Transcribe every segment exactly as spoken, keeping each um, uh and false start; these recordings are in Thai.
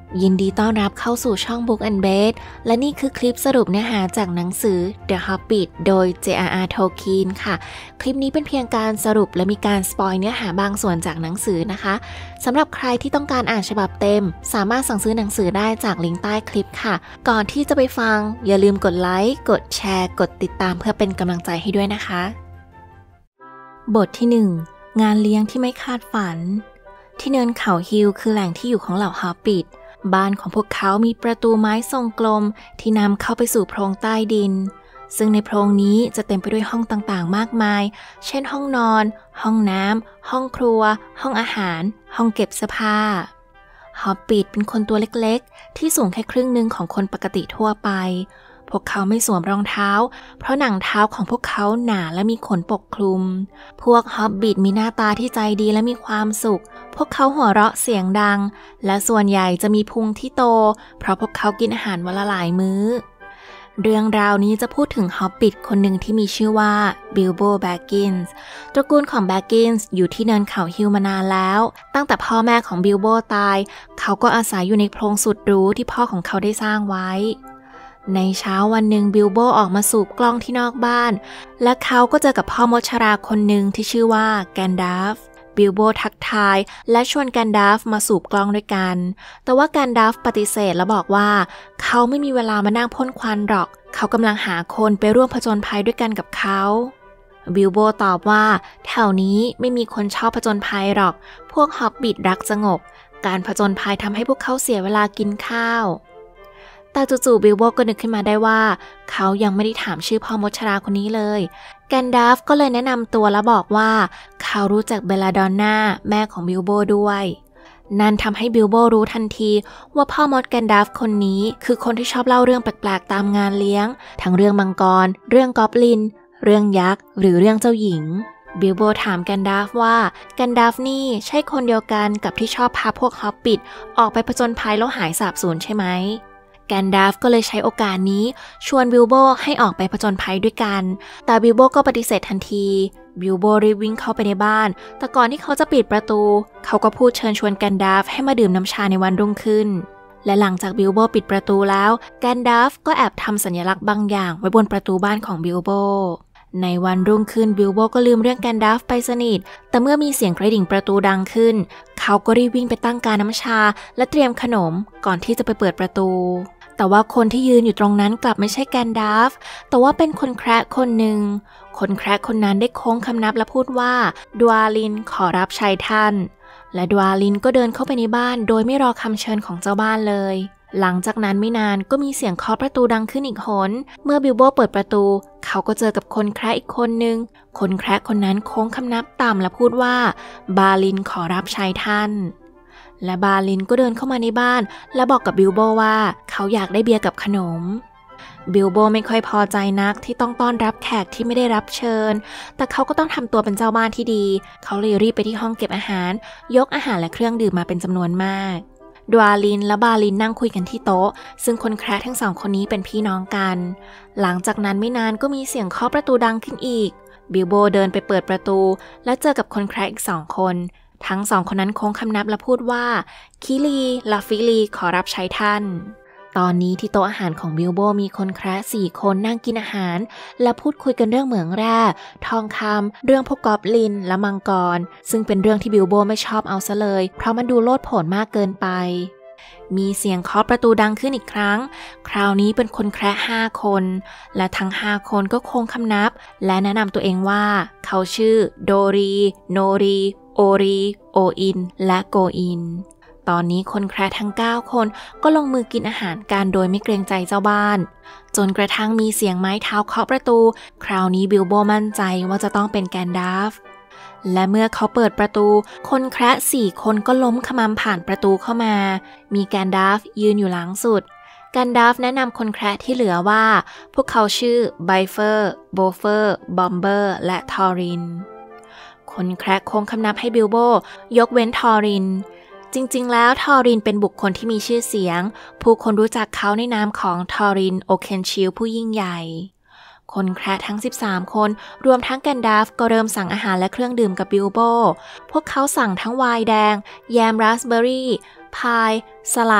ยินดีต้อนรับเข้าสู่ช่อง Book and Bed และนี่คือคลิปสรุปเนื้อหาจากหนังสือ The Hobbit โดย เจ อาร์ อาร์ Tolkien ค่ะคลิปนี้เป็นเพียงการสรุปและมีการสปอยเนื้อหาบางส่วนจากหนังสือนะคะสำหรับใครที่ต้องการอ่านฉบับเต็มสามารถสั่งซื้อหนังสือได้จากลิงก์ใต้คลิปค่ะก่อนที่จะไปฟังอย่าลืมกดไลค์กดแชร์กดติดตามเพื่อเป็นกำลังใจให้ด้วยนะคะบทที่หนึ่งงานเลี้ยงที่ไม่คาดฝันที่เนินเขาฮิลคือแหล่งที่อยู่ของเหล่าฮอบบิทบ้านของพวกเขามีประตูไม้ทรงกลมที่นำเข้าไปสู่โพรงใต้ดินซึ่งในโพรงนี้จะเต็มไปด้วยห้องต่างๆมากมายเช่นห้องนอนห้องน้ำห้องครัวห้องอาหารห้องเก็บเสื้อผ้าฮอบบิทเป็นคนตัวเล็กๆที่สูงแค่ครึ่งหนึ่งของคนปกติทั่วไปพวกเขาไม่สวมรองเท้าเพราะหนังเท้าของพวกเขาหนาและมีขนปกคลุมพวกฮอบบิทมีหน้าตาที่ใจดีและมีความสุขพวกเขาหัวเราะเสียงดังและส่วนใหญ่จะมีพุงที่โตเพราะพวกเขากินอาหารวันละหลายมื้อเรื่องราวนี้จะพูดถึงฮอบบิทคนหนึ่งที่มีชื่อว่าบิลโบ แบ็กกินส์ตระกูลของแบ็กกินส์อยู่ที่เนินเขาฮิลมานานแล้วตั้งแต่พ่อแม่ของบิลโบตายเขาก็อาศัยอยู่ในโพรงสุดหรูที่พ่อของเขาได้สร้างไว้ในเช้าวันหนึ่งบิลโบออกมาสูบกล้องที่นอกบ้านและเขาก็เจอกับพ่อมดชราคนหนึ่งที่ชื่อว่าแกนดาฟบิลโบทักทายและชวนแกนดาฟมาสูบกล้องด้วยกันแต่ว่าแกนดาฟปฏิเสธและบอกว่าเขาไม่มีเวลามานั่งพ่นควันหรอกเขากำลังหาคนไปร่วมผจญภัยด้วยกันกับเขาบิลโบตอบว่าแถวนี้ไม่มีคนชอบผจญภัยหรอกพวกฮอบบิทรักสงบการผจญภัยทำให้พวกเขาเสียเวลากินข้าวแต่จู่ๆบิลโบก็นึกขึ้นมาได้ว่าเขายังไม่ได้ถามชื่อพ่อมดชราคนนี้เลยแกนดาฟก็เลยแนะนำตัวและบอกว่าเขารู้จักเบลลาดอนนาแม่ของบิลโบด้วยนั่นทำให้บิลโบรู้ทันทีว่าพ่อมดแกนดาฟคนนี้คือคนที่ชอบเล่าเรื่องแปลกๆตามงานเลี้ยงทั้งเรื่องมังกรเรื่องกอบลินเรื่องยักษ์หรือเรื่องเจ้าหญิงบิลโบถามแกนดาฟว่าแกนดาฟนี่ใช่คนเดียวกันกับที่ชอบพาพวกฮอบบิทออกไปผจญภัยแล้วหายสาบสูญใช่ไหมแกนดาฟก็เลยใช้โอกาสนี้ชวนบิลโบให้ออกไปผจญภัยด้วยกันแต่บิลโบก็ปฏิเสธทันทีบิลโบรีบวิ่งเข้าไปในบ้านแต่ก่อนที่เขาจะปิดประตูเขาก็พูดเชิญชวนแกนดาฟให้มาดื่มน้ำชาในวันรุ่งขึ้นและหลังจากบิลโบปิดประตูแล้วแกนดาฟก็แอบทำสัญลักษณ์บางอย่างไว้บนประตูบ้านของบิลโบในวันรุ่งขึ้นบิลโบก็ลืมเรื่องแกนดาฟไปสนิทแต่เมื่อมีเสียงกระดิ่งประตูดังขึ้นเขาก็รีบวิ่งไปตั้งกาน้ำชาและเตรียมขนมก่อนที่จะไปเปิดประตูแต่ว่าคนที่ยืนอยู่ตรงนั้นกลับไม่ใช่แกนดาฟแต่ว่าเป็นคนแคระคนหนึ่งคนแคระคนนั้นได้โค้งคำนับและพูดว่าดวาลินขอรับใช้ท่านและดวาลินก็เดินเข้าไปในบ้านโดยไม่รอคำเชิญของเจ้าบ้านเลยหลังจากนั้นไม่นานก็มีเสียงเคาะประตูดังขึ้นอีกหนเมื่อบิลโบเปิดประตูเขาก็เจอกับคนแคระอีกคนหนึ่งคนแคระคนนั้นโค้งคำนับต่ำและพูดว่าบาลินขอรับใช้ท่านและบาลินก็เดินเข้ามาในบ้านและบอกกับบิลโบว่าเขาอยากได้เบียร์กับขนมบิลโบไม่ค่อยพอใจนักที่ต้องต้อนรับแขกที่ไม่ได้รับเชิญแต่เขาก็ต้องทำตัวเป็นเจ้าบ้านที่ดีเขาเลยรีบไปที่ห้องเก็บอาหารยกอาหารและเครื่องดื่มมาเป็นจำนวนมากดวาลินและบาลินนั่งคุยกันที่โต๊ะซึ่งคนแคระทั้งสองคนนี้เป็นพี่น้องกันหลังจากนั้นไม่นานก็มีเสียงเคาะประตูดังขึ้นอีกบิลโบเดินไปเปิดประตูและเจอกับคนแคระอีกสองคนทั้งสองคนนั้นโค้งคำนับและพูดว่าคิลีลาฟิลีขอรับใช้ท่านตอนนี้ที่โต๊ะอาหารของบิลโบมีคนแคระสี่คนนั่งกินอาหารและพูดคุยกันเรื่องเหมืองแร่ทองคำเรื่องพวกกอบลินและมังกรซึ่งเป็นเรื่องที่บิลโบไม่ชอบเอาซะเลยเพราะมันดูโลดโผนมากเกินไปมีเสียงเคาะประตูดังขึ้นอีกครั้งคราวนี้เป็นคนแคระห้าคนและทั้งห้าคนก็โค้งคำนับและแนะนำตัวเองว่าเขาชื่อโดรีโนรีโอรีโออินและโกอินตอนนี้คนแคระทั้งเก้าคนก็ลงมือกินอาหารกันโดยไม่เกรงใจเจ้าบ้านจนกระทั่งมีเสียงไม้เท้าเคาะประตูคราวนี้บิลโบมั่นใจว่าจะต้องเป็นแกนดาฟและเมื่อเขาเปิดประตูคนแคระสี่คนก็ล้มขมำผ่านประตูเข้ามามีแกนดาฟยืนอยู่หลังสุดแกนดาฟแนะนำคนแคระที่เหลือว่าพวกเขาชื่อไบเฟอร์โบเฟอร์บอมเบอร์และทอรินคนแคระโค้งคำนับให้บิลโบยกเว้นทอรินจริงๆแล้วทอรินเป็นบุคคลที่มีชื่อเสียงผู้คนรู้จักเขาในนามของทอรินโอเคนชิลผู้ยิ่งใหญ่คนแคระทั้งสิบสามคนรวมทั้งแกนดาฟก็เริ่มสั่งอาหารและเครื่องดื่มกับบิลโบพวกเขาสั่งทั้งไวน์แดงแยมราสเบอร์รี่พายสลัด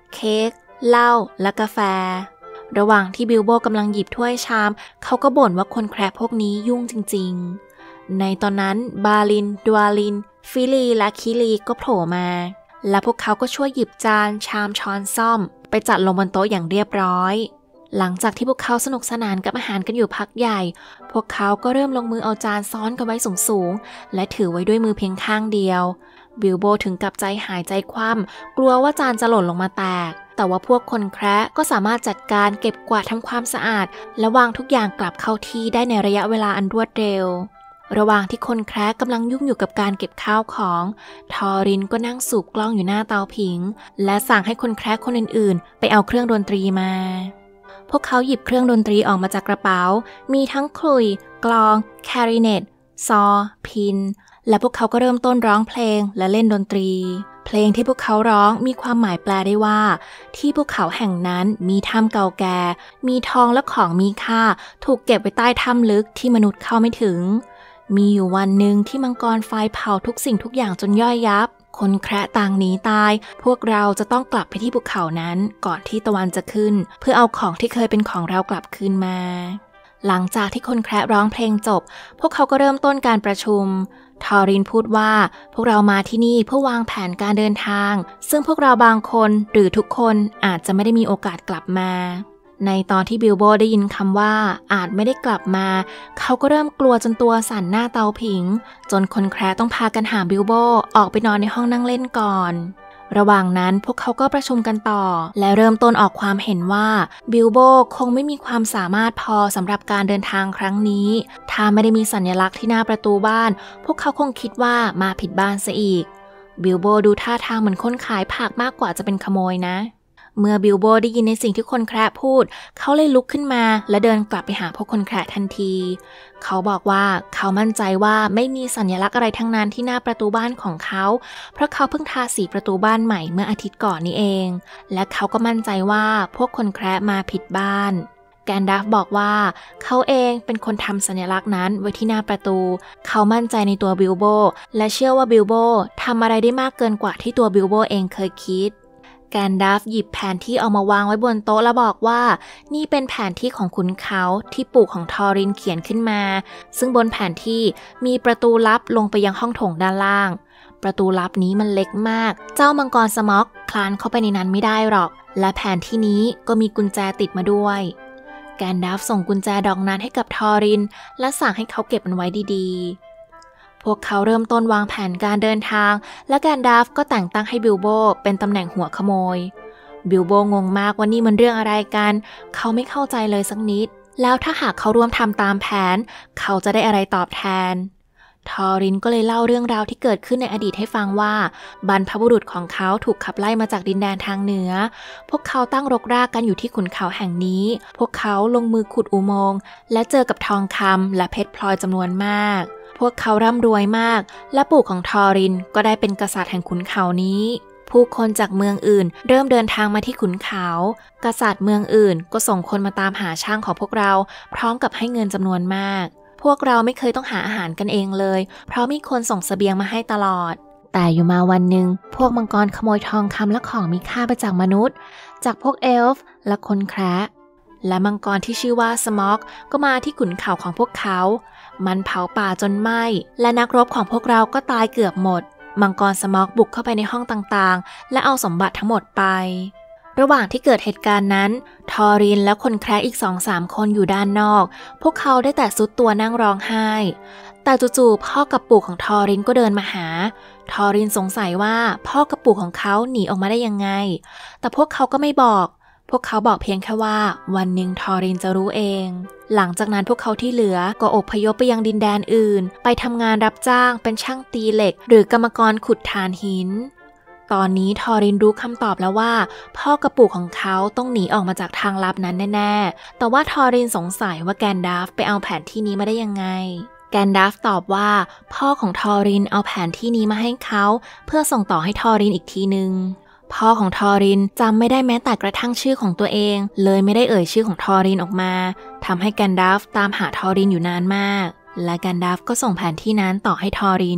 เค้กเหล้าและกาแฟระหว่างที่บิลโบกำลังหยิบถ้วยชามเขาก็บ่นว่าคนแคระพวกนี้ยุ่งจริงๆในตอนนั้นบาลินดวาลินฟิลีและคิลีก็โผล่มาและพวกเขาก็ช่วยหยิบจานชามช้อนซ่อมไปจัดลงบนโต๊ะอย่างเรียบร้อยหลังจากที่พวกเขาสนุกสนานกับอาหารกันอยู่พักใหญ่พวกเขาก็เริ่มลงมือเอาจานซ้อนกันไว้สูงๆและถือไว้ด้วยมือเพียงข้างเดียวบิลโบถึงกับใจหายใจคว่ำกลัวว่าจานจะหล่นลงมาแตกแต่ว่าพวกคนแคระก็สามารถจัดการเก็บกวาดทำความสะอาดและวางทุกอย่างกลับเข้าที่ได้ในระยะเวลาอันรวดเร็วระหว่างที่คนแคระกำลังยุ่งอยู่กับการเก็บข้าวของทอรินก็นั่งสูบกล้องอยู่หน้าเตาผิงและสั่งให้คนแคระคนอื่นๆไปเอาเครื่องดนตรีมาพวกเขาหยิบเครื่องดนตรีออกมาจากกระเป๋ามีทั้งขลุ่ยกลองแคริเนตซอพินและพวกเขาก็เริ่มต้นร้องเพลงและเล่นดนตรีเพลงที่พวกเขาร้องมีความหมายแปลได้ว่าที่ภูเขาแห่งนั้นมีถ้ำเก่าแก่มีทองและของมีค่าถูกเก็บไว้ใต้ถ้ำลึกที่มนุษย์เข้าไม่ถึงมีอยู่วันหนึ่งที่มังกรไฟเผาทุกสิ่งทุกอย่างจนย่อยยับคนแคระต่างหนีตายพวกเราจะต้องกลับไปที่ภูเขานั้นก่อนที่ตะวันจะขึ้นเพื่อเอาของที่เคยเป็นของเรากลับคืนมาหลังจากที่คนแคระร้องเพลงจบพวกเขาก็เริ่มต้นการประชุมทอรินพูดว่าพวกเรามาที่นี่เพื่อวางแผนการเดินทางซึ่งพวกเราบางคนหรือทุกคนอาจจะไม่ได้มีโอกาสกลับมาในตอนที่บิลโบได้ยินคำว่าอาจไม่ได้กลับมาเขาก็เริ่มกลัวจนตัวสั่นหน้าเตาผิงจนคนแคระต้องพากันหาบิลโบออกไปนอนในห้องนั่งเล่นก่อนระหว่างนั้นพวกเขาก็ประชุมกันต่อและเริ่มต้นออกความเห็นว่าบิลโบคงไม่มีความสามารถพอสำหรับการเดินทางครั้งนี้ถ้าไม่ได้มีสัญลักษณ์ที่หน้าประตูบ้านพวกเขาคงคิดว่ามาผิดบ้านซะอีกบิลโบดูท่าทางเหมือนคนขายผักมากกว่าจะเป็นขโมยนะเมื่อบิลโบได้ยินในสิ่งที่คนแคระพูดเขาเลยลุกขึ้นมาและเดินกลับไปหาพวกคนแคระทันทีเขาบอกว่าเขามั่นใจว่าไม่มีสัญลักษณ์อะไรทั้งนั้นที่หน้าประตูบ้านของเขาเพราะเขาเพิ่งทาสีประตูบ้านใหม่เมื่ออาทิตย์ก่อนนี้เองและเขาก็มั่นใจว่าพวกคนแคระมาผิดบ้านแกนดัฟบอกว่าเขาเองเป็นคนทำสัญลักษณ์นั้นไว้ที่หน้าประตูเขามั่นใจในตัวบิลโบและเชื่อว่าบิลโบทำอะไรได้มากเกินกว่าที่ตัวบิลโบเองเคยคิดแกนดัฟหยิบแผนที่เอามาวางไว้บนโต๊ะแล้วบอกว่านี่เป็นแผนที่ของขุนเขาที่ปู่ของทอรินเขียนขึ้นมาซึ่งบนแผนที่มีประตูลับลงไปยังห้องโถงด้านล่างประตูลับนี้มันเล็กมากเจ้ามังกรสม็อกคลานเข้าไปในนั้นไม่ได้หรอกและแผนที่นี้ก็มีกุญแจติดมาด้วยแกนดัฟส่งกุญแจดอกนั้นให้กับทอรินและสั่งให้เขาเก็บมันไว้ดีๆพวกเขาเริ่มต้นวางแผนการเดินทางและแกนดัฟก็แต่งตั้งให้บิลโบเป็นตำแหน่งหัวขโมยบิลโบงงมากว่านี่มันเรื่องอะไรกันเขาไม่เข้าใจเลยสักนิดแล้วถ้าหากเขาร่วมทำตามแผนเขาจะได้อะไรตอบแทนทอรินก็เลยเล่าเรื่องราวที่เกิดขึ้นในอดีตให้ฟังว่าบรรพบุรุษของเขาถูกขับไล่มาจากดินแดนทางเหนือพวกเขาตั้งรกรากกันอยู่ที่ขุนเขาแห่งนี้พวกเขาลงมือขุดอุโมงค์และเจอกับทองคำและเพชรพลอยจำนวนมากพวกเขาร่ำรวยมากและปู่ของทอรินก็ได้เป็นกษัตริย์แห่งขุนเขานี้ผู้คนจากเมืองอื่นเริ่มเดินทางมาที่ขุนเขากษัตริย์เมืองอื่นก็ส่งคนมาตามหาช่างของพวกเราพร้อมกับให้เงินจำนวนมากพวกเราไม่เคยต้องหาอาหารกันเองเลยเพราะมีคนส่งเสบียงมาให้ตลอดแต่อยู่มาวันหนึ่งพวกมังกรขโมยทองคำและของมีค่าไปจากมนุษย์จากพวกเอลฟ์และคนแคระและมังกรที่ชื่อว่าสม็อกก็มาที่ขุนเขาของพวกเขามันเผาป่าจนไหม้และนักรบของพวกเราก็ตายเกือบหมดมังกรสม็อกบุกเข้าไปในห้องต่างๆและเอาสมบัติทั้งหมดไประหว่างที่เกิดเหตุการณ์นั้นทอรินและคนแคระอีก สองสาม คนอยู่ด้านนอกพวกเขาได้แต่ซุดตัวนั่งร้องไห้แต่จู่ๆพ่อกับปู่ของทอรินก็เดินมาหาทอรินสงสัยว่าพ่อกับปู่ของเขาหนีออกมาได้ยังไงแต่พวกเขาก็ไม่บอกพวกเขาบอกเพียงแค่ว่าวันหนึ่งทอรินจะรู้เองหลังจากนั้นพวกเขาที่เหลือก็อพยพไปยังดินแดนอื่นไปทำงานรับจ้างเป็นช่างตีเหล็กหรือกรรมกรขุดถ่านหินตอนนี้ทอรินรู้คำตอบแล้วว่าพ่อกับปู่ของเขาต้องหนีออกมาจากทางลับนั้นแน่ๆแต่ว่าทอรินสงสัยว่าแกนดัฟไปเอาแผนที่นี้มาได้ยังไงแกนดัฟตอบว่าพ่อของทอรินเอาแผนที่นี้มาให้เขาเพื่อส่งต่อให้ทอรินอีกทีนึงพ่อของทอรินจำไม่ได้แม้แต่กระทั่งชื่อของตัวเองเลยไม่ได้เอ่ยชื่อของทอรินออกมาทำให้แกนดัฟตามหาทอรินอยู่นานมากและแกนดัฟก็ส่งแผนที่นั้นต่อให้ทอริน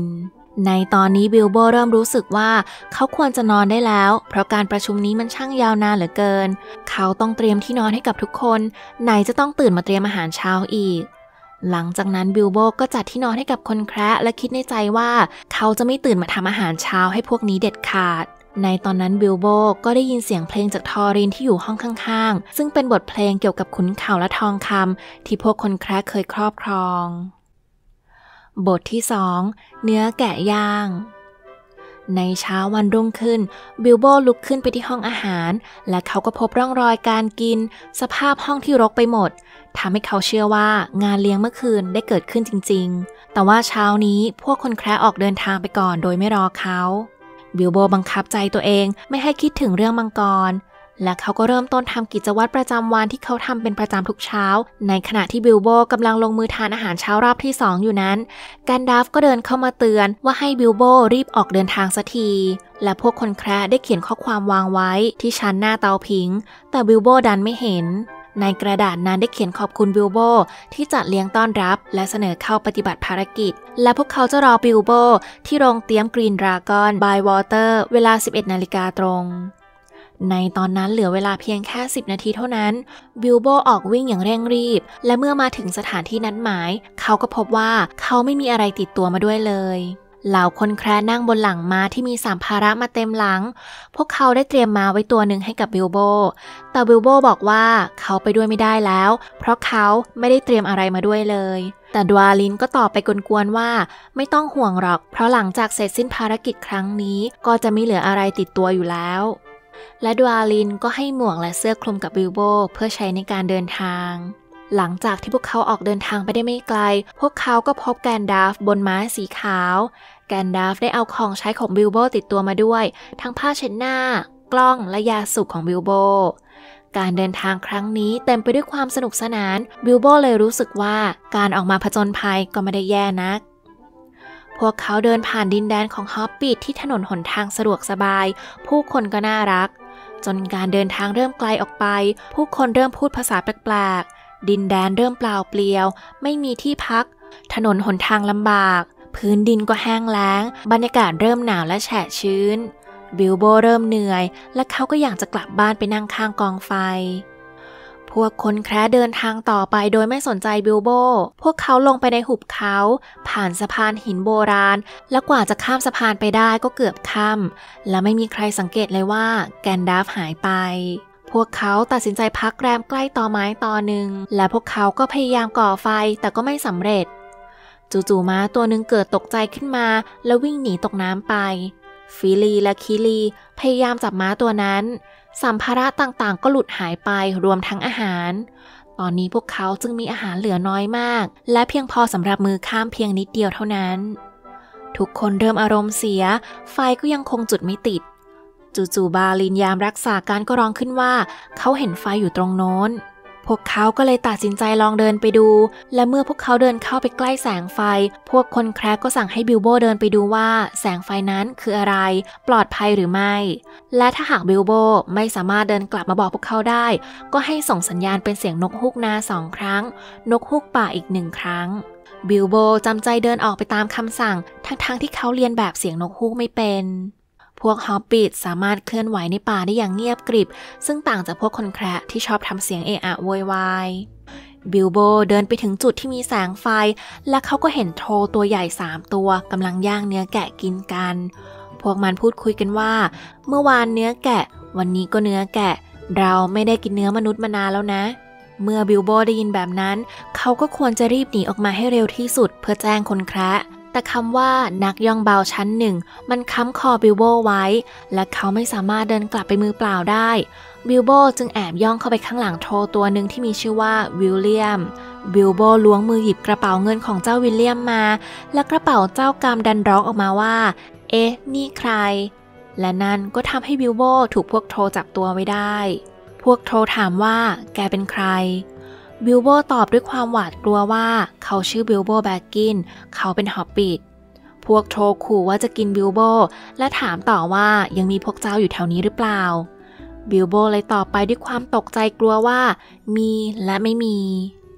ในตอนนี้บิลโบเริ่มรู้สึกว่าเขาควรจะนอนได้แล้วเพราะการประชุมนี้มันช่างยาวนานเหลือเกินเขาต้องเตรียมที่นอนให้กับทุกคนไหนจะต้องตื่นมาเตรียมอาหารเช้าอีกหลังจากนั้นบิลโบก็จัดที่นอนให้กับคนแคระและคิดในใจว่าเขาจะไม่ตื่นมาทำอาหารเช้าให้พวกนี้เด็ดขาดในตอนนั้นบิลโบก็ได้ยินเสียงเพลงจากทอรินที่อยู่ห้องข้างๆซึ่งเป็นบทเพลงเกี่ยวกับขุนเขาและทองคำที่พวกคนแคระเคยครอบครองบทที่สองเนื้อแกะย่างในเช้าวันรุ่งขึ้นบิลโบลุกขึ้นไปที่ห้องอาหารและเขาก็พบร่องรอยการกินสภาพห้องที่รกไปหมดทำให้เขาเชื่อว่างานเลี้ยงเมื่อคืนได้เกิดขึ้นจริงๆแต่ว่าเช้านี้พวกคนแคระออกเดินทางไปก่อนโดยไม่รอเขาบิลโบบังคับใจตัวเองไม่ให้คิดถึงเรื่องมังกรและเขาก็เริ่มต้นทำกิจวัตรประจำวันที่เขาทำเป็นประจำทุกเช้าในขณะที่บิลโบกำลังลงมือทานอาหารเช้ารอบที่สองอยู่นั้นแกนดาฟก็เดินเข้ามาเตือนว่าให้บิลโบรีบออกเดินทางสักทีและพวกคนแคระได้เขียนข้อความวางไว้ที่ชั้นหน้าเตาผิงแต่บิลโบดันไม่เห็นในกระดาษนั้นได้เขียนขอบคุณบิลโบที่จัดเลี้ยงต้อนรับและเสนอเข้าปฏิบัติภารกิจและพวกเขาจะรอบิลโบที่โรงเตรียมกรีนดราก้อนบายวอเตอร์เวลา สิบเอ็ดนาฬิกาตรงในตอนนั้นเหลือเวลาเพียงแค่สิบนาทีเท่านั้นบิลโบออกวิ่งอย่างเร่งรีบและเมื่อมาถึงสถานที่นัดหมายเขาก็พบว่าเขาไม่มีอะไรติดตัวมาด้วยเลยเหล่าคนแคระนั่งบนหลังม้าที่มีสัมภาระมาเต็มหลังพวกเขาได้เตรียมม้าไว้ตัวหนึ่งให้กับบิลโบแต่บิลโบบอกว่าเขาไปด้วยไม่ได้แล้วเพราะเขาไม่ได้เตรียมอะไรมาด้วยเลยแต่ดวาลินก็ตอบไปกวนๆว่าไม่ต้องห่วงหรอกเพราะหลังจากเสร็จสิ้นภารกิจครั้งนี้ก็จะไม่เหลืออะไรติดตัวอยู่แล้วและดวาลินก็ให้หมวกและเสื้อคลุมกับบิลโบเพื่อใช้ในการเดินทางหลังจากที่พวกเขาออกเดินทางไปได้ไม่ไกลพวกเขาก็พบแกนดาฟบนม้าสีขาวแกนดาฟได้เอาของใช้ของบิลโบติดตัวมาด้วยทั้งผ้าเช็ดหน้ากล้องและยาสูบของบิลโบการเดินทางครั้งนี้เต็มไปด้วยความสนุกสนานบิลโบเลยรู้สึกว่าการออกมาผจญภัยก็ไม่ได้แย่นักพวกเขาเดินผ่านดินแดนของฮอบบิทที่ถนนหนทางสะดวกสบายผู้คนก็น่ารักจนการเดินทางเริ่มไกลออกไปผู้คนเริ่มพูดภาษาแปลกๆดินแดนเริ่มเปล่าเปลี่ยวไม่มีที่พักถนนหนทางลำบากพื้นดินก็แห้งแล้งบรรยากาศเริ่มหนาวและแฉะชื้นบิลโบเริ่มเหนื่อยและเขาก็อยากจะกลับบ้านไปนั่งข้างกองไฟพวกคนแคระเดินทางต่อไปโดยไม่สนใจบิลโบพวกเขาลงไปในหุบเขาผ่านสะพานหินโบราณและกว่าจะข้ามสะพานไปได้ก็เกือบค่ำและไม่มีใครสังเกตเลยว่าแกนดาฟหายไปพวกเขาตัดสินใจพักแรมใกล้ตอไม้ตอหนึ่งและพวกเขาก็พยายามก่อไฟแต่ก็ไม่สำเร็จจู่ๆม้าตัวหนึ่งเกิดตกใจขึ้นมาแล้ววิ่งหนีตกน้ำไปฟิลีและคิลีพยายามจับม้าตัวนั้นสัมภาระต่างๆก็หลุดหายไปรวมทั้งอาหารตอนนี้พวกเขาจึงมีอาหารเหลือน้อยมากและเพียงพอสำหรับมือข้ามเพียงนิดเดียวเท่านั้นทุกคนเริ่มอารมณ์เสียไฟก็ยังคงจุดไม่ติดจู่ๆบาลินยามรักษาการก็ร้องขึ้นว่าเขาเห็นไฟอยู่ตรงโน้นพวกเขาก็เลยตัดสินใจลองเดินไปดูและเมื่อพวกเขาเดินเข้าไปใกล้แสงไฟพวกคนแคระก็สั่งให้บิลโบเดินไปดูว่าแสงไฟนั้นคืออะไรปลอดภัยหรือไม่และถ้าหากบิลโบไม่สามารถเดินกลับมาบอกพวกเขาได้ก็ให้ส่งสัญญาณเป็นเสียงนกฮูกนาสองครั้งนกฮูกป่าอีกหนึ่งครั้งบิลโบจำใจเดินออกไปตามคำสั่งทั้งๆที่เขาเรียนแบบเสียงนกฮูกไม่เป็นพวกฮอบบิทสามารถเคลื่อนไหวในป่าได้อย่างเงียบกริบซึ่งต่างจากพวกคนแคระที่ชอบทำเสียงเอะอะโวยวายบิลโบเดินไปถึงจุดที่มีแสงไฟและเขาก็เห็นโทตัวใหญ่สามตัวกำลังย่างเนื้อแกะกินกันพวกมันพูดคุยกันว่าเมื่อวานเนื้อแกะวันนี้ก็เนื้อแกะเราไม่ได้กินเนื้อมนุษย์มานานแล้วนะเมื่อบิลโบได้ยินแบบนั้นเขาก็ควรจะรีบหนีออกมาให้เร็วที่สุดเพื่อแจ้งคนแคระแต่คำว่านักย่องเบาชั้นหนึ่งมันค้ำคอบิลโบไว้และเขาไม่สามารถเดินกลับไปมือเปล่าได้บิลโบจึงแอบย่องเข้าไปข้างหลังโทตัวหนึ่งที่มีชื่อว่าวิลเลียมบิลโบล้วงมือหยิบกระเป๋าเงินของเจ้าวิลเลียมมาและกระเป๋าเจ้ากามดันร้องออกมาว่าเอ๊ะนี่ใครและนั่นก็ทำให้บิลโบถูกพวกโทจับตัวไว้ได้พวกโทถามว่าแกเป็นใครบิลโบตอบด้วยความหวาดกลัวว่าเขาชื่อบิลโบแบกกินเขาเป็นฮอบบิทพวกโทขู่ว่าจะกินบิลโบและถามต่อว่ายังมีพวกเจ้าอยู่แถวนี้หรือเปล่าบิลโบเลยตอบไปด้วยความตกใจกลัวว่ามีและไม่มี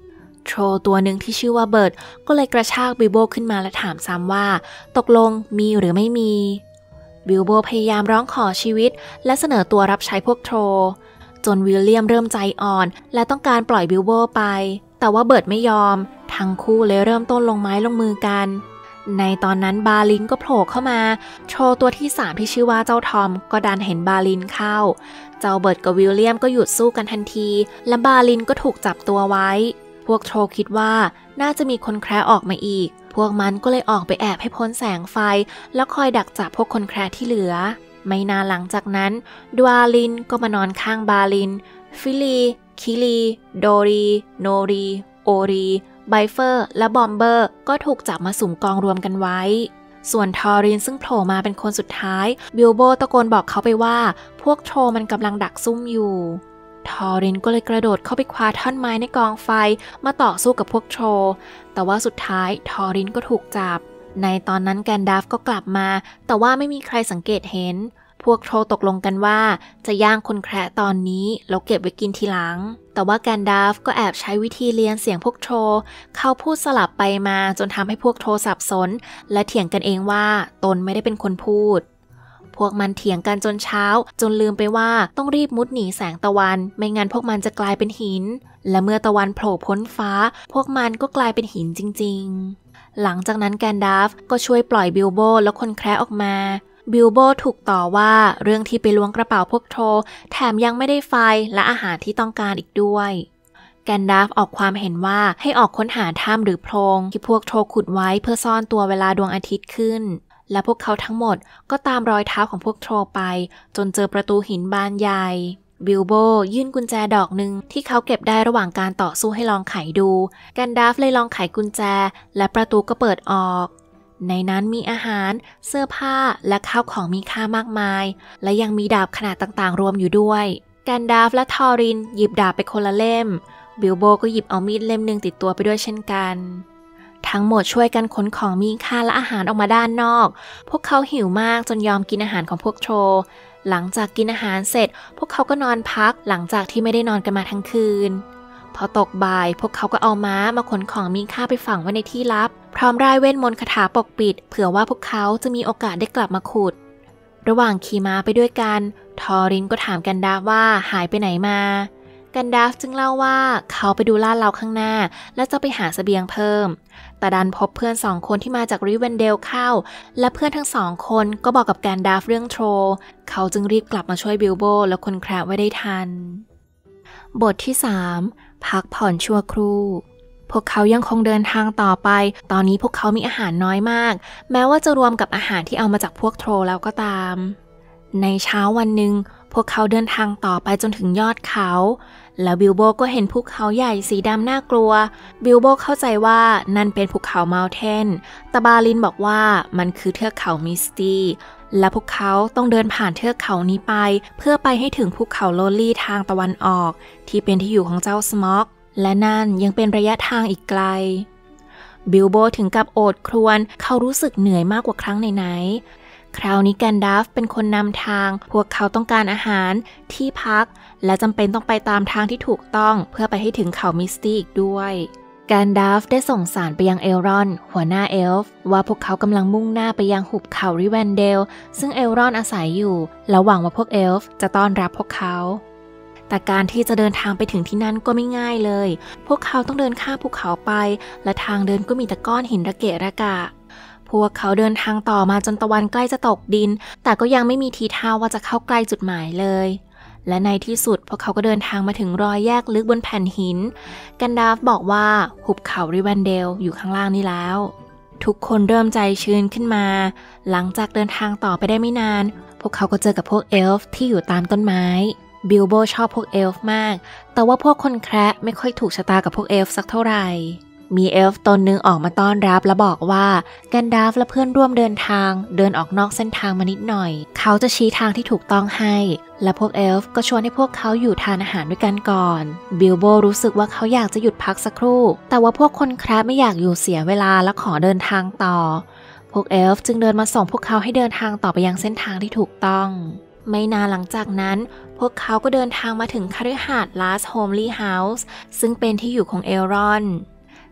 โทรตัวหนึ่งที่ชื่อว่าเบิร์ดก็เลยกระชากบิลโบขึ้นมาและถามซ้ำว่าตกลงมีหรือไม่มีบิลโบพยายามร้องขอชีวิตและเสนอตัวรับใช้พวกโทรจนวิลเลียมเริ่มใจอ่อนและต้องการปล่อยบิลโบไปแต่ว่าเบิร์ดไม่ยอมทั้งคู่เลยเริ่มต้นลงไม้ลงมือกันในตอนนั้นบาลินก็โผล่เข้ามาโทรตัวที่สามที่ชื่อว่าเจ้าทอมก็ดันเห็นบาลินเข้าเจ้าเบิร์ดกับวิลเลียมก็หยุดสู้กันทันทีและบาลินก็ถูกจับตัวไว้พวกโทรคิดว่าน่าจะมีคนแคระออกมาอีกพวกมันก็เลยออกไปแอบให้พ้นแสงไฟแล้วคอยดักจับพวกคนแคระที่เหลือไม่นานหลังจากนั้นดวาลินก็มานอนข้างบาลินฟิลีคิลีโดรีโนรีโอรีไบเฟอร์และบอมเบอร์ก็ถูกจับมาสุมกองรวมกันไว้ส่วนทอรินซึ่งโผล่มาเป็นคนสุดท้ายบิลโบตะโกนบอกเขาไปว่าพวกโทรมันกำลังดักซุ่มอยู่ทอรินก็เลยกระโดดเข้าไปคว้าท่อนไม้ในกองไฟมาต่อสู้กับพวกโทรแต่ว่าสุดท้ายทอรินก็ถูกจับในตอนนั้นแกนดาฟก็กลับมาแต่ว่าไม่มีใครสังเกตเห็นพวกโทรตกลงกันว่าจะย่างคนแคระตอนนี้แล้วเก็บไว้กินทีหลังแต่ว่าแกนดาฟก็แอบใช้วิธีเลียนเสียงพวกโทรเขาพูดสลับไปมาจนทำให้พวกโทรสับสนและเถียงกันเองว่าตนไม่ได้เป็นคนพูดพวกมันเถียงกันจนเช้าจนลืมไปว่าต้องรีบมุดหนีแสงตะวันไม่งั้นพวกมันจะกลายเป็นหินและเมื่อตะวันโผล่พ้นฟ้าพวกมันก็กลายเป็นหินจริงๆหลังจากนั้นแกนดาฟก็ช่วยปล่อยบิลโบและคนแคระออกมาบิลโบถูกต่อว่าเรื่องที่ไปล้วงกระเป๋าพวกโทรแถมยังไม่ได้ไฟและอาหารที่ต้องการอีกด้วยแกนดาฟออกความเห็นว่าให้ออกค้นหาถ้ำหรือโพรงที่พวกโทรขุดไว้เพื่อซ่อนตัวเวลาดวงอาทิตย์ขึ้นและพวกเขาทั้งหมดก็ตามรอยเท้าของพวกโทรไปจนเจอประตูหินบานใหญ่บิลโบยื่นกุญแจดอกหนึ่งที่เขาเก็บได้ระหว่างการต่อสู้ให้ลองไขดูแกนดาฟเลยลองไขกุญแจและประตูก็เปิดออกในนั้นมีอาหารเสื้อผ้าและข้าวของมีค่ามากมายและยังมีดาบขนาดต่างๆรวมอยู่ด้วยแกนดาฟและทอรินหยิบดาบไปคนละเล่มบิลโบก็หยิบเอามีดเล่มหนึ่งติดตัวไปด้วยเช่นกันทั้งหมดช่วยกันขนของมีค่าและอาหารออกมาด้านนอกพวกเขาหิวมากจนยอมกินอาหารของพวกโทรหลังจากกินอาหารเสร็จพวกเขาก็นอนพักหลังจากที่ไม่ได้นอนกันมาทั้งคืนพอตกบ่ายพวกเขาก็เอาม้ามาขนของมีค่าไปฝังไว้ในที่ลับพร้อมร่ายเวทมนต์คาถาปกปิดเผื่อว่าพวกเขาจะมีโอกาสได้กลับมาขุดระหว่างขี่ม้าไปด้วยกันทอรินก็ถามกันดาฟว่าหายไปไหนมากันดาฟจึงเล่าว่าเขาไปดูลาดเราข้างหน้าและจะไปหาเสบียงเพิ่มแต่ดันพบเพื่อนสองคนที่มาจากริเวนเดลเข้าและเพื่อนทั้งสองคนก็บอกกับกันดาฟเรื่องโทรเขาจึงรีบกลับมาช่วยบิลโบและคนแคระไว้ได้ทันบทที่สามพักผ่อนชั่วครู่พวกเขายังคงเดินทางต่อไปตอนนี้พวกเขามีอาหารน้อยมากแม้ว่าจะรวมกับอาหารที่เอามาจากพวกโทรแล้วก็ตามในเช้าวันหนึ่งพวกเขาเดินทางต่อไปจนถึงยอดเขาแล้วบิลโบก็เห็นภูเขาใหญ่สีดำน่ากลัวบิลโบเข้าใจว่านั่นเป็นภูเขาเมาเทนแต่บาลินบอกว่ามันคือเทือกเขามิสตี้และพวกเขาต้องเดินผ่านเทือกเขานี้ไปเพื่อไปให้ถึงภูเขาโลลี่ทางตะวันออกที่เป็นที่อยู่ของเจ้าสม็อกและนั่นยังเป็นระยะทางอีกไกลบิลโบถึงกับโอดครวญเขารู้สึกเหนื่อยมากกว่าครั้งไหนๆคราวนี้แกนดาฟเป็นคนนำทางพวกเขาต้องการอาหารที่พักและจำเป็นต้องไปตามทางที่ถูกต้องเพื่อไปให้ถึงเขามิสตี้อีกด้วยแกนดาฟได้ส่งสารไปยังเอลรอนหัวหน้าเอลฟ์ว่าพวกเขากำลังมุ่งหน้าไปยังหุบเขาริแวนเดลซึ่งเอลรอนอาศัยอยู่และหวังว่าพวกเอลฟ์จะต้อนรับพวกเขาแต่การที่จะเดินทางไปถึงที่นั่นก็ไม่ง่ายเลยพวกเขาต้องเดินข้ามภูเขาไปและทางเดินก็มีแต่ก้อนหินระเกะระกะพวกเขาเดินทางต่อมาจนตะวันใกล้จะตกดินแต่ก็ยังไม่มีทีท่าว่าจะเข้าใกล้จุดหมายเลยและในที่สุดพวกเขาก็เดินทางมาถึงรอยแยกลึกบนแผ่นหินกันดาฟบอกว่าหุบเขาริแวนเดลอยู่ข้างล่างนี่แล้วทุกคนเริ่มใจชื้นขึ้นมาหลังจากเดินทางต่อไปได้ไม่นานพวกเขาก็เจอกับพวกเอลฟ์ที่อยู่ตามต้นไม้บิลโบชอบพวกเอลฟ์มากแต่ว่าพวกคนแคระไม่ค่อยถูกชะตากับพวกเอลฟ์สักเท่าไหร่มีเอลฟ์ตนหนึ่งออกมาต้อนรับและบอกว่ากันดาฟและเพื่อนร่วมเดินทางเดินออกนอกเส้นทางมานิดหน่อยเขาจะชี้ทางที่ถูกต้องให้และพวกเอลฟ์ก็ชวนให้พวกเขาอยู่ทานอาหารด้วยกันก่อนบิลโบรู้สึกว่าเขาอยากจะหยุดพักสักครู่แต่ว่าพวกคนแคระไม่อยากอยู่เสียเวลาและขอเดินทางต่อพวกเอลฟ์จึงเดินมาส่งพวกเขาให้เดินทางต่อไปยังเส้นทางที่ถูกต้องไม่นานหลังจากนั้นพวกเขาก็เดินทางมาถึงคฤหาสน์ Last Homely House ซึ่งเป็นที่อยู่ของเอลรอน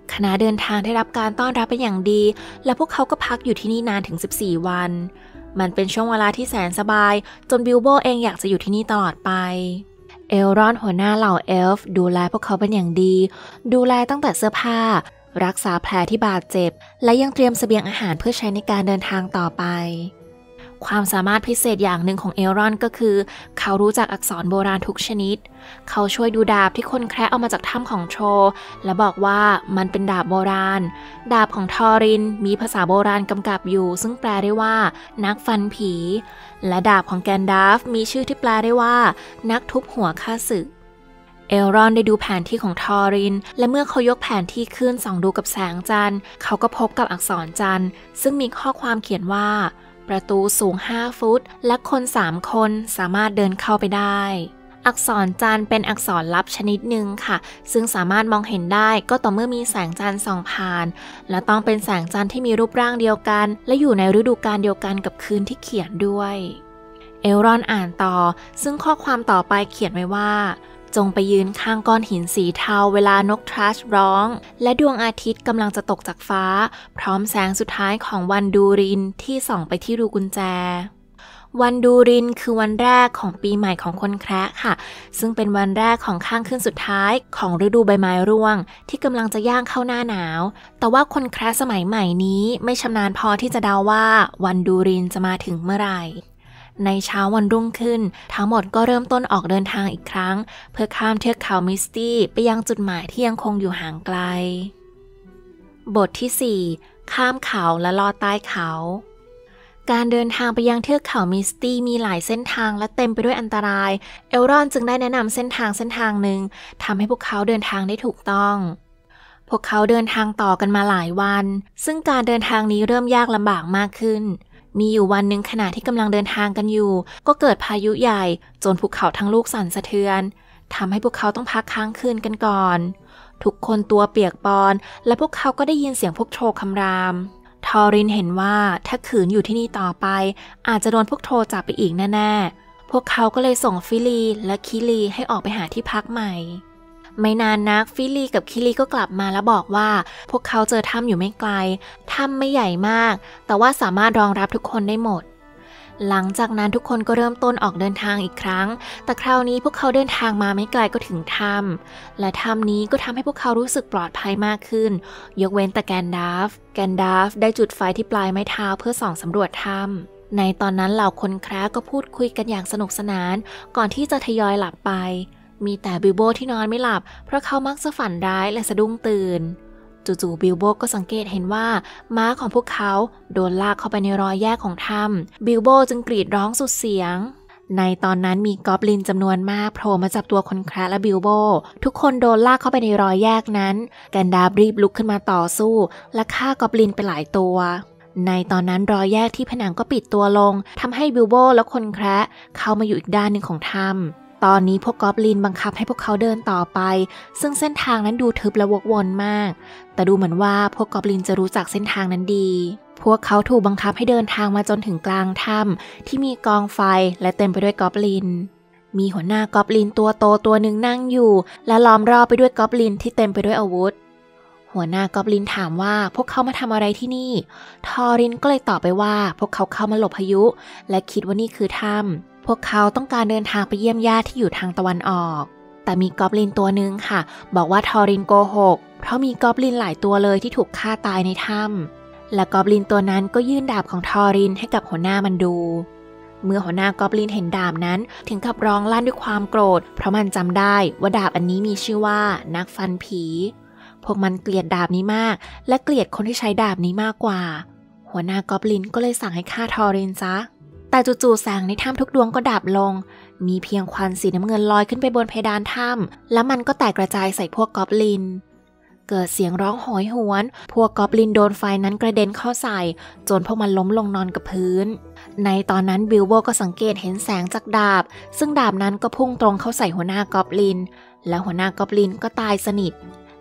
คณะเดินทางได้รับการต้อนรับเป็นอย่างดีและพวกเขาก็พักอยู่ที่นี่นานถึงสิบสี่วันมันเป็นช่วงเวลาที่แสนสบายจนบิลโบเองอยากจะอยู่ที่นี่ตลอดไปเอลรอนหัวหน้าเหล่าเอลฟ์ดูแลพวกเขาเป็นอย่างดีดูแลตั้งแต่เสื้อผ้ารักษาแผลที่บาดเจ็บและยังเตรียมเสบียงอาหารเพื่อใช้ในการเดินทางต่อไปความสามารถพิเศษอย่างหนึ่งของเอลรอนก็คือเขารู้จักอักษรโบราณทุกชนิดเขาช่วยดูดาบที่คนแคระเอามาจากถ้ำของโทรและบอกว่ามันเป็นดาบโบราณดาบของทอรินมีภาษาโบราณกำกับอยู่ซึ่งแปลได้ว่านักฟันผีและดาบของแกนดาฟมีชื่อที่แปลได้ว่านักทุบหัวฆ่าศึกเอลรอนได้ดูแผนที่ของทอรินและเมื่อเขายกแผนที่ขึ้นส่องดูกับแสงจันทร์เขาก็พบกับอักษรจันทร์ซึ่งมีข้อความเขียนว่าประตูสูงห้าฟุตและคนสามคนสามารถเดินเข้าไปได้อักษรจันทร์เป็นอักษรลับชนิดหนึ่งค่ะซึ่งสามารถมองเห็นได้ก็ต่อเมื่อมีแสงจันทร์ส่องผ่านและต้องเป็นแสงจันทร์ที่มีรูปร่างเดียวกันและอยู่ในฤดูกาลเดียวกันกับคืนที่เขียนด้วยเอลรอนอ่านต่อซึ่งข้อความต่อไปเขียนไว้ว่าจงไปยืนข้างก้อนหินสีเทาเวลานกทรัชร้องและดวงอาทิตย์กำลังจะตกจากฟ้าพร้อมแสงสุดท้ายของวันดูรินที่ส่องไปที่รูกุญแจวันดูรินคือวันแรกของปีใหม่ของคนแคระค่ะซึ่งเป็นวันแรกของข้างขึ้นสุดท้ายของฤดูใบไม้ร่วงที่กำลังจะย่างเข้าหน้าหนาวแต่ว่าคนแคระสมัยใหม่นี้ไม่ชำนาญพอที่จะเดาว่าวันดูรินจะมาถึงเมื่อไหร่ในเช้าวันรุ่งขึ้นทั้งหมดก็เริ่มต้นออกเดินทางอีกครั้งเพื่อข้ามเทือกเขามิสตี้ไปยังจุดหมายที่ยังคงอยู่ห่างไกลบทที่สี่ข้ามเขาและลอดใต้เขาการเดินทางไปยังเทือกเขามิสตี้มีหลายเส้นทางและเต็มไปด้วยอันตรายเอลรอนจึงได้แนะนำเส้นทางเส้นทางหนึ่งทำให้พวกเขาเดินทางได้ถูกต้องพวกเขาเดินทางต่อกันมาหลายวันซึ่งการเดินทางนี้เริ่มยากลำบากมากขึ้นมีอยู่วันหนึ่งขณะที่กำลังเดินทางกันอยู่ก็เกิดพายุใหญ่จนภูเขาทั้งลูกสั่นสะเทือนทำให้พวกเขาต้องพักค้างคืนกันก่อนทุกคนตัวเปียกปอนและพวกเขาก็ได้ยินเสียงพวกโทรคำรามทอรินเห็นว่าถ้าขืนอยู่ที่นี่ต่อไปอาจจะโดนพวกโทรจับไปอีกแน่ๆพวกเขาก็เลยส่งฟิลีและคิลีให้ออกไปหาที่พักใหม่ไม่นานนักฟิลีกับคิลีก็กลับมาแล้วบอกว่าพวกเขาเจอถ้ำอยู่ไม่ไกลถ้ำไม่ใหญ่มากแต่ว่าสามารถรองรับทุกคนได้หมดหลังจากนั้นทุกคนก็เริ่มต้นออกเดินทางอีกครั้งแต่คราวนี้พวกเขาเดินทางมาไม่ไกลก็ถึงถ้ำและถ้ำนี้ก็ทำให้พวกเขารู้สึกปลอดภัยมากขึ้นยกเว้นแต่แกนดาฟแกนดาฟได้จุดไฟที่ปลายไม้เท้าเพื่อส่องสำรวจถ้ำในตอนนั้นเหล่าคนแคระก็พูดคุยกันอย่างสนุกสนานก่อนที่จะทยอยหลับไปมีแต่บิลโบที่นอนไม่หลับเพราะเขามักจะฝันร้ายและสะดุ้งตื่นจู่ๆบิลโบก็สังเกตเห็นว่าม้าของพวกเขาโดนลากเข้าไปในรอยแยกของถ้ำบิลโบจึงกรีดร้องสุดเสียงในตอนนั้นมีกอบลินจำนวนมากโผล่มาจับตัวคนแคระและบิลโบทุกคนโดนลากเข้าไปในรอยแยกนั้นแกนดาฟรีบลุกขึ้นมาต่อสู้และฆ่ากอบลินไปหลายตัวในตอนนั้นรอยแยกที่ผนังก็ปิดตัวลงทำให้บิลโบและคนแคระเข้ามาอยู่อีกด้านหนึ่งของถ้ำตอนนี้พวกกอบลินบังคับให้พวกเขาเดินต่อไปซึ่งเส้นทางนั้นดูทึบและวกวนมากแต่ดูเหมือนว่าพวกกอบลินจะรู้จักเส้นทางนั้นดีพวกเขาถูกบังคับให้เดินทางมาจนถึงกลางถ้ำที่มีกองไฟและเต็มไปด้วยกอบลินมีหัวหน้ากอบลินตัวโตตัวหนึ่งนั่งอยู่และล้อมรอบไปด้วยกอบลินที่เต็มไปด้วยอาวุธหัวหน้ากอบลินถามว่าพวกเขามาทำอะไรที่นี่ทอรินก็เลยตอบไปว่าพวกเขาเข้ามาหลบพายุและคิดว่านี่คือถ้ำพวกเขาต้องการเดินทางไปเยี่ยมญาติที่อยู่ทางตะวันออกแต่มีกอบลินตัวหนึ่งค่ะบอกว่าทอรินโกหกเพราะมีกอบลินหลายตัวเลยที่ถูกฆ่าตายในถ้ำและกอบลินตัวนั้นก็ยื่นดาบของทอรินให้กับหัวหน้ามันดูเมื่อหัวหน้ากอบลินเห็นดาบนั้นถึงกับร้องลั่นด้วยความโกรธเพราะมันจำได้ว่าดาบอันนี้มีชื่อว่านักฟันผีพวกมันเกลียดดาบนี้มากและเกลียดคนที่ใช้ดาบนี้มากกว่าหัวหน้ากอบลินก็เลยสั่งให้ฆ่าทอรินซะแต่จู่ๆแสงในถ้ำทุกดวงก็ดับลงมีเพียงควันสีน้ำเงินลอยขึ้นไปบนเพดานถ้ำแล้วมันก็แตกกระจายใส่พวกกอบลินเกิดเสียงร้องโหยหวนพวกกอบลินโดนไฟนั้นกระเด็นเข้าใส่จนพวกมันล้มลงนอนกับพื้นในตอนนั้นบิลโบก็สังเกตเห็นแสงจากดาบซึ่งดาบนั้นก็พุ่งตรงเข้าใส่หัวหน้ากอบลินและหัวหน้ากอบลินก็ตายสนิท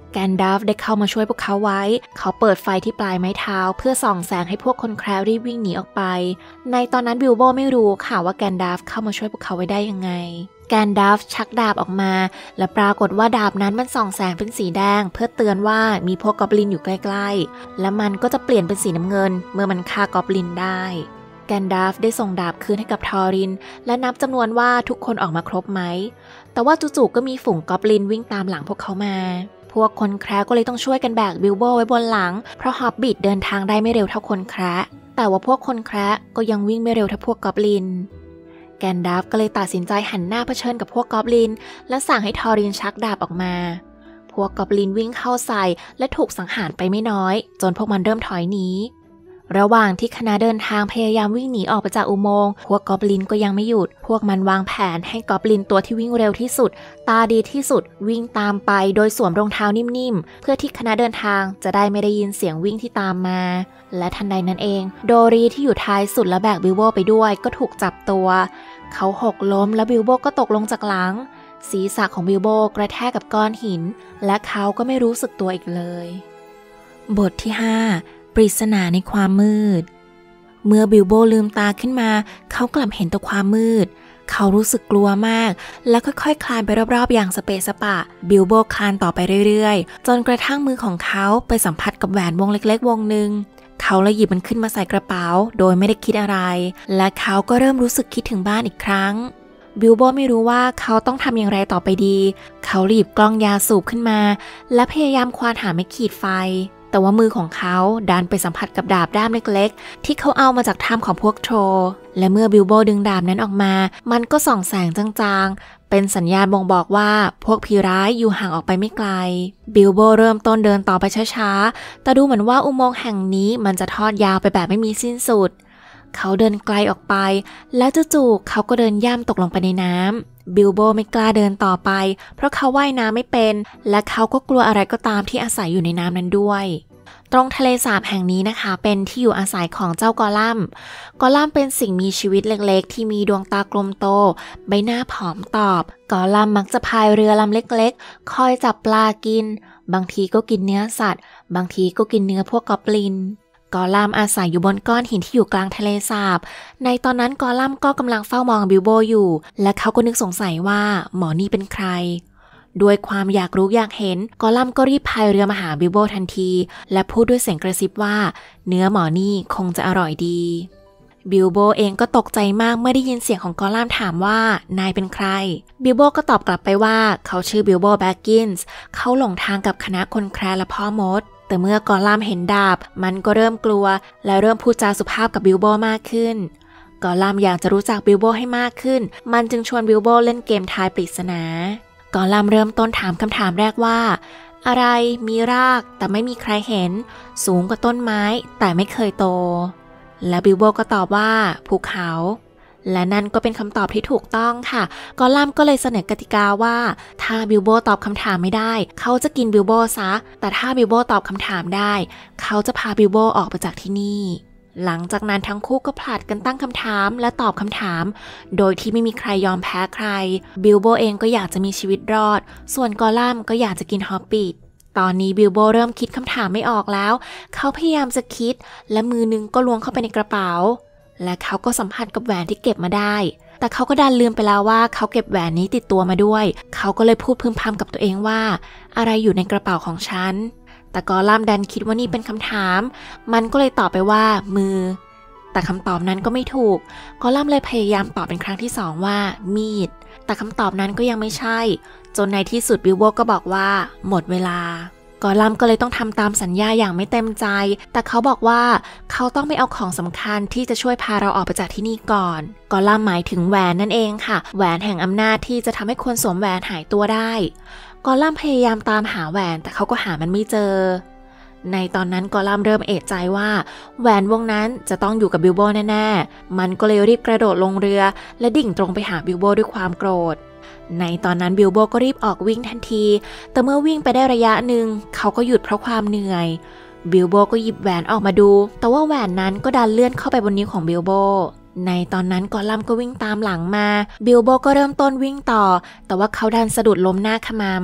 แกนดัฟได้เข้ามาช่วยพวกเขาไว้เขาเปิดไฟที่ปลายไม้เท้าเพื่อส่องแสงให้พวกคนแคร์รีบวิ่งหนีออกไปในตอนนั้นบิลโบไม่รู้ค่ะว่าแกนดัฟเข้ามาช่วยพวกเขาไว้ได้ยังไงแกนดัฟชักดาบออกมาและปรากฏว่าดาบนั้นมันส่องแสงเป็นสีแดงเพื่อเตือนว่ามีพวกกอบลินอยู่ใกล้ๆและมันก็จะเปลี่ยนเป็นสีน้ำเงินเมื่อมันฆ่ากอบลินได้แกนดัฟได้ส่งดาบคืนให้กับทอรินและนับจำนวนว่าทุกคนออกมาครบไหมแต่ว่าจู่ๆก็มีฝูงกอบลินวิ่งตามหลังพวกเขามาพวกคนแคร์ก็เลยต้องช่วยกันแบกบิลโบไว้บนหลังเพราะฮอบบิทเดินทางได้ไม่เร็วเท่าคนแคร์แต่ว่าพวกคนแคร์ก็ยังวิ่งไม่เร็วเท่าพวกกอบลินแกนดัฟก็เลยตัดสินใจหันหน้าเผชิญกับพวกกอบลินและสั่งให้ทอรินชักดาบออกมาพวกกอบลินวิ่งเข้าใส่และถูกสังหารไปไม่น้อยจนพวกมันเริ่มถอยหนีระหว่างที่คณะเดินทางพยายามวิ่งหนีออกไปจากอุโมงค์พวกกอบลินก็ยังไม่หยุดพวกมันวางแผนให้กอบลินตัวที่วิ่งเร็วที่สุดตาดีที่สุดวิ่งตามไปโดยสวมรองเท้านิ่มๆเพื่อที่คณะเดินทางจะได้ไม่ได้ยินเสียงวิ่งที่ตามมาและทันใดนั้นเองโดรีที่อยู่ท้ายสุดและแบกบิลโบไปด้วยก็ถูกจับตัวเขาหกล้มแล้วบิลโบก็ตกลงจากหลังศีรษะของบิลโบกระแทกกับก้อนหินและเขาก็ไม่รู้สึกตัวอีกเลยบทที่ห้าปริศนาในความมืดเมื่อบิลโบลืมตาขึ้นมาเขากลับเห็นแต่ความมืดเขารู้สึกกลัวมากและค่อยๆคลานไปรอบๆอย่างสเปะสปะบิลโบคลานต่อไปเรื่อยๆจนกระทั่งมือของเขาไปสัมผัสกับแหวนวงเล็กๆวงหนึ่งเขาเลยหยิบมันขึ้นมาใส่กระเป๋าโดยไม่ได้คิดอะไรและเขาก็เริ่มรู้สึกคิดถึงบ้านอีกครั้งบิลโบไม่รู้ว่าเขาต้องทำอย่างไรต่อไปดีเขาหยิบกล้องยาสูบขึ้นมาและพยายามควานหาไม้ขีดไฟแต่ว่ามือของเขาดันไปสัมผัสกับดาบด้ามเล็กๆที่เขาเอามาจากถ้ำของพวกโทรและเมื่อบิลโบดึงดาบนั้นออกมามันก็ส่องแสงจางๆเป็นสัญญาณบ่งบอกว่าพวกผีร้ายอยู่ห่างออกไปไม่ไกลบิลโบเริ่มต้นเดินต่อไปช้าๆแต่ดูเหมือนว่าอุโมงค์แห่งนี้มันจะทอดยาวไปแบบไม่มีสิ้นสุดเขาเดินไกลออกไปแล้วจู่ๆเขาก็เดินย่ำตกลงไปในน้ำบิลโบไม่กล้าเดินต่อไปเพราะเขาว่ายน้ำไม่เป็นและเขาก็กลัวอะไรก็ตามที่อาศัยอยู่ในน้ำนั้นด้วยตรงทะเลสาบแห่งนี้นะคะเป็นที่อยู่อาศัยของเจ้ากอลัมน์กอลัมน์เป็นสิ่งมีชีวิตเล็กๆที่มีดวงตากลมโตใบหน้าผอมตอบกอลัมน์มักจะพายเรือลำเล็กๆคอยจับปลากินบางทีก็กินเนื้อสัตว์บางทีก็กินเนื้อพวกกอบลินกอลัมน์อาศัยอยู่บนก้อนหินที่อยู่กลางทะเลสาบในตอนนั้นกอลัมน์ก็กำลังเฝ้ามองบิลโบอยู่และเขาก็นึกสงสัยว่าหมอนี่เป็นใครด้วยความอยากรู้อยากเห็นกอลัมน์ก็รีบพายเรือมาหาบิลโบทันทีและพูดด้วยเสียงกระซิบว่าเนื้อหมอนี่คงจะอร่อยดีบิลโบเองก็ตกใจมากเมื่อได้ยินเสียงของกอลัมน์ถามว่านายเป็นใครบิลโบก็ตอบกลับไปว่าเขาชื่อบิลโบแบ็กกินส์เขาหลงทางกับคณะคนแคร์และพ่อมดแต่เมื่อกอลัมน์เห็นดาบมันก็เริ่มกลัวและเริ่มพูดจาสุภาพกับบิลโบมากขึ้นกอลัมน์อยากจะรู้จักบิลโบให้มากขึ้นมันจึงชวนบิลโบเล่นเกมทายปริศนากอลัมน์เริ่มต้นถามคำถามแรกว่าอะไรมีรากแต่ไม่มีใครเห็นสูงกว่าต้นไม้แต่ไม่เคยโตและบิลโบก็ตอบว่าภูเขาและนั่นก็เป็นคำตอบที่ถูกต้องค่ะกอลัมน์ก็เลยเสนอกติกาว่าถ้าบิลโบตอบคำถามไม่ได้เขาจะกินบิลโบซะแต่ถ้าบิลโบตอบคำถามได้เขาจะพาบิลโบออกไปจากที่นี่หลังจากนั้นทั้งคู่ก็ผลัดกันตั้งคำถามและตอบคำถามโดยที่ไม่มีใครยอมแพ้ใครบิลโบเองก็อยากจะมีชีวิตรอดส่วนกอลัมน์ก็อยากจะกินฮอบบิทตอนนี้บิลโบเริ่มคิดคำถามไม่ออกแล้วเขาพยายามจะคิดและมือนึงก็ล้วงเข้าไปในกระเป๋าและเขาก็สัมผัสกับแหวนที่เก็บมาได้แต่เขาก็ดันลืมไปแล้วว่าเขาเก็บแหวนนี้ติดตัวมาด้วยเขาก็เลยพูดพึมพำกับตัวเองว่าอะไรอยู่ในกระเป๋าของฉันแต่กอลัมน์ดันคิดว่านี่เป็นคำถามมันก็เลยตอบไปว่ามือแต่คำตอบนั้นก็ไม่ถูกกอลัมน์เลยพยายามตอบเป็นครั้งที่สองว่ามีดแต่คำตอบนั้นก็ยังไม่ใช่จนในที่สุดบิลโบก็บอกว่าหมดเวลากอลัมน์ก็เลยต้องทำตามสัญญาอย่างไม่เต็มใจแต่เขาบอกว่าเขาต้องไม่เอาของสำคัญที่จะช่วยพาเราออกไปจากที่นี่ก่อนกอลัมน์หมายถึงแหวนนั่นเองค่ะแหวนแห่งอำนาจที่จะทำให้คนสวมแหวนหายตัวได้กอลัมน์พยายามตามหาแหวนแต่เขาก็หามันไม่เจอในตอนนั้นกอลัมน์เริ่มเอะใจว่าแหวนวงนั้นจะต้องอยู่กับบิลโบแน่ๆมันก็เลยรีบกระโดดลงเรือและดิ่งตรงไปหาบิลโบด้วยความโกรธในตอนนั้นบิลโบก็รีบออกวิ่งทันทีแต่เมื่อวิ่งไปได้ระยะหนึ่งเขาก็หยุดเพราะความเหนื่อยบิลโบก็หยิบแหวนออกมาดูแต่ว่าแหวนนั้นก็ดันเลื่อนเข้าไปบนนิ้วของบิลโบในตอนนั้นกอลัมน์ก็วิ่งตามหลังมาบิลโบก็เริ่มต้นวิ่งต่อแต่ว่าเขาดันสะดุดล้มหน้าขมำ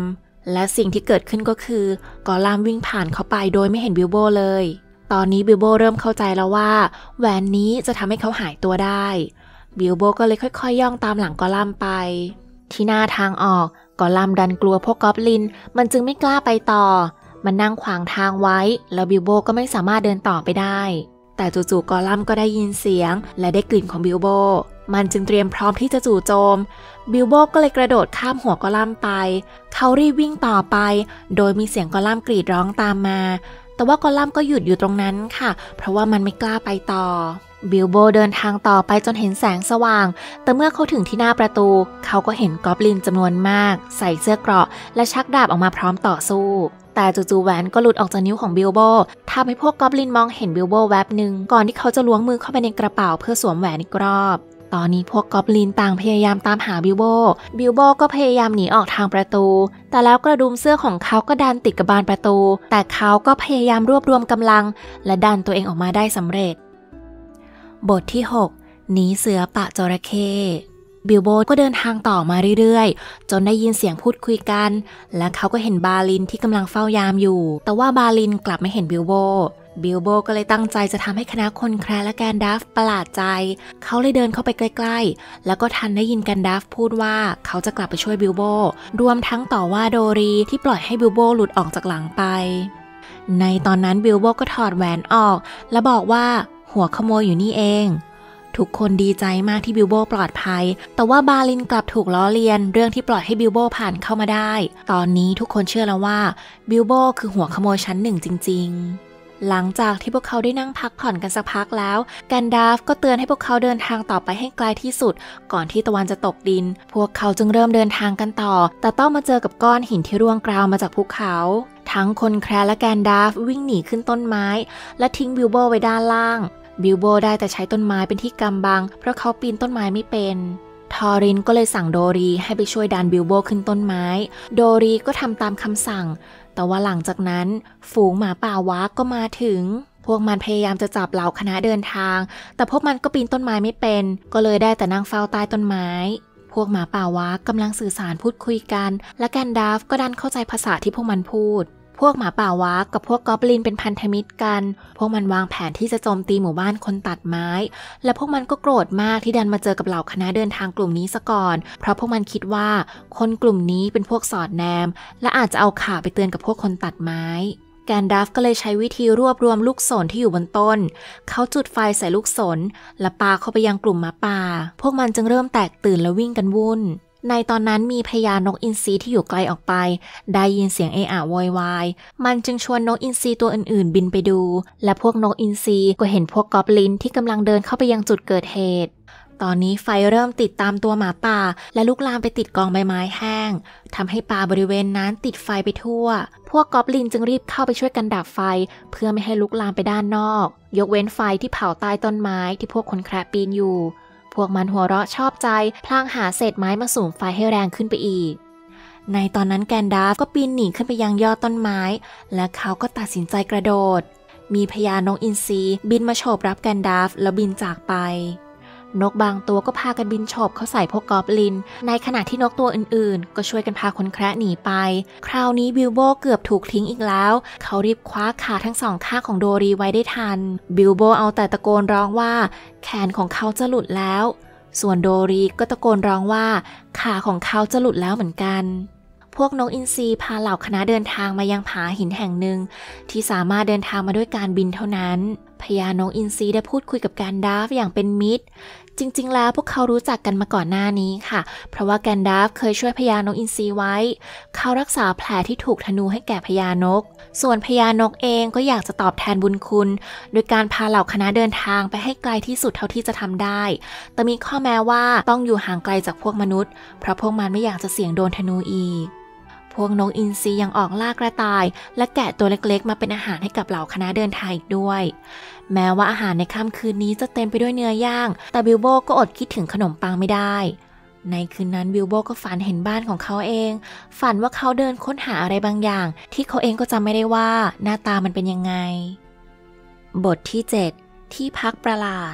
และสิ่งที่เกิดขึ้นก็คือกอลัมวิ่งผ่านเข้าไปโดยไม่เห็นบิลโบเลยตอนนี้บิลโบเริ่มเข้าใจแล้วว่าแหวนนี้จะทำให้เขาหายตัวได้บิลโบก็เลยค่อยๆย่องตามหลังกอลัมไปที่หน้าทางออกกอลัมดันกลัวพวกกอบลินมันจึงไม่กล้าไปต่อมันนั่งขวางทางไว้แล้วบิลโบก็ไม่สามารถเดินต่อไปได้แต่จู่ๆกอลัมก็ได้ยินเสียงและได้กลิ่นของบิลโบมันจึงเตรียมพร้อมที่จะจู่โจมบิลโบก็เลยกระโดดข้ามหัวกอลัมไปเขารีบวิ่งต่อไปโดยมีเสียงกอลัมกรีดร้องตามมาแต่ว่ากอลัมก็หยุดอยู่ตรงนั้นค่ะเพราะว่ามันไม่กล้าไปต่อบิลโบเดินทางต่อไปจนเห็นแสงสว่างแต่เมื่อเขาถึงที่หน้าประตูเขาก็เห็นกอบลินจำนวนมากใส่เสื้อเกราะและชักดาบออกมาพร้อมต่อสู้แต่จู่ๆแหวนก็หลุดออกจากนิ้วของบิลโบทำให้พวกกอบลินมองเห็นบิลโบแวบหนึ่งก่อนที่เขาจะล้วงมือเข้าไปในกระเป๋าเพื่อสวมแหวนอีกรอบตอนนี้พวกกอบลินต่างพยายามตามหาบิลโบบิลโบก็พยายามหนีออกทางประตูแต่แล้วกระดุมเสื้อของเขาก็ดันติดกับบานประตูแต่เขาก็พยายามรวบรวมกำลังและดันตัวเองออกมาได้สำเร็จบทที่หกหนีเสือปะจระเข้บิลโบก็เดินทางต่อมาเรื่อยๆจนได้ยินเสียงพูดคุยกันและเขาก็เห็นบาลินที่กำลังเฝ้ายามอยู่แต่ว่าบาลินกลับไม่เห็นบิลโบบิลโบก็เลยตั้งใจจะทำให้คณะคนแคร์และแกนดัฟประหลาดใจเขาเลยเดินเข้าไปใกล้ๆแล้วก็ทันได้ยินแกนดัฟพูดว่าเขาจะกลับไปช่วยบิลโบรวมทั้งต่อว่าโดรีที่ปล่อยให้บิลโบหลุดออกจากหลังไปในตอนนั้นบิลโบก็ถอดแหวนออกและบอกว่าหัวขโมยอยู่นี่เองทุกคนดีใจมากที่บิลโบปลอดภัยแต่ว่าบาลินกลับถูกล้อเลียนเรื่องที่ปล่อยให้บิลโบผ่านเข้ามาได้ตอนนี้ทุกคนเชื่อแล้วว่าบิลโบคือหัวขโมยชั้นหนึ่งจริงๆหลังจากที่พวกเขาได้นั่งพักผ่อนกันสักพักแล้วแกนดาฟก็เตือนให้พวกเขาเดินทางต่อไปให้ไกลที่สุดก่อนที่ตะวันจะตกดินพวกเขาจึงเริ่มเดินทางกันต่อแต่ต้องมาเจอกับก้อนหินที่ร่วงกราวมาจากภูเขาทั้งคนแคร์และแกนดาฟวิ่งหนีขึ้นต้นไม้และทิ้งบิลโบไว้ด้านล่างบิลโบได้แต่ใช้ต้นไม้เป็นที่กำบังเพราะเขาปีนต้นไม้ไม่เป็นทอรินก็เลยสั่งโดรีให้ไปช่วยดันบิลโบขึ้นต้นไม้โดรีก็ทำตามคำสั่งแต่ว่าหลังจากนั้นฝูงหมาป่าวากก็มาถึงพวกมันพยายามจะจับเหล่าคณะเดินทางแต่พวกมันก็ปีนต้นไม้ไม่เป็นก็เลยได้แต่นั่งเฝ้าใต้ต้นไม้พวกหมาป่าวากกำลังสื่อสารพูดคุยกันและแกนดาฟก็ดันเข้าใจภาษาที่พวกมันพูดพวกหมาป่าวากกับพวกกอบลินเป็นพันธมิตรกันพวกมันวางแผนที่จะโจมตีหมู่บ้านคนตัดไม้และพวกมันก็โกรธมากที่ดันมาเจอกับเหล่าคณะเดินทางกลุ่มนี้ซะก่อนเพราะพวกมันคิดว่าคนกลุ่มนี้เป็นพวกสอดแนมและอาจจะเอาข่าวไปเตือนกับพวกคนตัดไม้แกนดัฟก็เลยใช้วิธีรวบรวมลูกศรที่อยู่บนต้นเขาจุดไฟใส่ลูกศรและปาเข้าไปยังกลุ่มหมาป่าพวกมันจึงเริ่มแตกตื่นและวิ่งกันวุ่นในตอนนั้นมีพญานกอินทรีที่อยู่ไกลออกไปได้ยินเสียงเอะอะโวยวายมันจึงชวนนกอินทรีตัวอื่นๆบินไปดูและพวกนกอินทรีก็เห็นพวกกอบลินที่กำลังเดินเข้าไปยังจุดเกิดเหตุตอนนี้ไฟเริ่มติดตามตัวหมาป่าและลุกลามไปติดกองใบไม้แห้งทำให้ป่าบริเวณนั้นติดไฟไปทั่วพวกกอบลินจึงรีบเข้าไปช่วยกันดับไฟเพื่อไม่ให้ลุกลามไปด้านนอกยกเว้นไฟที่เผาใต้ต้นไม้ที่พวกคนแคระปีนอยู่พวกมันหัวเราะชอบใจพลางหาเศษไม้มาสูงไฟให้แรงขึ้นไปอีกในตอนนั้นแกนดาฟก็ปีนหนีขึ้นไปยังยอดต้นไม้และเขาก็ตัดสินใจกระโดดมีพญานกอินทรีบินมาโฉบรับแกนดาฟแล้วบินจากไปนกบางตัวก็พากันบินโฉบเข้าใส่พวกกอบลินในขณะที่นกตัวอื่นๆก็ช่วยกันพาคนแคระหนีไปคราวนี้บิลโบเกือบถูกทิ้งอีกแล้วเขารีบคว้าขาทั้งสองข้างของโดรีไว้ได้ทันบิลโบเอาแต่ตะโกนร้องว่าแขนของเขาจะหลุดแล้วส่วนโดรีก็ตะโกนร้องว่าขาของเขาจะหลุดแล้วเหมือนกันพวกนกอินทรีพาเหล่าคณะเดินทางมายังผาหินแห่งหนึ่งที่สามารถเดินทางมาด้วยการบินเท่านั้นพญานกอินทรีได้พูดคุยกับแกนดาฟอย่างเป็นมิตรจริงๆแล้วพวกเขารู้จักกันมาก่อนหน้านี้ค่ะเพราะว่าแกนดาฟเคยช่วยพญานกอินทรีไว้เขารักษาแผลที่ถูกธนูให้แก่พญานกส่วนพญานกเองก็อยากจะตอบแทนบุญคุณโดยการพาเหล่าคณะเดินทางไปให้ไกลที่สุดเท่าที่จะทำได้แต่มีข้อแม้ว่าต้องอยู่ห่างไกลจากพวกมนุษย์เพราะพวกมันไม่อยากจะเสี่ยงโดนธนูอีกพวกนกอินทรียังออกล่ากระต่ายและแกะตัวเล็กๆมาเป็นอาหารให้กับเหล่าคณะเดินทางอีกด้วยแม้ว่าอาหารในค่ำคืนนี้จะเต็มไปด้วยเนื้อย่างแต่บิลโบก็อดคิดถึงขนมปังไม่ได้ในคืนนั้นบิลโบก็ฝันเห็นบ้านของเขาเองฝันว่าเขาเดินค้นหาอะไรบางอย่างที่เขาเองก็จำไม่ได้ว่าหน้าตามันเป็นยังไงบทที่เจ็ดที่พักประหลาด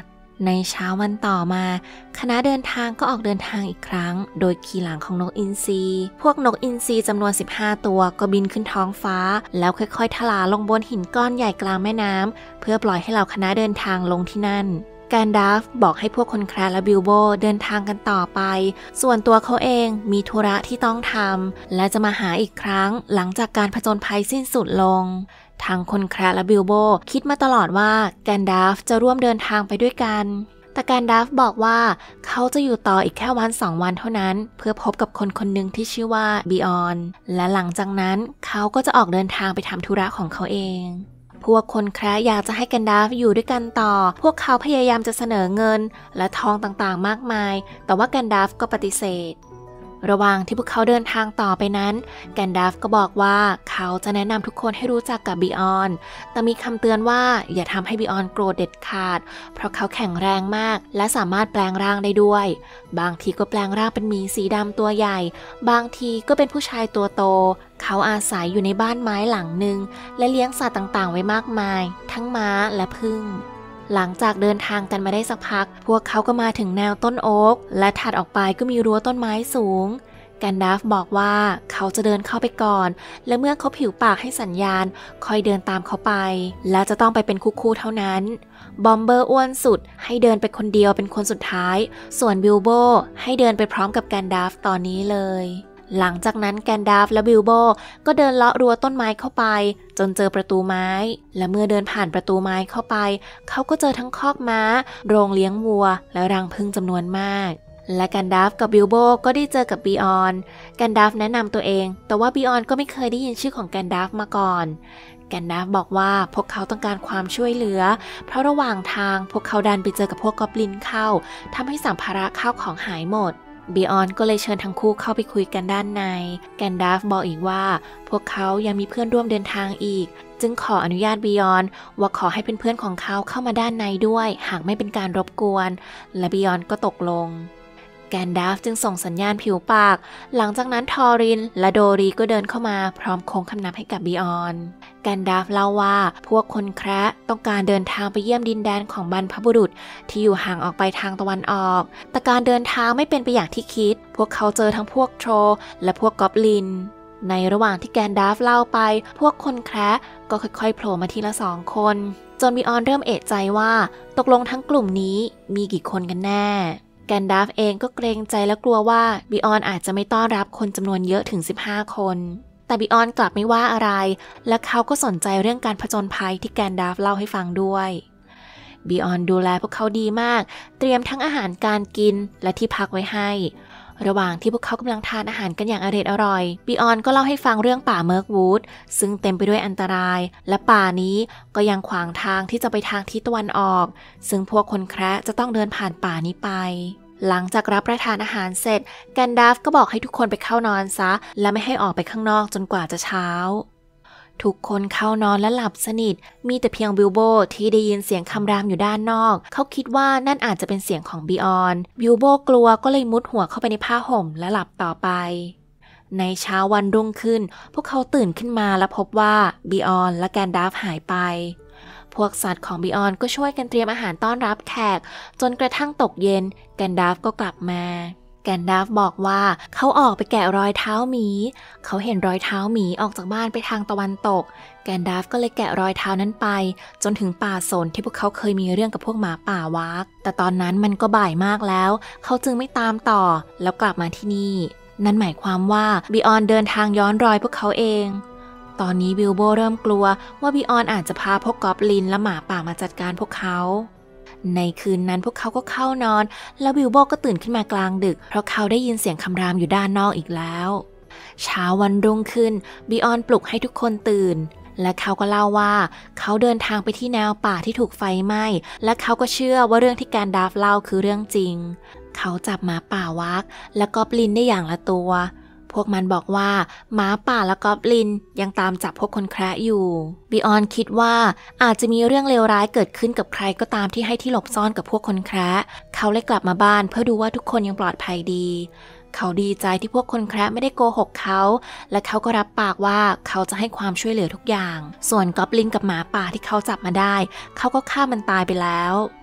ในเช้าวันต่อมาคณะเดินทางก็ออกเดินทางอีกครั้งโดยขี่หลังของนกอินทรีพวกนกอินทรีจำนวนสิบห้าตัวก็บินขึ้นท้องฟ้าแล้วค่อยๆทลาลงบนหินก้อนใหญ่กลางแม่น้ำเพื่อปล่อยให้เหล่าคณะเดินทางลงที่นั่นแกนดัฟบอกให้พวกคนแคระและบิลโบเดินทางกันต่อไปส่วนตัวเขาเองมีธุระที่ต้องทำและจะมาหาอีกครั้งหลังจากการผจญภัยสิ้นสุดลงทางคนแคระและบิลโบคิดมาตลอดว่าแกนดัฟจะร่วมเดินทางไปด้วยกันแต่แกนดัฟบอกว่าเขาจะอยู่ต่ออีกแค่วันสองวันเท่านั้นเพื่อพบกับคนคนหนึ่งที่ชื่อว่าบิออนและหลังจากนั้นเขาก็จะออกเดินทางไปทำธุระของเขาเองพวกคนแคระอยากจะให้แกนดัฟอยู่ด้วยกันต่อพวกเขาพยายามจะเสนอเงินและทองต่างๆมากมายแต่ว่าแกนดัฟก็ปฏิเสธระหว่างที่พวกเขาเดินทางต่อไปนั้นแกนดัฟก็บอกว่าเขาจะแนะนำทุกคนให้รู้จักกับบิออนแต่มีคำเตือนว่าอย่าทำให้บิออนโกรธเด็ดขาดเพราะเขาแข็งแรงมากและสามารถแปลงร่างได้ด้วยบางทีก็แปลงร่างเป็นหมีสีดำตัวใหญ่บางทีก็เป็นผู้ชายตัวโตเขาอาศัยอยู่ในบ้านไม้หลังหนึ่งและเลี้ยงสัตว์ต่างๆไว้มากมายทั้งม้าและผึ้งหลังจากเดินทางกันมาได้สักพักพวกเขาก็มาถึงแนวต้นโอ๊กและถัดออกไปก็มีรั้วต้นไม้สูงแกนดัฟบอกว่าเขาจะเดินเข้าไปก่อนและเมื่อเขาผิวปากให้สัญญาณค่อยเดินตามเขาไปและจะต้องไปเป็นคู่ๆเท่านั้นบอมเบอร์อ้วนสุดให้เดินไปคนเดียวเป็นคนสุดท้ายส่วนบิลโบให้เดินไปพร้อมกับแกนดัฟตอนนี้เลยหลังจากนั้นแกนดัฟและบิลโบก็เดินเลาะรั้วต้นไม้เข้าไปจนเจอประตูไม้และเมื่อเดินผ่านประตูไม้เข้าไปเขาก็เจอทั้งคอกม้าโรงเลี้ยงวัวและรังผึ้งจำนวนมากและแกนดัฟกับบิลโบก็ได้เจอกับบิออนแกนดัฟแนะนำตัวเองแต่ว่าบิออนก็ไม่เคยได้ยินชื่อของแกนดัฟมาก่อนแกนดัฟบอกว่าพวกเขาต้องการความช่วยเหลือเพราะระหว่างทางพวกเขาดันไปเจอกับพวกกอบลินเข้าทำให้สัมภาระข้าวของหายหมดบิออนก็เลยเชิญทั้งคู่เข้าไปคุยกันด้านในแกนดัฟบอกอีกว่าพวกเขายังมีเพื่อนร่วมเดินทางอีกจึงขออนุญาตบิออนว่าขอให้เป็นเพื่อนของเขาเข้ามาด้านในด้วยหากไม่เป็นการรบกวนและบิออนก็ตกลงแกนดัฟจึงส่งสัญญาณผิวปากหลังจากนั้นทอรินและโดรีก็เดินเข้ามาพร้อมโค้งคำนับให้กับบิออนแกนดัฟเล่าว่าพวกคนแคระต้องการเดินทางไปเยี่ยมดินแดนของบรรพบุรุษที่อยู่ห่างออกไปทางตะวันออกแต่การเดินทางไม่เป็นไปอย่างที่คิดพวกเขาเจอทั้งพวกโทรและพวกกอบลินในระหว่างที่แกนดัฟเล่าไปพวกคนแคระก็ค่อยๆโผล่มาทีละสองคนจนบิออนเริ่มเอะใจว่าตกลงทั้งกลุ่มนี้มีกี่คนกันแน่แกนดัฟเองก็เกรงใจและกลัวว่าบิออนอาจจะไม่ต้อนรับคนจำนวนเยอะถึงสิบห้าคนแต่บิออนกลับไม่ว่าอะไรและเขาก็สนใจเรื่องการผจญภัยที่แกนดัฟเล่าให้ฟังด้วยบิออนดูแลพวกเขาดีมากเตรียมทั้งอาหารการกินและที่พักไว้ให้ระหว่างที่พวกเขากำลังทานอาหารกันอย่างอร็ดอร่อยบิออนก็เล่าให้ฟังเรื่องป่าเมิร์กวูดซึ่งเต็มไปด้วยอันตรายและป่านี้ก็ยังขวางทางที่จะไปทางทิศตะวันออกซึ่งพวกคนแคระจะต้องเดินผ่านป่านี้ไปหลังจากรับประทานอาหารเสร็จแกนดัฟก็บอกให้ทุกคนไปเข้านอนซะและไม่ให้ออกไปข้างนอกจนกว่าจะเช้าทุกคนเข้านอนและหลับสนิทมีแต่เพียงบิลโบที่ได้ยินเสียงคำรามอยู่ด้านนอกเขาคิดว่านั่นอาจจะเป็นเสียงของบิออนบิลโบกลัวก็เลยมุดหัวเข้าไปในผ้าห่มและหลับต่อไปในเช้าวันรุ่งขึ้นพวกเขาตื่นขึ้นมาและพบว่าบิออนและแกนดัฟหายไปพวกสัตว์ของบิออนก็ช่วยกันเตรียมอาหารต้อนรับแขกจนกระทั่งตกเย็นแกนดัฟก็กลับมาแกนดัฟบอกว่าเขาออกไปแกะรอยเท้าหมีเขาเห็นรอยเท้าหมีออกจากบ้านไปทางตะวันตกแกนดัฟก็เลยแกะรอยเท้านั้นไปจนถึงป่าสนที่พวกเขาเคยมีเรื่องกับพวกหมาป่าวากแต่ตอนนั้นมันก็บ่ายมากแล้วเขาจึงไม่ตามต่อแล้วกลับมาที่นี่นั่นหมายความว่าบิออนเดินทางย้อนรอยพวกเขาเองตอนนี้บิลโบเริ่มกลัวว่าบิออนอาจจะพาพวกกอบลินและหมาป่ามาจัดการพวกเขาในคืนนั้นพวกเขาก็เข้านอนแล้วบิลโบก็ตื่นขึ้นมากลางดึกเพราะเขาได้ยินเสียงคำรามอยู่ด้านนอกอีกแล้วเช้าวันรุ่งขึ้นบิออนปลุกให้ทุกคนตื่นและเขาก็เล่าว่าเขาเดินทางไปที่แนวป่าที่ถูกไฟไหม้และเขาก็เชื่อว่าเรื่องที่แกนดัฟเล่าคือเรื่องจริงเขาจับหมาป่าวากและกอบลินได้อย่างละตัวพวกมันบอกว่าหมาป่าและกอบลินยังตามจับพวกคนแคระอยู่บิออนคิดว่าอาจจะมีเรื่องเลวร้ายเกิดขึ้นกับใครก็ตามที่ให้ที่หลบซ่อนกับพวกคนแคระเขาเลยกลับมาบ้านเพื่อดูว่าทุกคนยังปลอดภัยดีเขาดีใจที่พวกคนแคระไม่ได้โกหกเขาและเขาก็รับปากว่าเขาจะให้ความช่วยเหลือทุกอย่างส่วนกอบลินกับหมาป่าที่เขาจับมาได้เขาก็ฆ่ามันตายไปแล้ว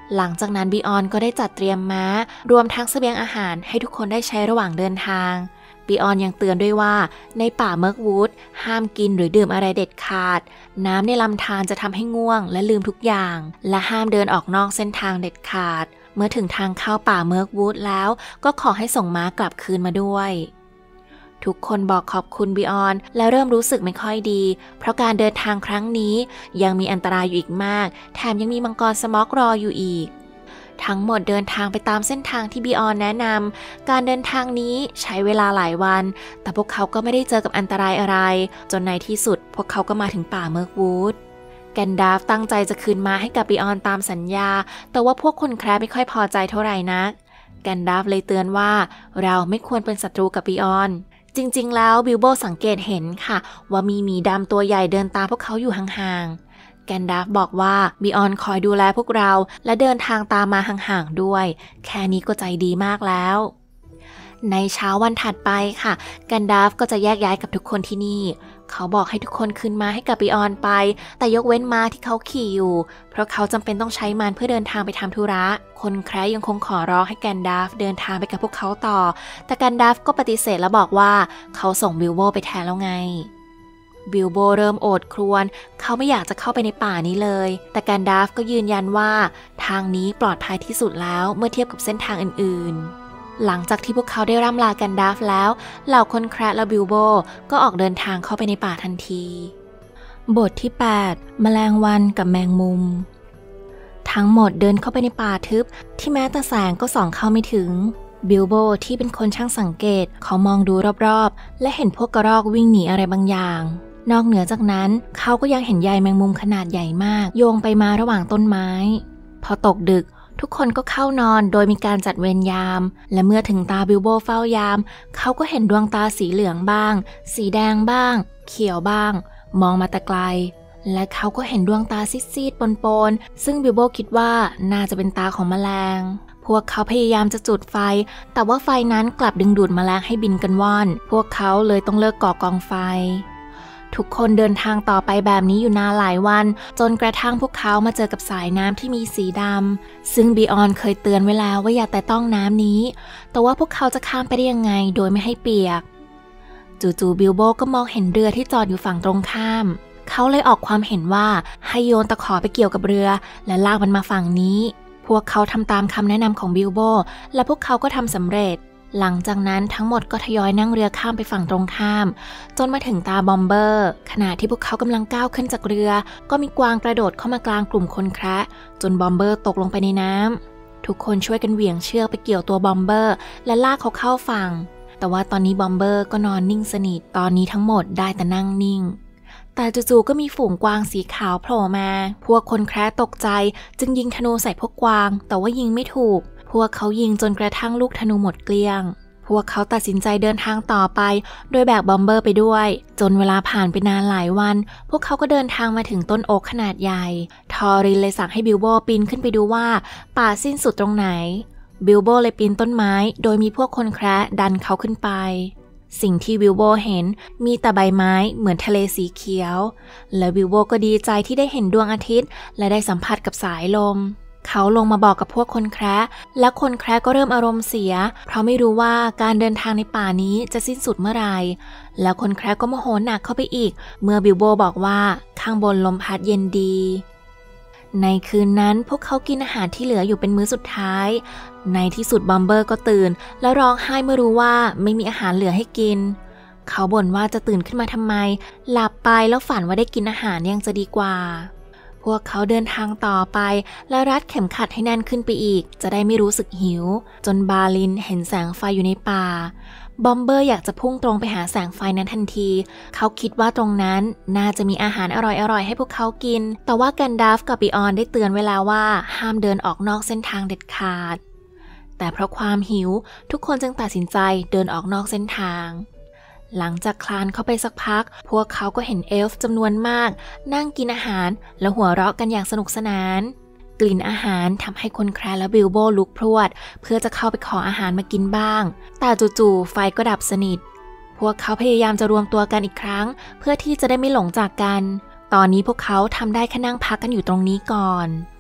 หลังจากนั้นบีออนก็ได้จัดเตรียมม้ารวมทั้งเสบียงอาหารให้ทุกคนได้ใช้ระหว่างเดินทางบีออนยังเตือนด้วยว่าในป่าเมิร์กวูดห้ามกินหรือดื่มอะไรเด็ดขาดน้ำในลำธารจะทำให้ง่วงและลืมทุกอย่างและห้ามเดินออกนอกเส้นทางเด็ดขาดเมื่อถึงทางเข้าป่าเมิร์กวูดแล้วก็ขอให้ส่งม้ากลับคืนมาด้วยทุกคนบอกขอบคุณบีออนและเริ่มรู้สึกไม่ค่อยดีเพราะการเดินทางครั้งนี้ยังมีอันตรายอยู่อีกมากแถมยังมีมังกรสม็อกรออยู่อีกทั้งหมดเดินทางไปตามเส้นทางที่บีออนแนะนำการเดินทางนี้ใช้เวลาหลายวันแต่พวกเขาก็ไม่ได้เจอกับอันตรายอะไรจนในที่สุดพวกเขาก็มาถึงป่าเมิร์กวูดแกนดาฟตั้งใจจะคืนม้าให้กับบีออนตามสัญญาแต่ว่าพวกคนแคร์ไม่ค่อยพอใจเท่าไหร่นักแกนดาฟเลยเตือนว่าเราไม่ควรเป็นศัตรูกับบีออนจริงๆแล้วบิลโบสังเกตเห็นค่ะว่ามีหมีดำตัวใหญ่เดินตามพวกเขาอยู่ห่างๆแกนดาฟบอกว่าบีออนคอยดูแลพวกเราและเดินทางตามมาห่างๆด้วยแค่นี้ก็ใจดีมากแล้วในเช้าวันถัดไปค่ะแกนดาฟก็จะแยกย้ายกับทุกคนที่นี่เขาบอกให้ทุกคนคืนม้าให้กับบีออนไปแต่ยกเว้นม้าที่เขาขี่อยู่เพราะเขาจำเป็นต้องใช้มันเพื่อเดินทางไปทำธุระคนแคร์ยังคงขอร้องให้แกนดาฟเดินทางไปกับพวกเขาต่อแต่แกนดาฟก็ปฏิเสธและบอกว่าเขาส่งบิลโบไปแทนแล้วไงบิลโบเริ่มโอดครวญเขาไม่อยากจะเข้าไปในป่านี้เลยแต่แกนดาฟก็ยืนยันว่าทางนี้ปลอดภัยที่สุดแล้วเมื่อเทียบกับเส้นทางอื่นๆหลังจากที่พวกเขาได้ร่ำลาแกนดาฟแล้วเหล่าคนแคร์และบิลโบก็ออกเดินทางเข้าไปในป่าทันทีบทที่แปดแมลงวันกับแมงมุมทั้งหมดเดินเข้าไปในป่าทึบที่แม้แต่แสงก็ส่องเข้าไม่ถึงบิลโบที่เป็นคนช่างสังเกตเขามองดูรอบๆและเห็นพวกกระรอกวิ่งหนีอะไรบางอย่างนอกเหนือจากนั้นเขาก็ยังเห็นใยแมงมุมขนาดใหญ่มากโยงไปมาระหว่างต้นไม้พอตกดึกทุกคนก็เข้านอนโดยมีการจัดเวรยามและเมื่อถึงตาบิลโบเฝ้ายามเขาก็เห็นดวงตาสีเหลืองบ้างสีแดงบ้างเขียวบ้างมองมาแต่ไกลและเขาก็เห็นดวงตาซีดๆปนๆซึ่งบิลโบคิดว่าน่าจะเป็นตาของแมลงพวกเขาพยายามจะจุดไฟแต่ว่าไฟนั้นกลับดึงดูดแมลงให้บินกันว่อนพวกเขาเลยต้องเลิกก่อกองไฟทุกคนเดินทางต่อไปแบบนี้อยู่นานหลายวันจนกระทั่งพวกเขามาเจอกับสายน้ำที่มีสีดำซึ่งบีออนเคยเตือนไว้แล้วว่าอย่าแตะต้องน้ำนี้แต่ว่าพวกเขาจะข้ามไปได้ยังไงโดยไม่ให้เปียกจู่ๆบิลโบก็มองเห็นเรือที่จอดอยู่ฝั่งตรงข้ามเขาเลยออกความเห็นว่าให้โยนตะขอไปเกี่ยวกับเรือและลากมันมาฝั่งนี้พวกเขาทำตามคำแนะนำของบิลโบและพวกเขาก็ทำสำเร็จหลังจากนั้นทั้งหมดก็ทยอยนั่งเรือข้ามไปฝั่งตรงข้ามจนมาถึงตาบอมเบอร์ขณะที่พวกเขากำลังก้าวขึ้นจากเรือก็มีกวางกระโดดเข้ามากลางกลุ่มคนแคระจนบอมเบอร์ตกลงไปในน้ำทุกคนช่วยกันเหวี่ยงเชือกไปเกี่ยวตัวบอมเบอร์และลากเขาเข้าฝั่งแต่ว่าตอนนี้บอมเบอร์ก็นอนนิ่งสนิทตอนนี้ทั้งหมดได้แต่นั่งนิ่งแต่จู่ๆก็มีฝูงกวางสีขาวโผล่มาพวกคนแคระตกใจจึงยิงธนูใส่พวกกวางแต่ว่ายิงไม่ถูกพวกเขายิงจนกระทั่งลูกธนูหมดเกลี้ยงพวกเขาตัดสินใจเดินทางต่อไปโดยแบกบอมเบอร์ไปด้วยจนเวลาผ่านไปนานหลายวันพวกเขาก็เดินทางมาถึงต้นโอ๊กขนาดใหญ่ทอรินเลยสั่งให้บิลโบปีนขึ้นไปดูว่าป่าสิ้นสุดตรงไหนบิลโบเลยปีนต้นไม้โดยมีพวกคนแคระดันเขาขึ้นไปสิ่งที่บิลโบเห็นมีแต่ใบไม้เหมือนทะเลสีเขียวและบิลโบก็ดีใจที่ได้เห็นดวงอาทิตย์และได้สัมผัสกับสายลมเขาลงมาบอกกับพวกคนแคระและคนแคระก็เริ่มอารมณ์เสียเพราะไม่รู้ว่าการเดินทางในป่านี้จะสิ้นสุดเมื่อไหร่แล้วคนแคระก็โมโหหนักเข้าไปอีกเมื่อบิลโบบอกว่าข้างบนลมพัดเย็นดีในคืนนั้นพวกเขากินอาหารที่เหลืออยู่เป็นมื้อสุดท้ายในที่สุดบอมเบอร์ก็ตื่นและร้องไห้เมื่อรู้ว่าไม่มีอาหารเหลือให้กินเขาบ่นว่าจะตื่นขึ้นมาทำไมหลับไปแล้วฝันว่าได้กินอาหารยังจะดีกว่าพวกเขาเดินทางต่อไปและรัดเข็มขัดให้แน่นขึ้นไปอีกจะได้ไม่รู้สึกหิวจนบาลินเห็นแสงไฟอยู่ในป่าบอมเบอร์อยากจะพุ่งตรงไปหาแสงไฟนั้นทันทีเขาคิดว่าตรงนั้นน่าจะมีอาหารอร่อยๆให้พวกเขากินแต่ว่าแกนดาฟกับบีออนได้เตือนไว้แล้วว่าห้ามเดินออกนอกเส้นทางเด็ดขาดแต่เพราะความหิวทุกคนจึงตัดสินใจเดินออกนอกเส้นทางหลังจากคลานเข้าไปสักพักพวกเขาก็เห็นเอลฟ์จำนวนมากนั่งกินอาหารและหัวเราะกันอย่างสนุกสนานกลิ่นอาหารทำให้คนแคระและบิลโบลุกพรวดเพื่อจะเข้าไปขออาหารมากินบ้างแต่จู่ๆไฟก็ดับสนิทพวกเขาพยายามจะรวมตัวกันอีกครั้งเพื่อที่จะได้ไม่หลงจากกันตอนนี้พวกเขาทำได้แค่นั่งพักกันอยู่ตรงนี้ก่อน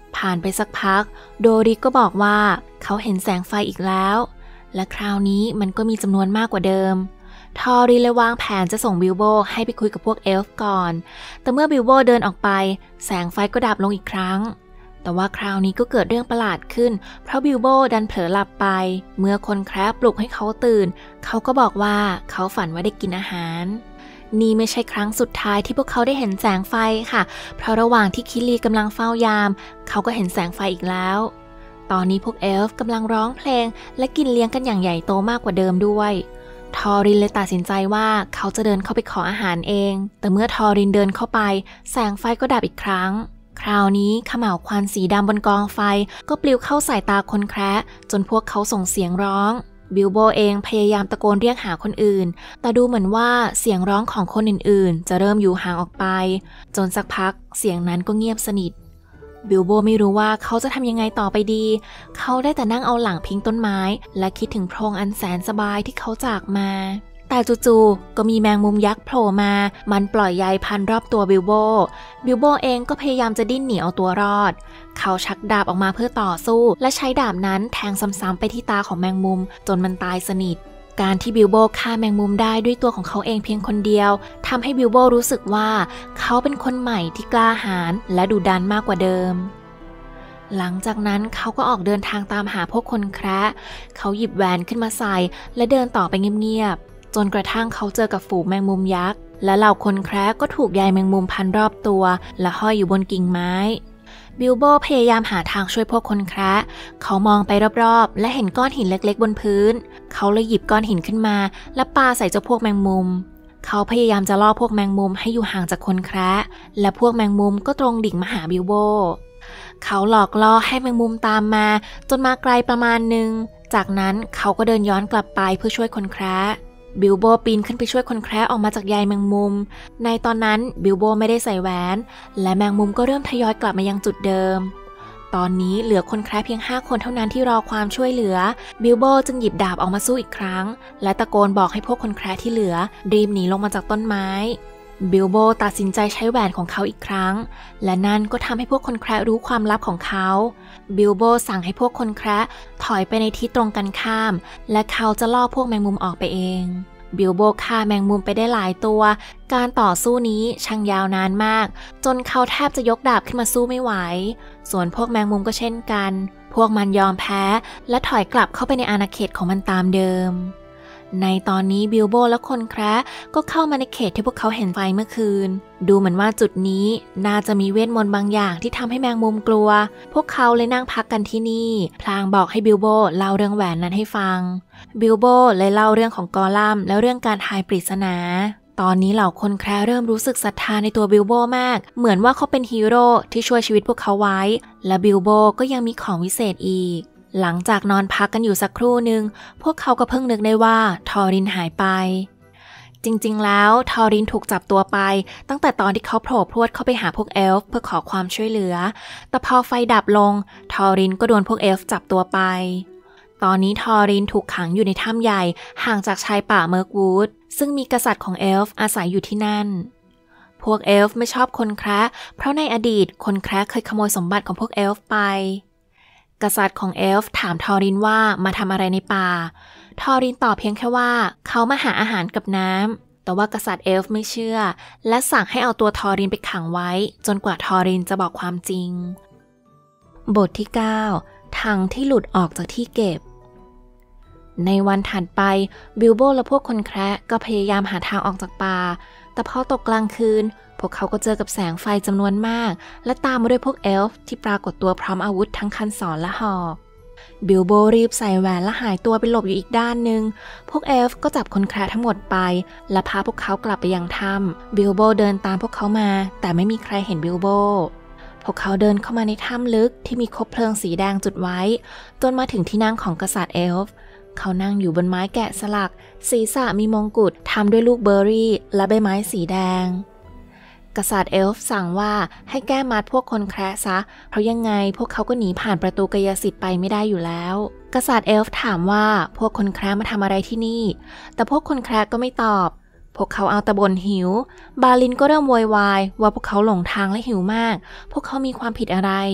ผ่านไปสักพักโดริก็บอกว่าเขาเห็นแสงไฟอีกแล้วและคราวนี้มันก็มีจำนวนมากกว่าเดิมทอรินเลยวางแผนจะส่งบิลโบให้ไปคุยกับพวกเอลฟ์ก่อนแต่เมื่อบิลโบเดินออกไปแสงไฟก็ดับลงอีกครั้งแต่ว่าคราวนี้ก็เกิดเรื่องประหลาดขึ้นเพราะบิลโบดันเผลอหลับไปเมื่อคนแคร์ปลุกให้เขาตื่นเขาก็บอกว่าเขาฝันว่าได้กินอาหารนี่ไม่ใช่ครั้งสุดท้ายที่พวกเขาได้เห็นแสงไฟค่ะเพราะระหว่างที่คิลีกำลังเฝ้ายามเขาก็เห็นแสงไฟอีกแล้วตอนนี้พวกเอลฟ์กำลังร้องเพลงและกินเลี้ยงกันอย่างใหญ่โตมากกว่าเดิมด้วยทอรินเลยตัดสินใจว่าเขาจะเดินเข้าไปขออาหารเองแต่เมื่อทอรินเดินเข้าไปแสงไฟก็ดับอีกครั้งคราวนี้เขม่าวควันสีดำบนกองไฟก็ปลิวเข้าสายตาคนแคระจนพวกเขาส่งเสียงร้องบิลโบเองพยายามตะโกนเรียกหาคนอื่นแต่ดูเหมือนว่าเสียงร้องของคนอื่นๆจะเริ่มอยู่ห่างออกไปจนสักพักเสียงนั้นก็เงียบสนิทบิลโบไม่รู้ว่าเขาจะทำยังไงต่อไปดีเขาได้แต่นั่งเอาหลังพิงต้นไม้และคิดถึงโพรงอันแสนสบายที่เขาจากมาแต่จู่ๆก็มีแมงมุมยักษ์โผล่มามันปล่อยใยพันรอบตัวบิลโบบิลโบเองก็พยายามจะดิ้นหนีเอาตัวรอดเขาชักดาบออกมาเพื่อต่อสู้และใช้ดาบนั้นแทงซ้ำๆไปที่ตาของแมงมุมจนมันตายสนิทการที่บิลโบฆ่าแมงมุมได้ด้วยตัวของเขาเองเพียงคนเดียวทำให้บิลโบรู้สึกว่าเขาเป็นคนใหม่ที่กล้าหาญและดุดันมากกว่าเดิมหลังจากนั้นเขาก็ออกเดินทางตามหาพวกคนแคระเขาหยิบแหวนขึ้นมาใส่และเดินต่อไปเงียบๆจนกระทั่งเขาเจอกับฝูงแมงมุมยักษ์และเหล่าคนแคระก็ถูกใยแมงมุมพันรอบตัวและห้อยอยู่บนกิ่งไม้บิลโบพยายามหาทางช่วยพวกคนแคระเขามองไปรอบๆและเห็นก้อนหินเล็กๆบนพื้นเขาเลยหยิบก้อนหินขึ้นมาและปาใส่เจ้าพวกแมงมุมเขาพยายามจะล่อพวกแมงมุมให้อยู่ห่างจากคนแคระและพวกแมงมุมก็ตรงดิ่งมาหาบิลโบเขาหลอกล่อให้แมงมุมตามมาจนมาไกลประมาณหนึ่งจากนั้นเขาก็เดินย้อนกลับไปเพื่อช่วยคนแคระบิลโบปีนขึ้นไปช่วยคนแคระออกมาจากใยแมงมุมในตอนนั้นบิลโบไม่ได้ใส่แหวนและแมงมุมก็เริ่มทยอยกลับมายังจุดเดิมตอนนี้เหลือคนแคระเพียงห้าคนเท่านั้นที่รอความช่วยเหลือบิลโบจึงหยิบดาบออกมาสู้อีกครั้งและตะโกนบอกให้พวกคนแคระที่เหลือรีบหนีลงมาจากต้นไม้บิลโบตัดสินใจใช้แหวนของเขาอีกครั้งและนั่นก็ทำให้พวกคนแคระรู้ความลับของเขาบิลโบสั่งให้พวกคนแคระถอยไปในทิศตรงกันข้ามและเขาจะล่อพวกแมงมุมออกไปเองบิลโบฆ่าแมงมุมไปได้หลายตัวการต่อสู้นี้ช่างยาวนานมากจนเขาแทบจะยกดาบขึ้นมาสู้ไม่ไหวส่วนพวกแมงมุมก็เช่นกันพวกมันยอมแพ้และถอยกลับเข้าไปในอาณาเขตของมันตามเดิมในตอนนี้บิลโบและคนแคระก็เข้ามาในเขตที่พวกเขาเห็นไฟเมื่อคืนดูเหมือนว่าจุดนี้น่าจะมีเวทมนต์บางอย่างที่ทำให้แมงมุมกลัวพวกเขาเลยนั่งพักกันที่นี่พลางบอกให้บิลโบเล่าเรื่องแหวนนั้นให้ฟังบิลโบเลยเล่าเรื่องของกอลัมและเรื่องการทายปริศนาตอนนี้เหล่าคนแคระเริ่มรู้สึกศรัทธาในตัวบิลโบมากเหมือนว่าเขาเป็นฮีโร่ที่ช่วยชีวิตพวกเขาไว้และบิลโบก็ยังมีของวิเศษอีกหลังจากนอนพักกันอยู่สักครู่หนึ่งพวกเขาก็เพิ่งนึกได้ว่าทอรินหายไปจริงๆแล้วทอรินถูกจับตัวไปตั้งแต่ตอนที่เขาโผล่พรวดเข้าไปหาพวกเอลฟ์เพื่อขอความช่วยเหลือแต่พอไฟดับลงทอรินก็โดนพวกเอลฟ์จับตัวไปตอนนี้ทอรินถูกขังอยู่ในถ้ำใหญ่ห่างจากชายป่าเมิร์กวูดซึ่งมีกษัตริย์ของเอลฟ์อาศัยอยู่ที่นั่นพวกเอลฟ์ไม่ชอบคนแคระเพราะในอดีตคนแคระเคยขโมยสมบัติของพวกเอลฟ์ไปกษัตริย์ของเอลฟ์ถามทอรินว่ามาทำอะไรในป่าทอรินตอบเพียงแค่ว่าเขามาหาอาหารกับน้ำแต่ว่ากษัตริย์เอลฟ์ไม่เชื่อและสั่งให้เอาตัวทอรินไปขังไว้จนกว่าทอรินจะบอกความจริงบทที่เก้าถังที่หลุดออกจากที่เก็บในวันถัดไปบิลโบและพวกคนแคระก็พยายามหาทางออกจากป่าแต่พอตกกลางคืนพวกเขาก็เจอกับแสงไฟจำนวนมากและตามมาด้วยพวกเอลฟ์ที่ปรากฏตัวพร้อมอาวุธทั้งคันศรและหอกบิลโบรีบใส่แหวนและหายตัวไปหลบอยู่อีกด้านหนึ่งพวกเอลฟ์ก็จับคนแคระทั้งหมดไปและพาพวกเขากลับไปยังถ้ำบิลโบเดินตามพวกเขามาแต่ไม่มีใครเห็นบิลโบพวกเขาเดินเข้ามาในถ้ำลึกที่มีคบเพลิงสีแดงจุดไว้จนมาถึงที่นั่งของกษัตริย์เอลฟ์เขานั่งอยู่บนไม้แกะสลักศีรษะมีมงกุฎทำด้วยลูกเบอร์รี่และใบไม้สีแดงกษัตริย์เอลฟ์สั่งว่าให้แก้มัดพวกคนแคระซะเพราะยังไงพวกเขาก็หนีผ่านประตูกายสิทธิ์ไปไม่ได้อยู่แล้วกษัตริย์เอลฟ์ถามว่าพวกคนแคระมาทำอะไรที่นี่แต่พวกคนแคระก็ไม่ตอบพวกเขาเอาแต่บ่นหิวบาลินก็เริ่มโวยวายว่าพวกเขาหลงทางและหิวมากพวกเขามีความผิดอะไร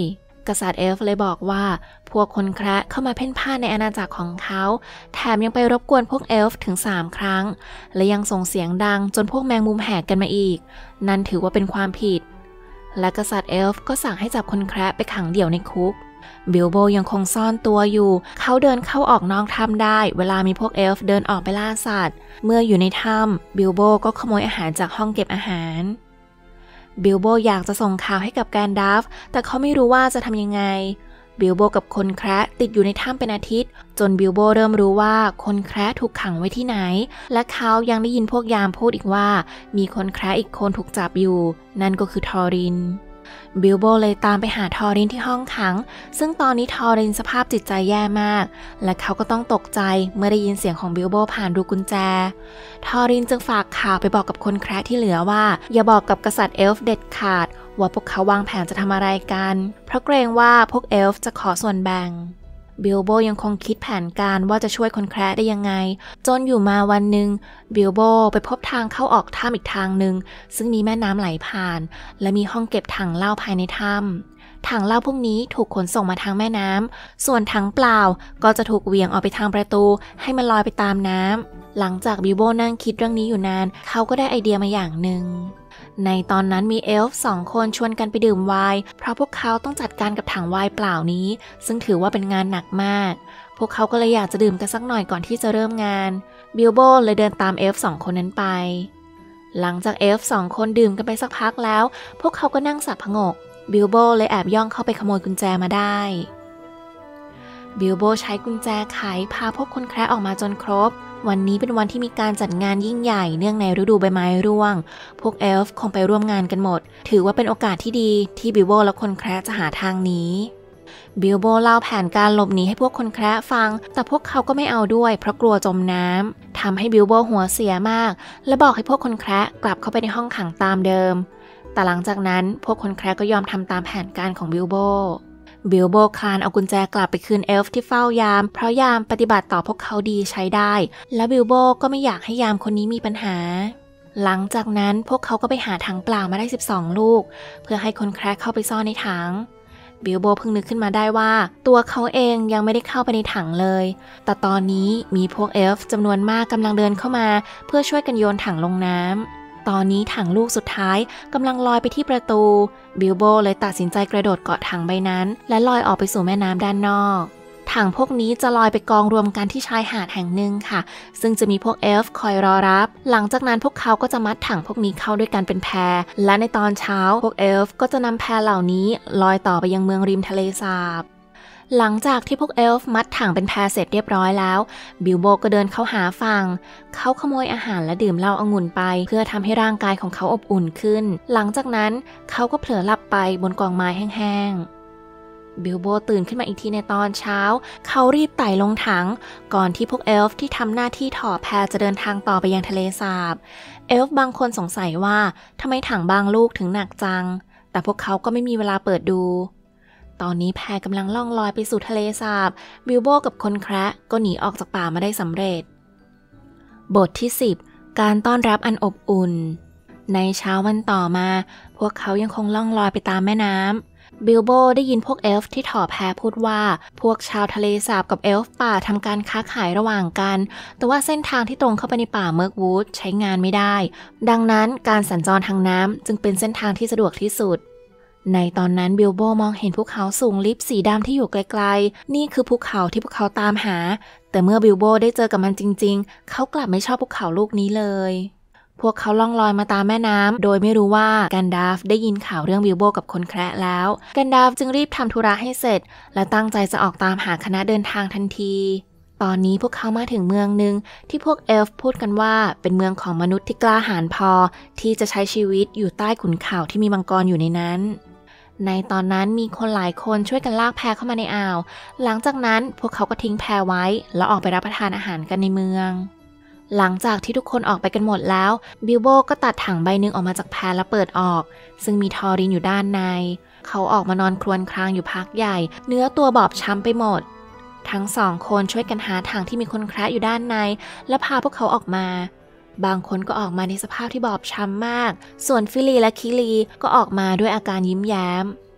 กษัตริย์เอลฟ์เลยบอกว่าพวกคนแคระเข้ามาเพ่นพ่านในอาณาจักรของเขาแถมยังไปรบกวนพวกเอลฟ์ถึงสามครั้งและยังส่งเสียงดังจนพวกแมงมุมแหกกันมาอีกนั่นถือว่าเป็นความผิดและกษัตริย์เอลฟ์ก็สั่งให้จับคนแคระไปขังเดี่ยวในคุกบิลโบยังคงซ่อนตัวอยู่เขาเดินเข้าออกนอกถ้ำได้เวลามีพวกเอลฟ์เดินออกไปล่าสัตว์เมื่ออยู่ในถ้ำบิลโบก็ขโมยอาหารจากห้องเก็บอาหารบิลโบอยากจะส่งข่าวให้กับแกนดัฟแต่เขาไม่รู้ว่าจะทำยังไงบิลโบกับคนแคระติดอยู่ในถ้ำเป็นอาทิตย์จนบิลโบเริ่มรู้ว่าคนแคระถูกขังไว้ที่ไหนและเขายังได้ยินพวกยามพูดอีกว่ามีคนแคระอีกคนถูกจับอยู่นั่นก็คือทอรินบิลโบเลยตามไปหาทอรินที่ห้องขังซึ่งตอนนี้ทอรินสภาพจิตใจแย่มากและเขาก็ต้องตกใจเมื่อได้ยินเสียงของบิลโบผ่านรูกุญแจทอรินจึงฝากข่าวไปบอกกับคนแคระที่เหลือว่าอย่าบอกกับกษัตริย์เอลฟ์เด็ดขาดว่าพวกเขาวางแผนจะทำอะไรกันเพราะเกรงว่าพวกเอลฟ์จะขอส่วนแบ่งบิลโบยังคงคิดแผนการว่าจะช่วยคนแคระได้ยังไงจนอยู่มาวันหนึ่งบิลโบไปพบทางเข้าออกถ้ำอีกทางหนึ่งซึ่งมีแม่น้ำไหลผ่านและมีห้องเก็บถังเหล้าภายในถ้ำถังเหล้าพวกนี้ถูกขนส่งมาทางแม่น้ำส่วนถังเปล่าก็จะถูกเหวี่ยงออกไปทางประตูให้มันลอยไปตามน้ำหลังจากบิลโบนั่งคิดเรื่องนี้อยู่นานเขาก็ได้ไอเดียมาอย่างหนึ่งในตอนนั้นมีเอลฟ์สองคนชวนกันไปดื่มไวน์เพราะพวกเขาต้องจัดการกับถังไวน์เปล่านี้ซึ่งถือว่าเป็นงานหนักมากพวกเขาก็เลยอยากจะดื่มกันสักหน่อยก่อนที่จะเริ่มงานบิลโบเลยเดินตามเอลฟ์สองคนนั้นไปหลังจากเอลฟ์สองคนดื่มกันไปสักพักแล้วพวกเขาก็นั่งสับผงกบิลโบเลยแอบย่องเข้าไปขโมยกุญแจมาได้บิลโบใช้กุญแจไขพาพวกคนแคระออกมาจนครบวันนี้เป็นวันที่มีการจัดงานยิ่งใหญ่เนื่องในฤดูใบไม้ร่วงพวกเอลฟ์คงไปร่วมงานกันหมดถือว่าเป็นโอกาสที่ดีที่บิลโบและคนแคระจะหาทางหนีบิลโบเล่าแผนการหลบหนีให้พวกคนแคระฟังแต่พวกเขาก็ไม่เอาด้วยเพราะกลัวจมน้ำทำให้บิลโบหัวเสียมากและบอกให้พวกคนแคระกลับเข้าไปในห้องขังตามเดิมแต่หลังจากนั้นพวกคนแคระก็ยอมทำตามแผนการของบิลโบบิลโบคลานเอากุญแจกลับไปคืนเอลฟ์ที่เฝ้ายามเพราะยามปฏิบัติต่อพวกเขาดีใช้ได้และบิลโบก็ไม่อยากให้ยามคนนี้มีปัญหาหลังจากนั้นพวกเขาก็ไปหาถังเปล่ามาได้สิบสองลูกเพื่อให้คนแคระเข้าไปซ่อนในถังบิลโบเพิ่งนึกขึ้นมาได้ว่าตัวเขาเองยังไม่ได้เข้าไปในถังเลยแต่ตอนนี้มีพวกเอลฟ์จำนวนมากกำลังเดินเข้ามาเพื่อช่วยกันโยนถังลงน้ำตอนนี้ถังลูกสุดท้ายกำลังลอยไปที่ประตูบิลโบเลยตัดสินใจกระโดดเกาะถังใบนั้นและลอยออกไปสู่แม่น้ำด้านนอกถังพวกนี้จะลอยไปกองรวมกันที่ชายหาดแห่งหนึ่งค่ะซึ่งจะมีพวกเอลฟ์คอยรอรับหลังจากนั้นพวกเขาก็จะมัดถังพวกนี้เข้าด้วยกันเป็นแพและในตอนเช้าพวกเอลฟ์ก็จะนำแพเหล่านี้ลอยต่อไปยังเมืองริมทะเลสาบหลังจากที่พวกเอลฟ์มัดถังเป็นแพเสร็จเรียบร้อยแล้วบิลโบก็เดินเข้าหาฝั่งเขาขโมยอาหารและดื่มเหล้าองุ่นไปเพื่อทำให้ร่างกายของเขาอบอุ่นขึ้นหลังจากนั้นเขาก็เผลอหลับไปบนกองไม้แห้งๆบิลโบตื่นขึ้นมาอีกทีในตอนเช้าเขารีบไต่ลงถังก่อนที่พวกเอลฟ์ที่ทำหน้าที่ถ่อแพจะเดินทางต่อไปยังทะเลสาบเอลฟ์บางคนสงสัยว่าทำไมถังบางลูกถึงหนักจังแต่พวกเขาก็ไม่มีเวลาเปิดดูตอนนี้แพกำลังล่องลอยไปสู่ทะเลสาบบิลโบกับคนแคระก็หนีออกจากป่ามาได้สำเร็จบทที่สิบการต้อนรับอันอบอุ่นในเช้าวันต่อมาพวกเขายังคงล่องลอยไปตามแม่น้ำบิลโบได้ยินพวกเอลฟ์ที่ถ่อแพพูดว่าพวกชาวทะเลสาบกับเอลฟ์ป่าทำการค้าขายระหว่างกันแต่ว่าเส้นทางที่ตรงเข้าไปในป่าเมิร์กวูดใช้งานไม่ได้ดังนั้นการสัญจรทางน้ำจึงเป็นเส้นทางที่สะดวกที่สุดในตอนนั้นบิลโบมองเห็นภูเขาสูงลิบสีดำที่อยู่ไกลๆนี่คือภูเขาที่พวกเขาตามหาแต่เมื่อบิลโบได้เจอกับมันจริงๆเขากลับไม่ชอบภูเขาลูกนี้เลยพวกเขาล่องลอยมาตามแม่น้ำโดยไม่รู้ว่ากันดาฟได้ยินข่าวเรื่องบิลโบกับคนแคระแล้วกันดาฟจึงรีบทำธุระให้เสร็จและตั้งใจจะออกตามหาคณะเดินทางทันทีตอนนี้พวกเขามาถึงเมืองหนึ่งที่พวกเอลฟ์พูดกันว่าเป็นเมืองของมนุษย์ที่กล้าหาญพอที่จะใช้ชีวิตอยู่ใต้ขุนเขาที่มีมังกรอยู่ในนั้นในตอนนั้นมีคนหลายคนช่วยกันลากแพเข้ามาในอ่าวหลังจากนั้นพวกเขาก็ทิ้งแพไว้แล้วออกไปรับประทานอาหารกันในเมืองหลังจากที่ทุกคนออกไปกันหมดแล้วบิลโบก็ตัดถังใบหนึ่งออกมาจากแพและเปิดออกซึ่งมีทอรินอยู่ด้านในเขาออกมานอนครวญครางอยู่พักใหญ่เนื้อตัวบอบช้ำไปหมดทั้งสองคนช่วยกันหาถังที่มีคนแคระอยู่ด้านในและพาพวกเขาออกมาบางคนก็ออกมาในสภาพที่บอบช้ำมากส่วนฟิลีและคิลีก็ออกมาด้วยอาการยิ้มแย้ม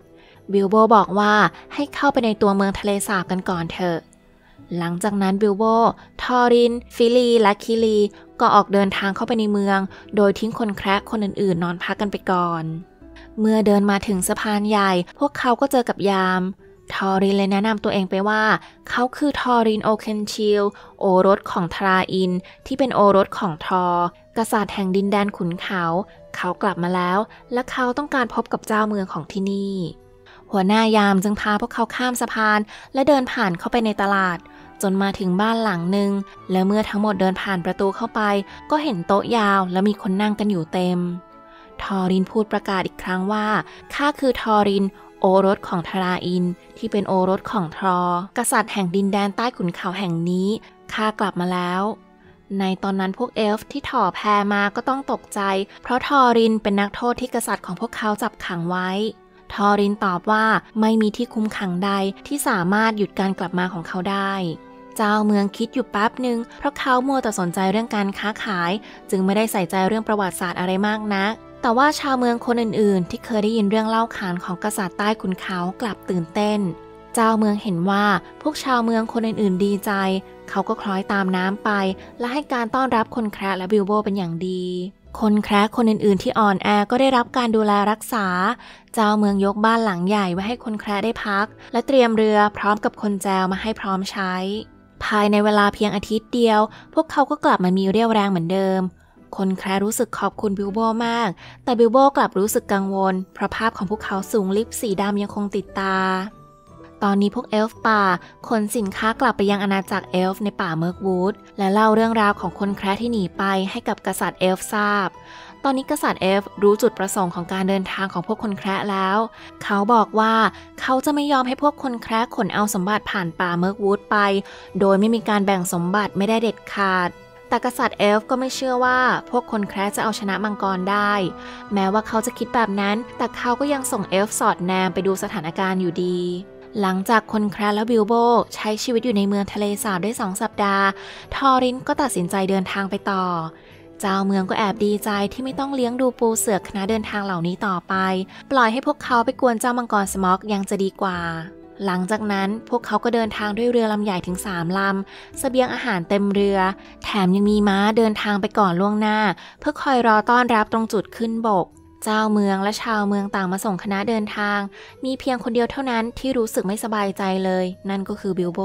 บิลโบบอกว่าให้เข้าไปในตัวเมืองทะเลสาบกันก่อนเถอะหลังจากนั้นบิลโบทอรินฟิลีและคิลีก็ออกเดินทางเข้าไปในเมืองโดยทิ้งคนแคระคนอื่นๆนอนพักกันไปก่อนเมื่อเดินมาถึงสะพานใหญ่พวกเขาก็เจอกับยามทอรินเลยแนะนำตัวเองไปว่าเขาคือทอรินโอเคนชิลโอรสของทราอินที่เป็นโอรสของทอกษัตริย์แห่งดินแดนขุนเขาเขากลับมาแล้วและเขาต้องการพบกับเจ้าเมืองของที่นี่หัวหน้ายามจึงพาพวกเขาข้ามสะพานและเดินผ่านเข้าไปในตลาดจนมาถึงบ้านหลังหนึ่งและเมื่อทั้งหมดเดินผ่านประตูเข้าไปก็เห็นโต๊ะยาวและมีคนนั่งกันอยู่เต็มทอรินพูดประกาศอีกครั้งว่าข้าคือทอรินโอรสของทราอินที่เป็นโอรสของทรอกษัตริย์แห่งดินแดนใต้ขุนเขาแห่งนี้ข้ากลับมาแล้วในตอนนั้นพวกเอลฟ์ที่ถ่อแพมาก็ต้องตกใจเพราะทอรินเป็นนักโทษที่กษัตริย์ของพวกเขาจับขังไว้ทอรินตอบว่าไม่มีที่คุมขังใดที่สามารถหยุดการกลับมาของเขาได้เจ้าเมืองคิดอยู่แป๊บหนึ่งเพราะเขามัวแต่สนใจเรื่องการค้าขายจึงไม่ได้ใส่ใจเรื่องประวัติศาสตร์อะไรมากนักแต่ว่าชาวเมืองคนอื่นๆที่เคยได้ยินเรื่องเล่าขานของกษัตริย์ใต้ขุนเขากลับตื่นเต้นเจ้าเมืองเห็นว่าพวกชาวเมืองคนอื่นๆดีใจเขาก็คล้อยตามน้ำไปและให้การต้อนรับคนแคระและบิลโบเป็นอย่างดีคนแคระคนอื่นๆที่อ่อนแอก็ได้รับการดูแลรักษาเจ้าเมืองยกบ้านหลังใหญ่ไว้ให้คนแคระได้พักและเตรียมเรือพร้อมกับคนแจวมาให้พร้อมใช้ภายในเวลาเพียงอาทิตย์เดียวพวกเขาก็กลับมามีเรี่ยวแรงเหมือนเดิมคนแคระรู้สึกขอบคุณบิลโบมากแต่บิลโบกลับรู้สึกกังวลเพราะภาพของพวกเขาสูงลิบสีดำยังคงติดตาตอนนี้พวกเอลฟ์ป่าขนสินค้ากลับไปยังอาณาจักรเอลฟ์ในป่าเมิร์กวูดและเล่าเรื่องราวของคนแคระที่หนีไปให้กับกษัตริย์เอลฟ์ทราบตอนนี้กษัตริย์เอลฟ์รู้จุดประสงค์ของการเดินทางของพวกคนแคระแล้วเขาบอกว่าเขาจะไม่ยอมให้พวกคนแคระขนเอาสมบัติผ่านป่าเมิร์กวูดไปโดยไม่มีการแบ่งสมบัติไม่ได้เด็ดขาดแต่กษัตริย์เอลฟ์ก็ไม่เชื่อว่าพวกคนแคระจะเอาชนะมังกรได้แม้ว่าเขาจะคิดแบบนั้นแต่เขาก็ยังส่งเอลฟ์สอดแนมไปดูสถานการณ์อยู่ดีหลังจากคนแคระและบิลโบใช้ชีวิตอยู่ในเมืองทะเลสาบได้สองสัปดาห์ทอรินก็ตัดสินใจเดินทางไปต่อเจ้าเมืองก็แอบดีใจที่ไม่ต้องเลี้ยงดูปูเสือคณะเดินทางเหล่านี้ต่อไปปล่อยให้พวกเขาไปกวนเจ้ามังกรสม็อกยังจะดีกว่าหลังจากนั้นพวกเขาก็เดินทางด้วยเรือลำใหญ่ถึงสามลำเสบียงอาหารเต็มเรือแถมยังมีม้าเดินทางไปก่อนล่วงหน้าเพื่อคอยรอต้อนรับตรงจุดขึ้นบกเจ้าเมืองและชาวเมืองต่างมาส่งคณะเดินทางมีเพียงคนเดียวเท่านั้นที่รู้สึกไม่สบายใจเลยนั่นก็คือบิลโบ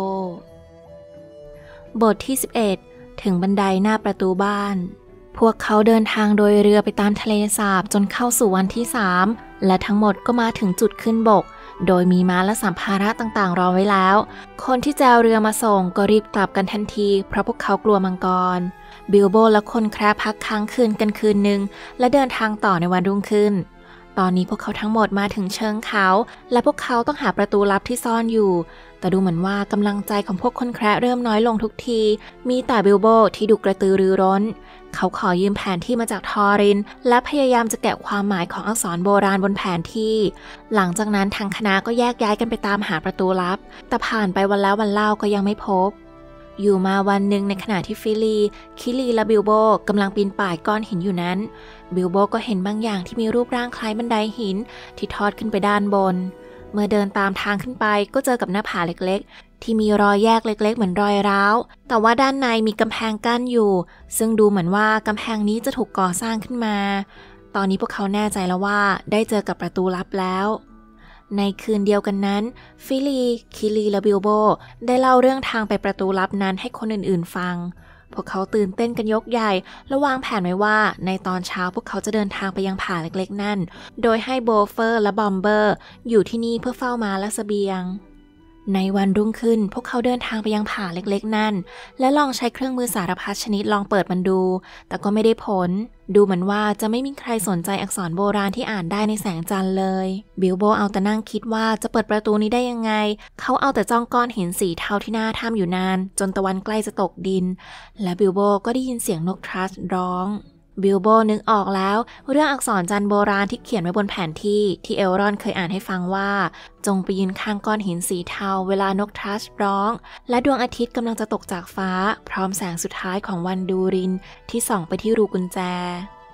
บทที่สิบเอ็ดถึงบันไดหน้าประตูบ้านพวกเขาเดินทางโดยเรือไปตามทะเลสาบจนเข้าสู่วันที่สามและทั้งหมดก็มาถึงจุดขึ้นบกโดยมีม้าและสัมภาระต่างๆรอไว้แล้วคนที่แจวเรือมาส่งก็รีบกลับกันทันทีเพราะพวกเขากลัวมังกรบิลโบและคนแคระพักค้างคืนกันคืนหนึ่งและเดินทางต่อในวันรุ่งขึ้นตอนนี้พวกเขาทั้งหมดมาถึงเชิงเขาและพวกเขาต้องหาประตูลับที่ซ่อนอยู่แต่ดูเหมือนว่ากำลังใจของพวกคนแคระเริ่มน้อยลงทุกทีมีแต่บิลโบที่ดูกระตือรือร้นเขาขอยืมแผนที่มาจากทอรินและพยายามจะแกะความหมายของอักษรโบราณบนแผนที่หลังจากนั้นทางคณะก็แยกย้ายกันไปตามหาประตูลับแต่ผ่านไปวันแล้ววันเล่าก็ยังไม่พบอยู่มาวันหนึ่งในขณะที่ฟิลีคิลีและบิลโบกำลังปีนป่ายก้อนหินอยู่นั้นบิลโบก็เห็นบางอย่างที่มีรูปร่างคล้ายบันไดหินที่ทอดขึ้นไปด้านบนเมื่อเดินตามทางขึ้นไปก็เจอกับหน้าผาเล็กๆที่มีรอยแยกเล็กๆเหมือนรอยร้าวแต่ว่าด้านในมีกำแพงกั้นอยู่ซึ่งดูเหมือนว่ากำแพงนี้จะถูกก่อสร้างขึ้นมาตอนนี้พวกเขาแน่ใจแล้วว่าได้เจอกับประตูลับแล้วในคืนเดียวกันนั้นฟิลีคิลีและบิลโบได้เล่าเรื่องทางไปประตูลับนั้นให้คนอื่นๆฟังพวกเขาตื่นเต้นกันยกใหญ่และวางแผนไว้ว่าในตอนเช้าพวกเขาจะเดินทางไปยังผาเล็กๆนั่นโดยให้โบเฟอร์และบอมเบอร์อยู่ที่นี่เพื่อเฝ้าม้าและเสบียงในวันรุ่งขึ้นพวกเขาเดินทางไปยังผาเล็กๆนั่นและลองใช้เครื่องมือสารพัดชนิดลองเปิดมันดูแต่ก็ไม่ได้ผลดูเหมือนว่าจะไม่มีใครสนใจอักษรโบราณที่อ่านได้ในแสงจันทร์เลยบิลโบเอาแต่นั่งคิดว่าจะเปิดประตูนี้ได้ยังไงเขาเอาแต่จ้องก้อนหินสีเทาที่หน้าถ้ำอยู่นานจนตะวันใกล้จะตกดินและบิลโบก็ได้ยินเสียงนกทรัสร้องบิลโบนึกออกแล้วเรื่องอักษรจันทร์โบราณที่เขียนไว้บนแผนที่ที่เอลรอนเคยอ่านให้ฟังว่าจงไปยืนข้างก้อนหินสีเทาเวลานกทรัสร้องและดวงอาทิตย์กำลังจะตกจากฟ้าพร้อมแสงสุดท้ายของวันดูรินที่ส่องไปที่รูกุญแจ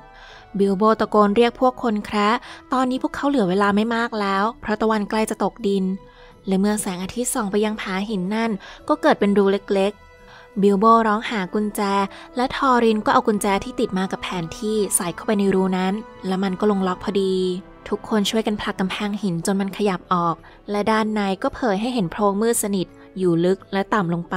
บิลโบตะโกนเรียกพวกคนแคระตอนนี้พวกเขาเหลือเวลาไม่มากแล้วเพราะตะวันใกล้จะตกดินและเมื่อแสงอาทิตย์ส่องไปยังผาหินนั่นก็เกิดเป็นรูเล็กๆบิลโบร้องหากุญแจและทอรินก็เอากุญแจที่ติดมากับแผนที่ใส่เข้าไปในรูนั้นและมันก็ลงล็อกพอดีทุกคนช่วยกันผลักกำแพงหินจนมันขยับออกและด้านในก็เผยให้เห็นโพรงมืดสนิทอยู่ลึกและต่ำลงไป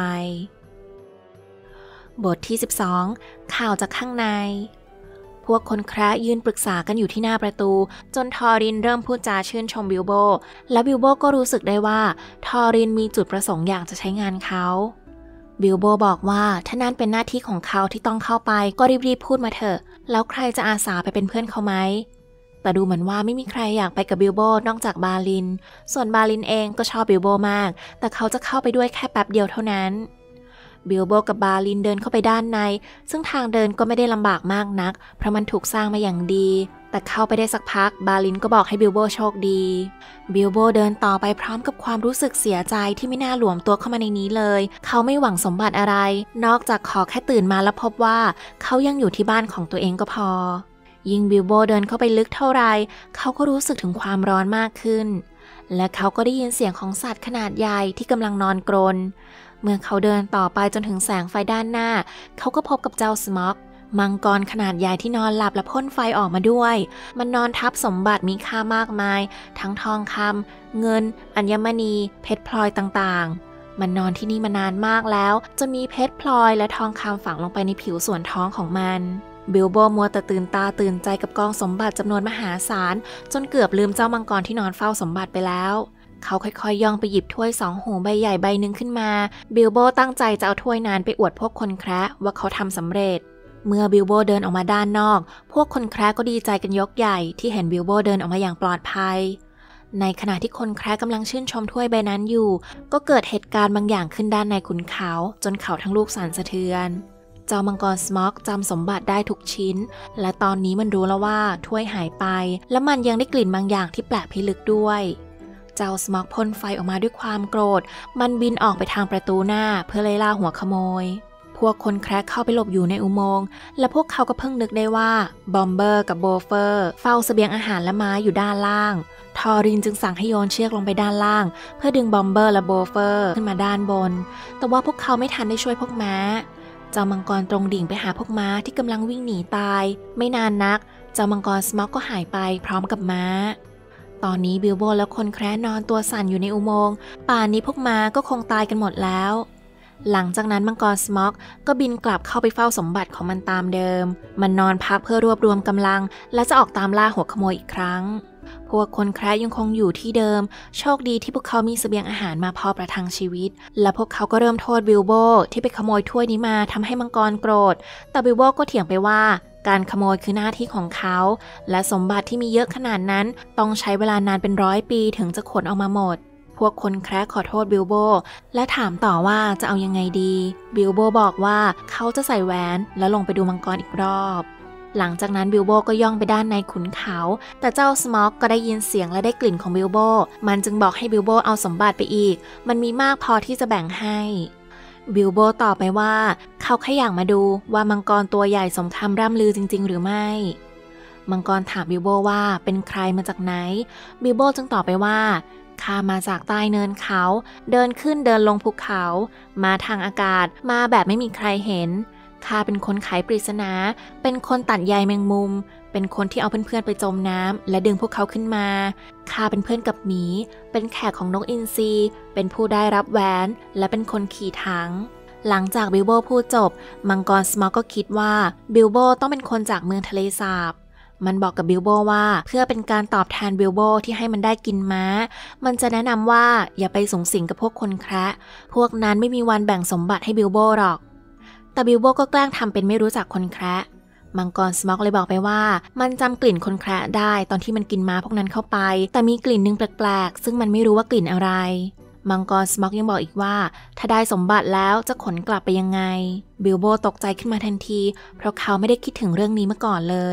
บทที่สิบสองข่าวจากข้างในพวกคนแคระยืนปรึกษากันอยู่ที่หน้าประตูจนทอรินเริ่มพูดจาชื่นชมบิลโบและบิลโบก็รู้สึกได้ว่าทอรินมีจุดประสงค์อยากจะใช้งานเขาบิลโบบอกว่าถ้านั่นเป็นหน้าที่ของเขาที่ต้องเข้าไปก็รีบๆพูดมาเถอะแล้วใครจะอาสาไปเป็นเพื่อนเขาไหมแต่ดูเหมือนว่าไม่มีใครอยากไปกับบิลโบนอกจากบาลินส่วนบาลินเองก็ชอบบิลโบมากแต่เขาจะเข้าไปด้วยแค่แป๊บเดียวเท่านั้นบิลโบกับบาลินเดินเข้าไปด้านในซึ่งทางเดินก็ไม่ได้ลำบากมากนักเพราะมันถูกสร้างมาอย่างดีแต่เข้าไปได้สักพักบาลินก็บอกให้บิลโบโชคดีบิลโบเดินต่อไปพร้อมกับความรู้สึกเสียใจที่ไม่น่าหลวมตัวเข้ามาในนี้เลยเขาไม่หวังสมบัติอะไรนอกจากขอแค่ตื่นมาแล้วพบว่าเขายังอยู่ที่บ้านของตัวเองก็พอยิ่งบิลโบเดินเข้าไปลึกเท่าไรเขาก็รู้สึกถึงความร้อนมากขึ้นและเขาก็ได้ยินเสียงของสัตว์ขนาดใหญ่ที่กำลังนอนกรนเมื่อเขาเดินต่อไปจนถึงแสงไฟด้านหน้าเขาก็พบกับเจ้าสม็อกมังกรขนาดใหญ่ที่นอนหลับและพ่นไฟออกมาด้วยมันนอนทับสมบัติมีค่ามากมายทั้งทองคำเงินอัญมณีเพชรพลอยต่างๆมันนอนที่นี่มานานมากแล้วจนมีเพชรพลอยและทองคำฝังลงไปในผิวส่วนท้องของมันบิลโบมัวแต่ตื่นตาตื่นใจกับกองสมบัติจำนวนมหาศาลจนเกือบลืมเจ้ามังกรที่นอนเฝ้าสมบัติไปแล้วเขาค่อยๆย่องไปหยิบถ้วยสองหูใบใหญ่ใบหนึ่งขึ้นมาบิลโบตั้งใจจะเอาถ้วยนั้นไปอวดพวกคนแคระว่าเขาทำสำเร็จเมื่อบิลโบเดินออกมาด้านนอกพวกคนแคระก็ดีใจกันยกใหญ่ที่เห็นบิลโบเดินออกมาอย่างปลอดภัยในขณะที่คนแคระกำลังชื่นชมถ้วยใบนั้นอยู่ก็เกิดเหตุการณ์บางอย่างขึ้นด้านในขุนเขาจนเขาทั้งลูกสั่นสะเทือนเจ้ามังกรสม็อกจำสมบัติได้ทุกชิ้นและตอนนี้มันรู้แล้วว่าถ้วยหายไปและมันยังได้กลิ่นบางอย่างที่แปลกพิลึกด้วยเจ้าสม็อกพ่นไฟออกมาด้วยความโกรธมันบินออกไปทางประตูหน้าเพื่อไล่ล่าหัวขโมยพวกคนแคระเข้าไปหลบอยู่ในอุโมงค์และพวกเขาก็เพิ่งนึกได้ว่าบอมเบอร์กับโบเฟอร์เฝ้าเสบียงอาหารและม้าอยู่ด้านล่างทอรินจึงสั่งให้โยนเชือกลงไปด้านล่างเพื่อดึงบอมเบอร์และโบเฟอร์ขึ้นมาด้านบนแต่ว่าพวกเขาไม่ทันได้ช่วยพวกม้าเจ้ามังกรตรงดิ่งไปหาพวกม้าที่กำลังวิ่งหนีตายไม่นานนักเจ้ามังกรสม็อกก็หายไปพร้อมกับม้าตอนนี้บิลโบและคนแคระนอนตัวสั่นอยู่ในอุโมงค์ป่านนี้พวกม้าก็คงตายกันหมดแล้วหลังจากนั้นมังกรสม็อกก็บินกลับเข้าไปเฝ้าสมบัติของมันตามเดิมมันนอนพักเพื่อรวบรวมกำลังและจะออกตามล่าหัวขโมยอีกครั้งพวกคนแคระยังคงอยู่ที่เดิมโชคดีที่พวกเขามีเสบียงอาหารมาพอประทังชีวิตและพวกเขาก็เริ่มโทษบิลโบที่ไปขโมยถ้วยนี้มาทำให้มังกรโกรธแต่บิลโบก็เถียงไปว่าการขโมยคือหน้าที่ของเขาและสมบัติที่มีเยอะขนาดนั้นต้องใช้เวลานานเป็นร้อยปีถึงจะขนออกมาหมดพวกคนแคระขอโทษบิลโบและถามต่อว่าจะเอายังไงดีบิลโบบอกว่าเขาจะใส่แหวนแล้วลงไปดูมังกรอีกรอบหลังจากนั้นบิลโบก็ย่องไปด้านในขุนเขาแต่เจ้าสม็อกก็ได้ยินเสียงและได้กลิ่นของบิลโบมันจึงบอกให้บิลโบเอาสมบัติไปอีกมันมีมากพอที่จะแบ่งให้บิลโบตอบไปว่าเขาแค่อยากมาดูว่ามังกรตัวใหญ่สมคำร่ำลือจริงๆหรือไม่มังกรถามบิลโบว่าเป็นใครมาจากไหนบิลโบจึงตอบไปว่าข้ามาจากใต้เนินเขาเดินขึ้นเดินลงภูเขามาทางอากาศมาแบบไม่มีใครเห็นข้าเป็นคนไขปริศนาเป็นคนตัดใยแมงมุมเป็นคนที่เอาเพื่อนๆไปจมน้ำและดึงพวกเขาขึ้นมาข้าเป็นเพื่อนกับหมีเป็นแขกของนกอินทรีเป็นผู้ได้รับแหวนและเป็นคนขี่ถังหลังจากบิลโบพูดจบมังกรสม็อกก็คิดว่าบิลโบต้องเป็นคนจากเมืองทะเลสาบมันบอกกับบิลโบว่าเพื่อเป็นการตอบแทนบิลโบที่ให้มันได้กินม้ามันจะแนะนำว่าอย่าไปสุงสิงกับพวกคนแคระพวกนั้นไม่มีวันแบ่งสมบัติให้บิลโบหรอกแต่บิลโบก็แกล้งทำเป็นไม่รู้จักคนแคระมังกรสม็อกเลยบอกไปว่ามันจำกลิ่นคนแคระได้ตอนที่มันกินม้าพวกนั้นเข้าไปแต่มีกลิ่นนึงแปลกๆซึ่งมันไม่รู้ว่ากลิ่นอะไรมังกรสม็อกยังบอกอีกว่าถ้าได้สมบัติแล้วจะขนกลับไปยังไงบิลโบตกใจขึ้นมาทันทีเพราะเขาไม่ได้คิดถึงเรื่องนี้มาก่อนเลย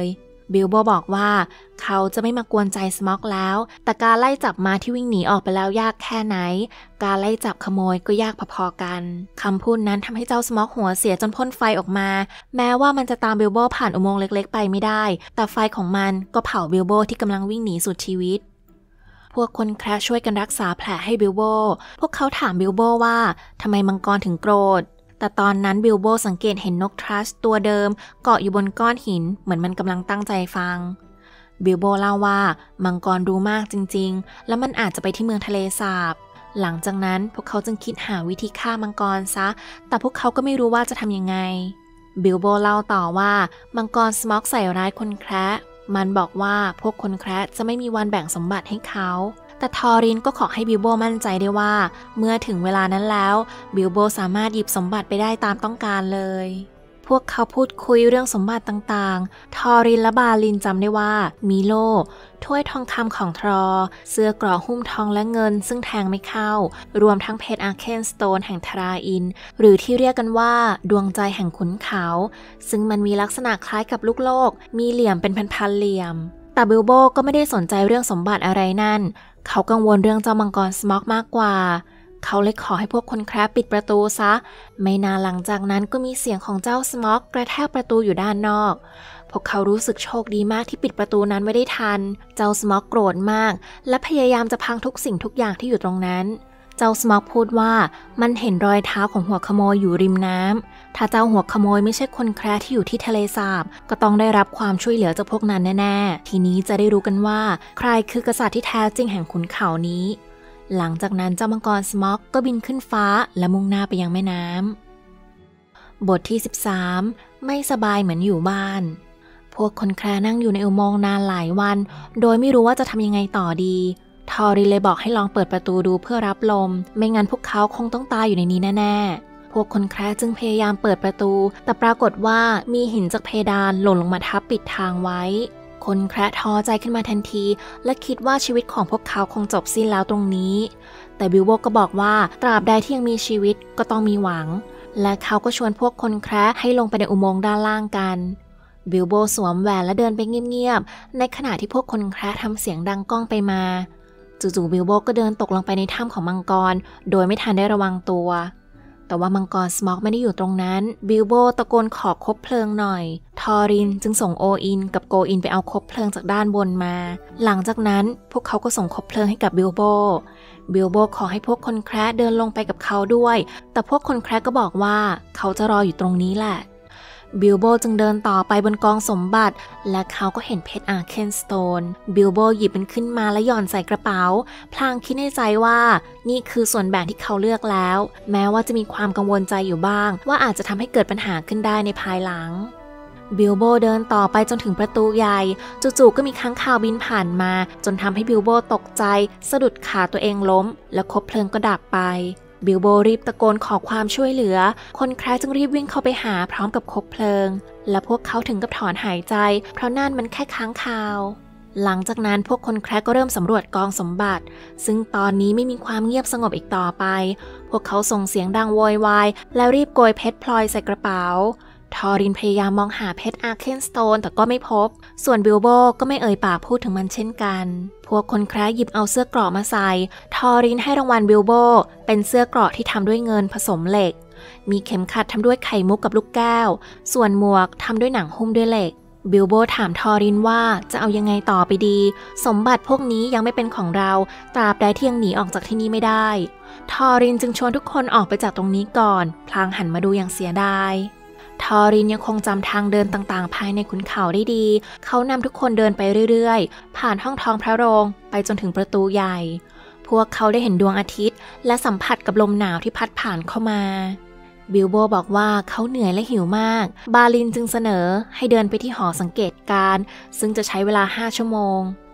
บิลโบบอกว่าเขาจะไม่มากวนใจสม็อกแล้วแต่การไล่จับม้าที่วิ่งหนีออกไปแล้วยากแค่ไหนการไล่จับขโมยก็ยากพอๆกันคำพูดนั้นทำให้เจ้าสม็อกหัวเสียจนพ่นไฟออกมาแม้ว่ามันจะตามบิลโบผ่านอุโมงค์เล็กๆไปไม่ได้แต่ไฟของมันก็เผาบิลโบที่กำลังวิ่งหนีสุดชีวิตพวกคนแคร์ช่วยกันรักษาแผลให้บิลโบพวกเขาถามบิลโบว่าทำไมมังกรถึงโกรธแต่ตอนนั้นบิลโบสังเกตเห็นนกทรัสตัวเดิมเกาะอยู่บนก้อนหินเหมือนมันกำลังตั้งใจฟังบิลโบเล่าว่ามังกรรู้มากจริงๆและมันอาจจะไปที่เมืองทะเลสาบหลังจากนั้นพวกเขาจึงคิดหาวิธีฆ่ามังกรซะแต่พวกเขาก็ไม่รู้ว่าจะทำยังไงบิลโบเล่าต่อว่ามังกรสม็อกใส่ร้ายคนแคระมันบอกว่าพวกคนแคระจะไม่มีวันแบ่งสมบัติให้เขาแต่ทอรินก็ขอให้บิลโบมั่นใจได้ว่าเมื่อถึงเวลานั้นแล้วบิลโบสามารถหยิบสมบัติไปได้ตามต้องการเลยพวกเขาพูดคุยเรื่องสมบัติต่างๆทอรินและบาลินจำได้ว่ามีโล่ถ้วยทองคำของทรอเสื้อกรอกหุ้มทองและเงินซึ่งแทงไม่เข้ารวมทั้งเพชรอาร์เคนสโตนแห่งทราอินหรือที่เรียกกันว่าดวงใจแห่งขุนเขาซึ่งมันมีลักษณะคล้ายกับลูกโลกมีเหลี่ยมเป็นพันๆเหลี่ยมแต่บิลโบก็ไม่ได้สนใจเรื่องสมบัติอะไรนั่นเขากังวลเรื่องเจ้ามังกรสม็อกมากกว่าเขาเลยขอให้พวกคนแคระปิดประตูซะไม่นานหลังจากนั้นก็มีเสียงของเจ้าสม็อกกระแทกประตูอยู่ด้านนอกพวกเขารู้สึกโชคดีมากที่ปิดประตูนั้นไว้ได้ทันเจ้าสม็อกโกรธมากและพยายามจะพังทุกสิ่งทุกอย่างที่อยู่ตรงนั้นเจ้าสม็อกพูดว่ามันเห็นรอยเท้าของหัวขโมยอยู่ริมน้ำถ้าเจ้าหัวขโมยไม่ใช่คนแคระที่อยู่ที่ทะเลสาบก็ต้องได้รับความช่วยเหลือจากพวกนั้นแน่ๆทีนี้จะได้รู้กันว่าใครคือกษัตริย์ที่แท้จริงแห่งขุนเขานี้หลังจากนั้นเจ้ามังกรสม็อกก็บินขึ้นฟ้าและมุ่งหน้าไปยังแม่น้ำบทที่สิบสามไม่สบายเหมือนอยู่บ้านพวกคนแคระนั่งอยู่ในอุโมงค์นานหลายวันโดยไม่รู้ว่าจะทำยังไงต่อดีทอรินเลยบอกให้ลองเปิดประตูดูเพื่อรับลมไม่งั้นพวกเขาคงต้องตายอยู่ในนี้แน่ๆพวกคนแคระจึงพยายามเปิดประตูแต่ปรากฏว่ามีหินจากเพดานหล่นลงมาทับปิดทางไว้คนแคระท้อใจขึ้นมาทันทีและคิดว่าชีวิตของพวกเขาคงจบสิ้นแล้วตรงนี้แต่บิลโบก็บอกว่าตราบใดที่ยังมีชีวิตก็ต้องมีหวังและเขาก็ชวนพวกคนแคระให้ลงไปในอุโมงค์ด้านล่างกันบิลโบสวมแหวนและเดินไปเงียบๆในขณะที่พวกคนแคระทำเสียงดังก้องไปมาจู่ๆบิลโบก็เดินตกลงไปในถ้ำของมังกรโดยไม่ทันได้ระวังตัวแต่ว่ามังกรสม็อกไม่ได้อยู่ตรงนั้นบิลโบตะโกนขอคบเพลิงหน่อยทอรินจึงส่งโออินกับโกอินไปเอาคบเพลิงจากด้านบนมาหลังจากนั้นพวกเขาก็ส่งคบเพลิงให้กับบิลโบบิลโบขอให้พวกคนแคระเดินลงไปกับเขาด้วยแต่พวกคนแคระก็บอกว่าเขาจะรออยู่ตรงนี้แหละบิลโบจึงเดินต่อไปบนกองสมบัติและเขาก็เห็นเพชรอาร์เคนสโตนบิลโบหยิบมันขึ้นมาและหย่อนใส่กระเป๋าพลางคิดในใจว่านี่คือส่วนแบ่งที่เขาเลือกแล้วแม้ว่าจะมีความกังวลใจอยู่บ้างว่าอาจจะทำให้เกิดปัญหาขึ้นได้ในภายหลังบิลโบเดินต่อไปจนถึงประตูใหญ่จู่ๆก็มีค้างคาวบินผ่านมาจนทำให้บิลโบตกใจสะดุดขาตัวเองล้มและคบเพลิงก็ดับไปบิลโบรีบตะโกนขอความช่วยเหลือคนแคระจึงรีบวิ่งเข้าไปหาพร้อมกับคบเพลิงและพวกเขาถึงกับถอนหายใจเพราะนั่นมันแค่ค้างคาวหลังจากนั้นพวกคนแคระก็เริ่มสำรวจกองสมบัติซึ่งตอนนี้ไม่มีความเงียบสงบอีกต่อไปพวกเขาส่งเสียงดังโวยวายแล้วรีบโกยเพชรพลอยใส่กระเป๋าทอรินพยายามมองหาเพชรอาร์เคนสโตนแต่ก็ไม่พบส่วนบิลโบก็ไม่เอ่ยปากพูดถึงมันเช่นกันพวกคนแคระหยิบเอาเสื้อเกราะมาใส่ทอรินให้รางวัลบิลโบเป็นเสื้อเกราะที่ทำด้วยเงินผสมเหล็กมีเข็มขัดทำด้วยไข่มุกกับลูกแก้วส่วนหมวกทำด้วยหนังหุ้มด้วยเหล็กบิลโบถามทอรินว่าจะเอายังไงต่อไปดีสมบัติพวกนี้ยังไม่เป็นของเราตราบใดที่ยังหนีออกจากที่นี่ไม่ได้ทอรินจึงชวนทุกคนออกไปจากตรงนี้ก่อนพลางหันมาดูอย่างเสียดายทอรินยังคงจำทางเดินต่างๆภายในขุนเขาได้ดีเขานำทุกคนเดินไปเรื่อยๆผ่านห้องท้องพระโรงไปจนถึงประตูใหญ่พวกเขาได้เห็นดวงอาทิตย์และสัมผัสกับลมหนาวที่พัดผ่านเข้ามาบิลโบบอกว่าเขาเหนื่อยและหิวมากบาลินจึงเสนอให้เดินไปที่หอสังเกตการณ์ซึ่งจะใช้เวลาห้าชั่วโมง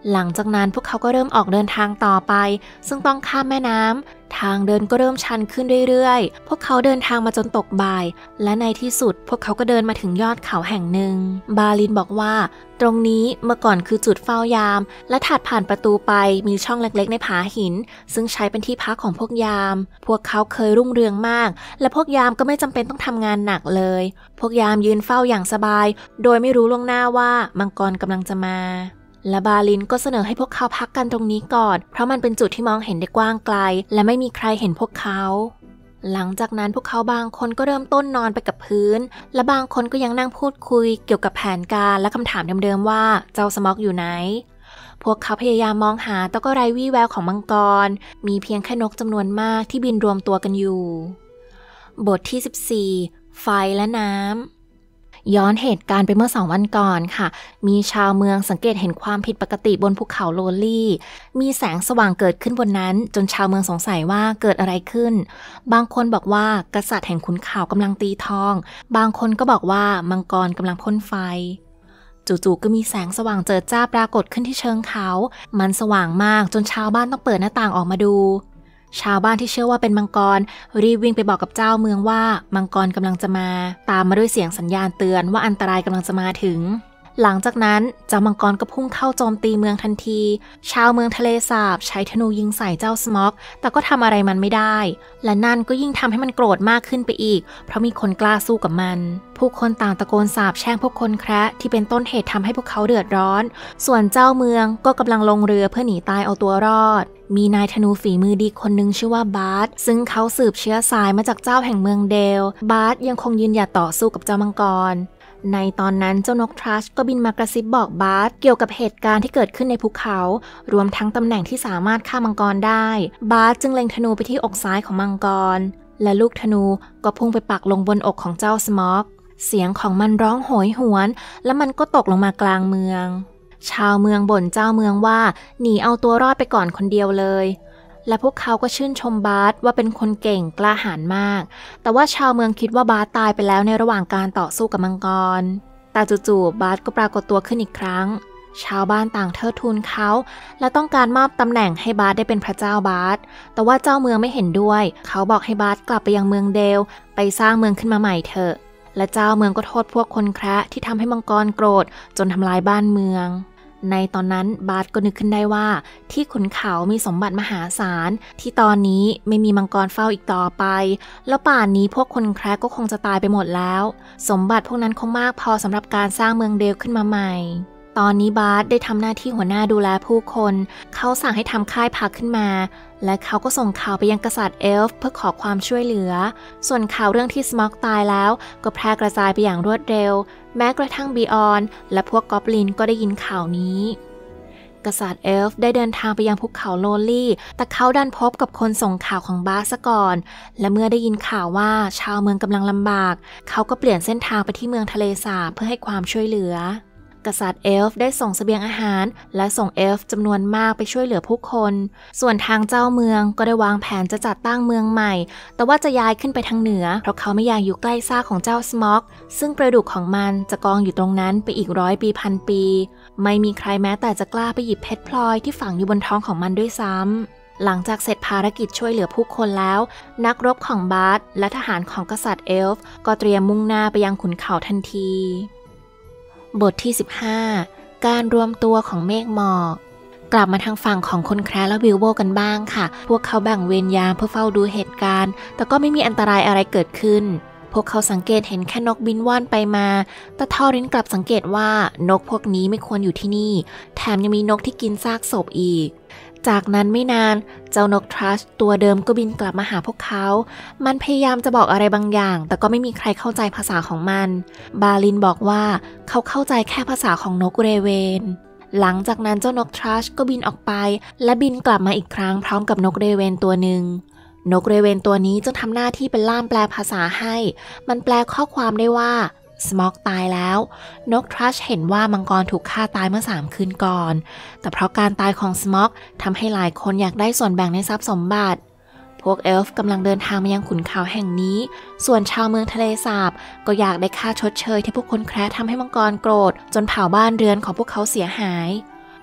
หลังจากนั้นพวกเขาก็เริ่มออกเดินทางต่อไปซึ่งต้องข้ามแม่น้ำทางเดินก็เริ่มชันขึ้นเรื่อยๆพวกเขาเดินทางมาจนตกบ่ายและในที่สุดพวกเขาก็เดินมาถึงยอดเขาแห่งหนึ่งบาลินบอกว่าตรงนี้เมื่อก่อนคือจุดเฝ้ายามและถัดผ่านประตูไปมีช่องเล็กๆในผาหินซึ่งใช้เป็นที่พักของพวกยามพวกเขาเคยรุ่งเรืองมากและพวกยามก็ไม่จำเป็นต้องทำงานหนักเลยพวกยามยืนเฝ้าอย่างสบายโดยไม่รู้ล่วงหน้าว่ามังกรกำลังจะมาและบาลินก็เสนอให้พวกเขาพักกันตรงนี้ก่อนเพราะมันเป็นจุดที่มองเห็นได้กว้างไกลและไม่มีใครเห็นพวกเขาหลังจากนั้นพวกเขาบางคนก็เริ่มต้นนอนไปกับพื้นและบางคนก็ยังนั่งพูดคุยเกี่ยวกับแผนการและคำถามเดิมๆว่าเจ้าสม็อกอยู่ไหนพวกเขาพยายามมองหาแต่ก็ไร้วี่แววของมังกรมีเพียงแค่นกจำนวนมากที่บินรวมตัวกันอยู่บทที่สิบสี่ไฟและน้ำย้อนเหตุการณ์ไปเมื่อสองวันก่อนค่ะมีชาวเมืองสังเกตเห็นความผิดปกติบนภูเขาโลลี่มีแสงสว่างเกิดขึ้นบนนั้นจนชาวเมืองสงสัยว่าเกิดอะไรขึ้นบางคนบอกว่ากษัตริย์แห่งขุนเขากำลังตีทองบางคนก็บอกว่ามังกรกำลังพ่นไฟจู่ๆก็มีแสงสว่างเจิดจ้าปรากฏขึ้นที่เชิงเขามันสว่างมากจนชาวบ้านต้องเปิดหน้าต่างออกมาดูชาวบ้านที่เชื่อว่าเป็นมังกรรีบวิ่งไปบอกกับเจ้าเมืองว่ามังกรกำลังจะมาตามมาด้วยเสียงสัญญาณเตือนว่าอันตรายกำลังจะมาถึงหลังจากนั้นเจ้ามังกรก็พุ่งเข้าโจมตีเมืองทันทีชาวเมืองทะเลสาบใช้ธนูยิงใส่เจ้าสม็อกแต่ก็ทำอะไรมันไม่ได้และนั่นก็ยิ่งทำให้มันโกรธมากขึ้นไปอีกเพราะมีคนกล้าสู้กับมันผู้คนต่างตะโกนสาปแช่งพวกคนแคระที่เป็นต้นเหตุทำให้พวกเขาเดือดร้อนส่วนเจ้าเมืองก็กำลังลงเรือเพื่อหนีตายเอาตัวรอดมีนายธนูฝีมือดีคนหนึ่งชื่อว่าบาร์ธซึ่งเขาสืบเชื้อสายมาจากเจ้าแห่งเมืองเดลบาร์ธยังคงยืนหยัดต่อสู้กับเจ้ามังกรในตอนนั้นเจ้านกทรัชก็บินมากระซิบบอกบาร์ธเกี่ยวกับเหตุการณ์ที่เกิดขึ้นในภูเขารวมทั้งตำแหน่งที่สามารถฆ่ามังกรได้บาร์ธจึงเล็งธนูไปที่อกซ้ายของมังกรและลูกธนูก็พุ่งไปปักลงบนอกของเจ้าสม็อกเสียงของมันร้องโหยหวนและมันก็ตกลงมากลางเมืองชาวเมืองบ่นเจ้าเมืองว่าหนีเอาตัวรอดไปก่อนคนเดียวเลยและพวกเขาก็ชื่นชมบาร์ธว่าเป็นคนเก่งกล้าหาญมากแต่ว่าชาวเมืองคิดว่าบาร์ธตายไปแล้วในระหว่างการต่อสู้กับมังกรแต่จู่ๆบาร์ธก็ปรากฏตัวขึ้นอีกครั้งชาวบ้านต่างเทิดทูนเขาและต้องการมอบตำแหน่งให้บาร์ธได้เป็นพระเจ้าบาร์ธแต่ว่าเจ้าเมืองไม่เห็นด้วยเขาบอกให้บาร์ธกลับไปยังเมืองเดลไปสร้างเมืองขึ้นมาใหม่เถอะและเจ้าเมืองก็โทษพวกคนแคระที่ทำให้มังกรโกรธจนทำลายบ้านเมืองในตอนนั้นบาร์ธก็นึกขึ้นได้ว่าที่ขุนเขามีสมบัติมหาศาลที่ตอนนี้ไม่มีมังกรเฝ้าอีกต่อไปแล้วป่านนี้พวกคนแคระก็คงจะตายไปหมดแล้วสมบัติพวกนั้นคงมากพอสำหรับการสร้างเมืองเดลขึ้นมาใหม่ตอนนี้บาร์ธได้ทำหน้าที่หัวหน้าดูแลผู้คนเขาสั่งให้ทำค่ายพักขึ้นมาและเขาก็ส่งข่าวไปยังกษัตริย์เอลฟ์เพื่อขอความช่วยเหลือส่วนข่าวเรื่องที่สม็อกตายแล้วก็แพร่กระจายไปอย่างรวดเร็วแม้กระทั่งบีออนและพวกกอบลินก็ได้ยินข่าวนี้กษัตริย์เอลฟ์ได้เดินทางไปยังภูเขาโลลี่แต่เขาดันพบกับคนส่งข่าวของบาร์ธซะก่อนและเมื่อได้ยินข่าวว่าชาวเมืองกำลังลำบากเขาก็เปลี่ยนเส้นทางไปที่เมืองทะเลสาบเพื่อให้ความช่วยเหลือกษัตริย์เอลฟ์ได้ส่งเสบียงอาหารและส่งเอลฟ์จำนวนมากไปช่วยเหลือผู้คนส่วนทางเจ้าเมืองก็ได้วางแผนจะจัดตั้งเมืองใหม่แต่ว่าจะย้ายขึ้นไปทางเหนือเพราะเขาไม่อยากอยู่ใกล้ซากของเจ้าสม็อกซึ่งกระดูกของมันจะกองอยู่ตรงนั้นไปอีกร้อยปีพันปีไม่มีใครแม้แต่จะกล้าไปหยิบเพชรพลอยที่ฝังอยู่บนท้องของมันด้วยซ้ำหลังจากเสร็จภารกิจช่วยเหลือผู้คนแล้วนักรบของบาร์ธและทหารของกษัตริย์เอลฟ์ก็เตรียมมุ่งหน้าไปยังขุนเขาทันทีบทที่สิบห้าการรวมตัวของเมฆหมอกกลับมาทางฝั่งของคนแคระและบิลโบกันบ้างค่ะพวกเขาแบ่งเวรยามเพื่อเฝ้าดูเหตุการณ์แต่ก็ไม่มีอันตรายอะไรเกิดขึ้นพวกเขาสังเกตเห็นแค่นกบินว่อนไปมาแต่ทอรินกลับสังเกตว่านกพวกนี้ไม่ควรอยู่ที่นี่แถมยังมีนกที่กินซากศพอีกจากนั้นไม่นานเจ้านกทรัชตัวเดิมก็บินกลับมาหาพวกเขามันพยายามจะบอกอะไรบางอย่างแต่ก็ไม่มีใครเข้าใจภาษาของมันบาลินบอกว่าเขาเข้าใจแค่ภาษาของนกเรเวนหลังจากนั้นเจ้านกทรัชก็บินออกไปและบินกลับมาอีกครั้งพร้อมกับนกเรเวนตัวหนึ่งนกเรเวนตัวนี้จึงทำหน้าที่เป็นล่ามแปลภาษาให้มันแปลข้อความได้ว่าสม็อกตายแล้วนกทรัชเห็นว่ามังกรถูกฆ่าตายเมื่อสามคืนก่อนแต่เพราะการตายของสม็อกทำให้หลายคนอยากได้ส่วนแบ่งในทรัพย์สมบัติพวกเอลฟ์กำลังเดินทางมายังขุนเขาแห่งนี้ส่วนชาวเมืองทะเลสาบก็อยากได้ค่าชดเชยที่พวกคนแคระทำให้มังกรโกรธจนเผาบ้านเรือนของพวกเขาเสียหาย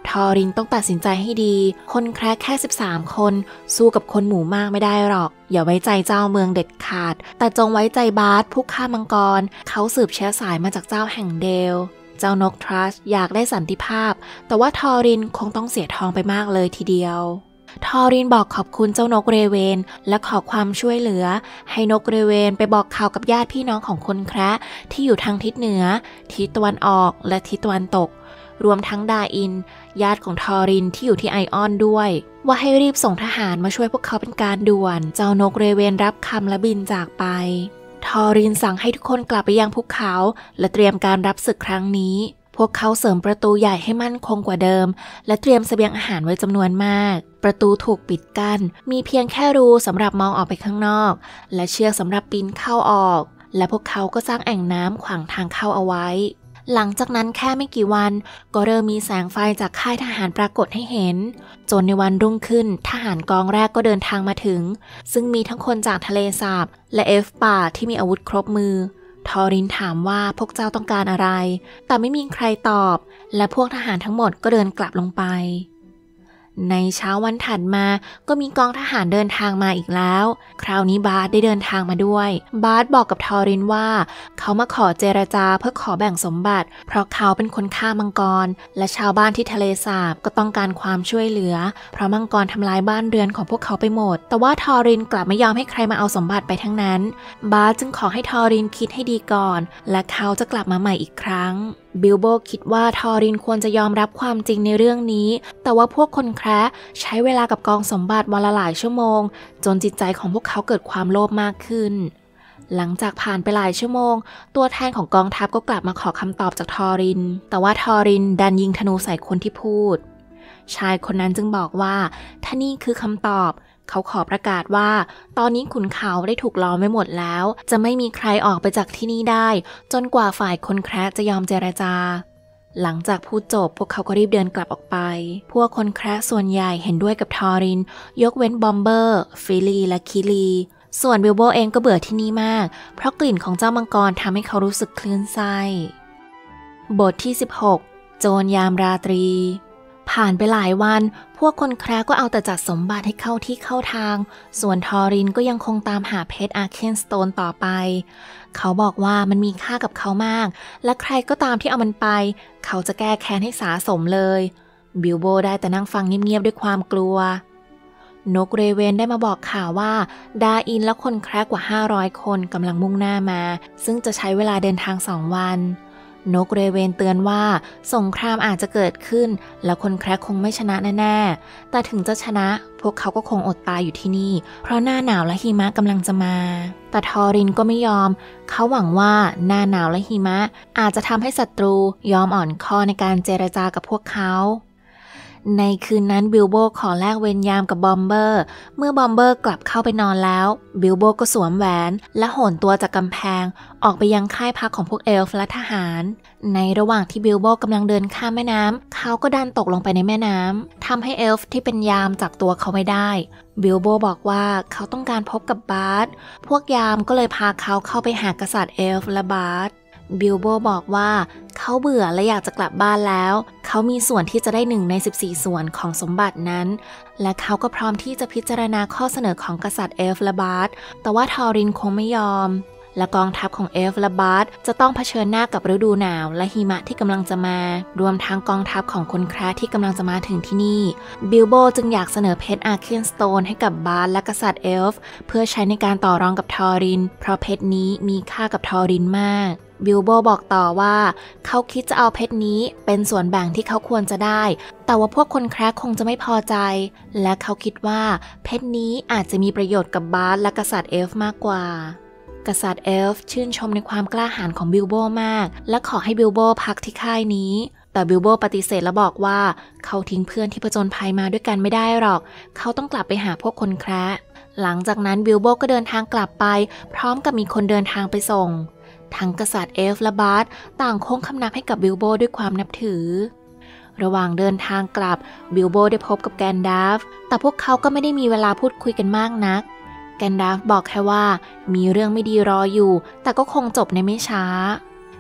ทอรินต้องตัดสินใจให้ดีคนแคร์แค่สิบสามคนสู้กับคนหมู่มากไม่ได้หรอกอย่าไว้ใจเจ้าเมืองเด็ดขาดแต่จงไว้ใจบาสผู้ฆ่ามังกรเขาสืบเชื้อสายมาจากเจ้าแห่งเดลเจ้านกทรัสอยากได้สันติภาพแต่ว่าทอรินคงต้องเสียทองไปมากเลยทีเดียวทอรินบอกขอบคุณเจ้านกเรเวนและขอความช่วยเหลือให้นกเรเวนไปบอกข่าวกับญาติพี่น้องของคนแคระที่อยู่ทางทิศเหนือทิศตะวันออกและทิศตะวันตกรวมทั้งดาอินญาติของทอรินที่อยู่ที่ไอออนด้วยว่าให้รีบส่งทหารมาช่วยพวกเขาเป็นการด่วนเจ้านกเรเวนรับคำและบินจากไปทอรินสั่งให้ทุกคนกลับไปยังภูเขาและเตรียมการรับศึกครั้งนี้พวกเขาเสริมประตูใหญ่ให้มั่นคงกว่าเดิมและเตรียมเสบียงอาหารไว้จำนวนมากประตูถูกปิดกั้นมีเพียงแค่รูสำหรับมองออกไปข้างนอกและเชือกสำหรับปีนเข้าออกและพวกเขาก็สร้างแอ่งน้ำขวางทางเข้าเอาไว้หลังจากนั้นแค่ไม่กี่วันก็เริ่มมีแสงไฟจากค่ายทหารปรากฏให้เห็นจนในวันรุ่งขึ้นทหารกองแรกก็เดินทางมาถึงซึ่งมีทั้งคนจากทะเลสาบและเอฟป่าที่มีอาวุธครบมือทอรินถามว่าพวกเจ้าต้องการอะไรแต่ไม่มีใครตอบและพวกทหารทั้งหมดก็เดินกลับลงไปในเช้าวันถัดมาก็มีกองทหารเดินทางมาอีกแล้วคราวนี้บาสได้เดินทางมาด้วยบาสบอกกับทอรินว่าเขามาขอเจรจาเพื่อขอแบ่งสมบัติเพราะเขาเป็นคนฆ่ามังกรและชาวบ้านที่ทะเลสาบก็ต้องการความช่วยเหลือเพราะมังกรทำลายบ้านเรือนของพวกเขาไปหมดแต่ว่าทอรินกลับไม่ยอมให้ใครมาเอาสมบัติไปทั้งนั้นบาสจึงขอให้ทอรินคิดให้ดีก่อนและเขาจะกลับมาใหม่อีกครั้งบิลโบคิดว่าทอรินควรจะยอมรับความจริงในเรื่องนี้แต่ว่าพวกคนแคระใช้เวลากับกองสมบัติวันละหลายชั่วโมงจนจิตใจของพวกเขาเกิดความโลภมากขึ้นหลังจากผ่านไปหลายชั่วโมงตัวแทนของกองทัพก็กลับมาขอคำตอบจากทอรินแต่ว่าทอรินดันยิงธนูใส่คนที่พูดชายคนนั้นจึงบอกว่าถ้านี่คือคำตอบเขาขอประกาศว่าตอนนี้ขุนเขาได้ถูกล้อมไว้หมดแล้วจะไม่มีใครออกไปจากที่นี่ได้จนกว่าฝ่ายคนแคระจะยอมเจรจาหลังจากพูดจบพวกเขาก็รีบเดินกลับออกไปพวกคนแคระส่วนใหญ่เห็นด้วยกับทอรินยกเว้นบอมเบอร์ฟิลีและคิลีส่วนบิลโบเองก็เบื่อที่นี่มากเพราะกลิ่นของเจ้ามังกรทำให้เขารู้สึกคลื่นไส้บทที่สิบหกโจรยามราตรีผ่านไปหลายวันพวกคนแคระก็เอาแต่จัดสมบัติให้เข้าที่เข้าทางส่วนทอรินก็ยังคงตามหาเพชรอาร์เคนสโตนต่อไปเขาบอกว่ามันมีค่ากับเขามากและใครก็ตามที่เอามันไปเขาจะแก้แค้นให้สาสมเลยบิลโบได้แต่นั่งฟังเงียบๆด้วยความกลัวนกเรเวนได้มาบอกข่าวว่าดาอินและคนแคระกว่าห้าร้อยคนกำลังมุ่งหน้ามาซึ่งจะใช้เวลาเดินทางสองวันนกเรเวนเตือนว่าสงครามอาจจะเกิดขึ้นและคนแคระคงไม่ชนะแน่ๆแต่ถึงจะชนะพวกเขาก็คงอดตายอยู่ที่นี่เพราะหน้าหนาวและหิมะกำลังจะมาแต่ทอรินก็ไม่ยอมเขาหวังว่าหน้าหนาวและหิมะอาจจะทำให้ศัตรูยอมอ่อนข้อในการเจรจากับพวกเขาในคืนนั้นบิลโบขอแลกเวรยามกับบอมเบอร์เมื่อบอมเบอร์กลับเข้าไปนอนแล้วบิลโบก็สวมแหวนและโหนตัวจากกำแพงออกไปยังค่ายพักของพวกเอลฟ์และทหารในระหว่างที่บิลโบกำลังเดินข้ามแม่น้ำเขาก็ดันตกลงไปในแม่น้ำทำให้เอลฟ์ที่เป็นยามจับตัวเขาไว้ได้บิลโบบอกว่าเขาต้องการพบกับบาสพวกยามก็เลยพาเขาเข้าไปหากษัตริย์เอลฟ์และบาสบิลโบบอกว่าเขาเบื่อและอยากจะกลับบ้านแล้วเขามีส่วนที่จะได้หนึ่งในสิบสี่ส่วนของสมบัตินั้นและเขาก็พร้อมที่จะพิจารณาข้อเสนอของกษัตริย์เอลฟ์และบาสแต่ว่าทอรินคงไม่ยอมและกองทัพของเอลฟ์และบาสจะต้องเผชิญหน้ากับฤดูหนาวและหิมะที่กำลังจะมารวมทั้งกองทัพของคนแคระที่กำลังจะมาถึงที่นี่บิลโบจึงอยากเสนอเพชรอาร์เคนสโตนให้กับบาสและกษัตริย์เอลฟ์เพื่อใช้ในการต่อรองกับทอรินเพราะเพชรนี้มีค่ากับทอรินมากบิลโบบอกต่อว่าเขาคิดจะเอาเพชรนี้เป็นส่วนแบ่งที่เขาควรจะได้แต่ว่าพวกคนแคระคงจะไม่พอใจและเขาคิดว่าเพชรนี้อาจจะมีประโยชน์กับบาสและกษัตริย์เอลฟ์มากกว่ากษัตริย์เอลฟ์ชื่นชมในความกล้าหาญของบิลโบมากและขอให้บิลโบพักที่ค่ายนี้แต่บิลโบปฏิเสธและบอกว่าเขาทิ้งเพื่อนที่ผจญภัยมาด้วยกันไม่ได้หรอกเขาต้องกลับไปหาพวกคนแคระหลังจากนั้นบิลโบก็เดินทางกลับไปพร้อมกับมีคนเดินทางไปส่งทั้งกษัตริย์เอลฟ์และบาสต่างโค้งคำนับให้กับบิลโบด้วยความนับถือระหว่างเดินทางกลับบิลโบได้พบกับแกนดาฟแต่พวกเขาก็ไม่ได้มีเวลาพูดคุยกันมากนักแกนดาฟบอกแค่ว่ามีเรื่องไม่ดีรออยู่แต่ก็คงจบในไม่ช้า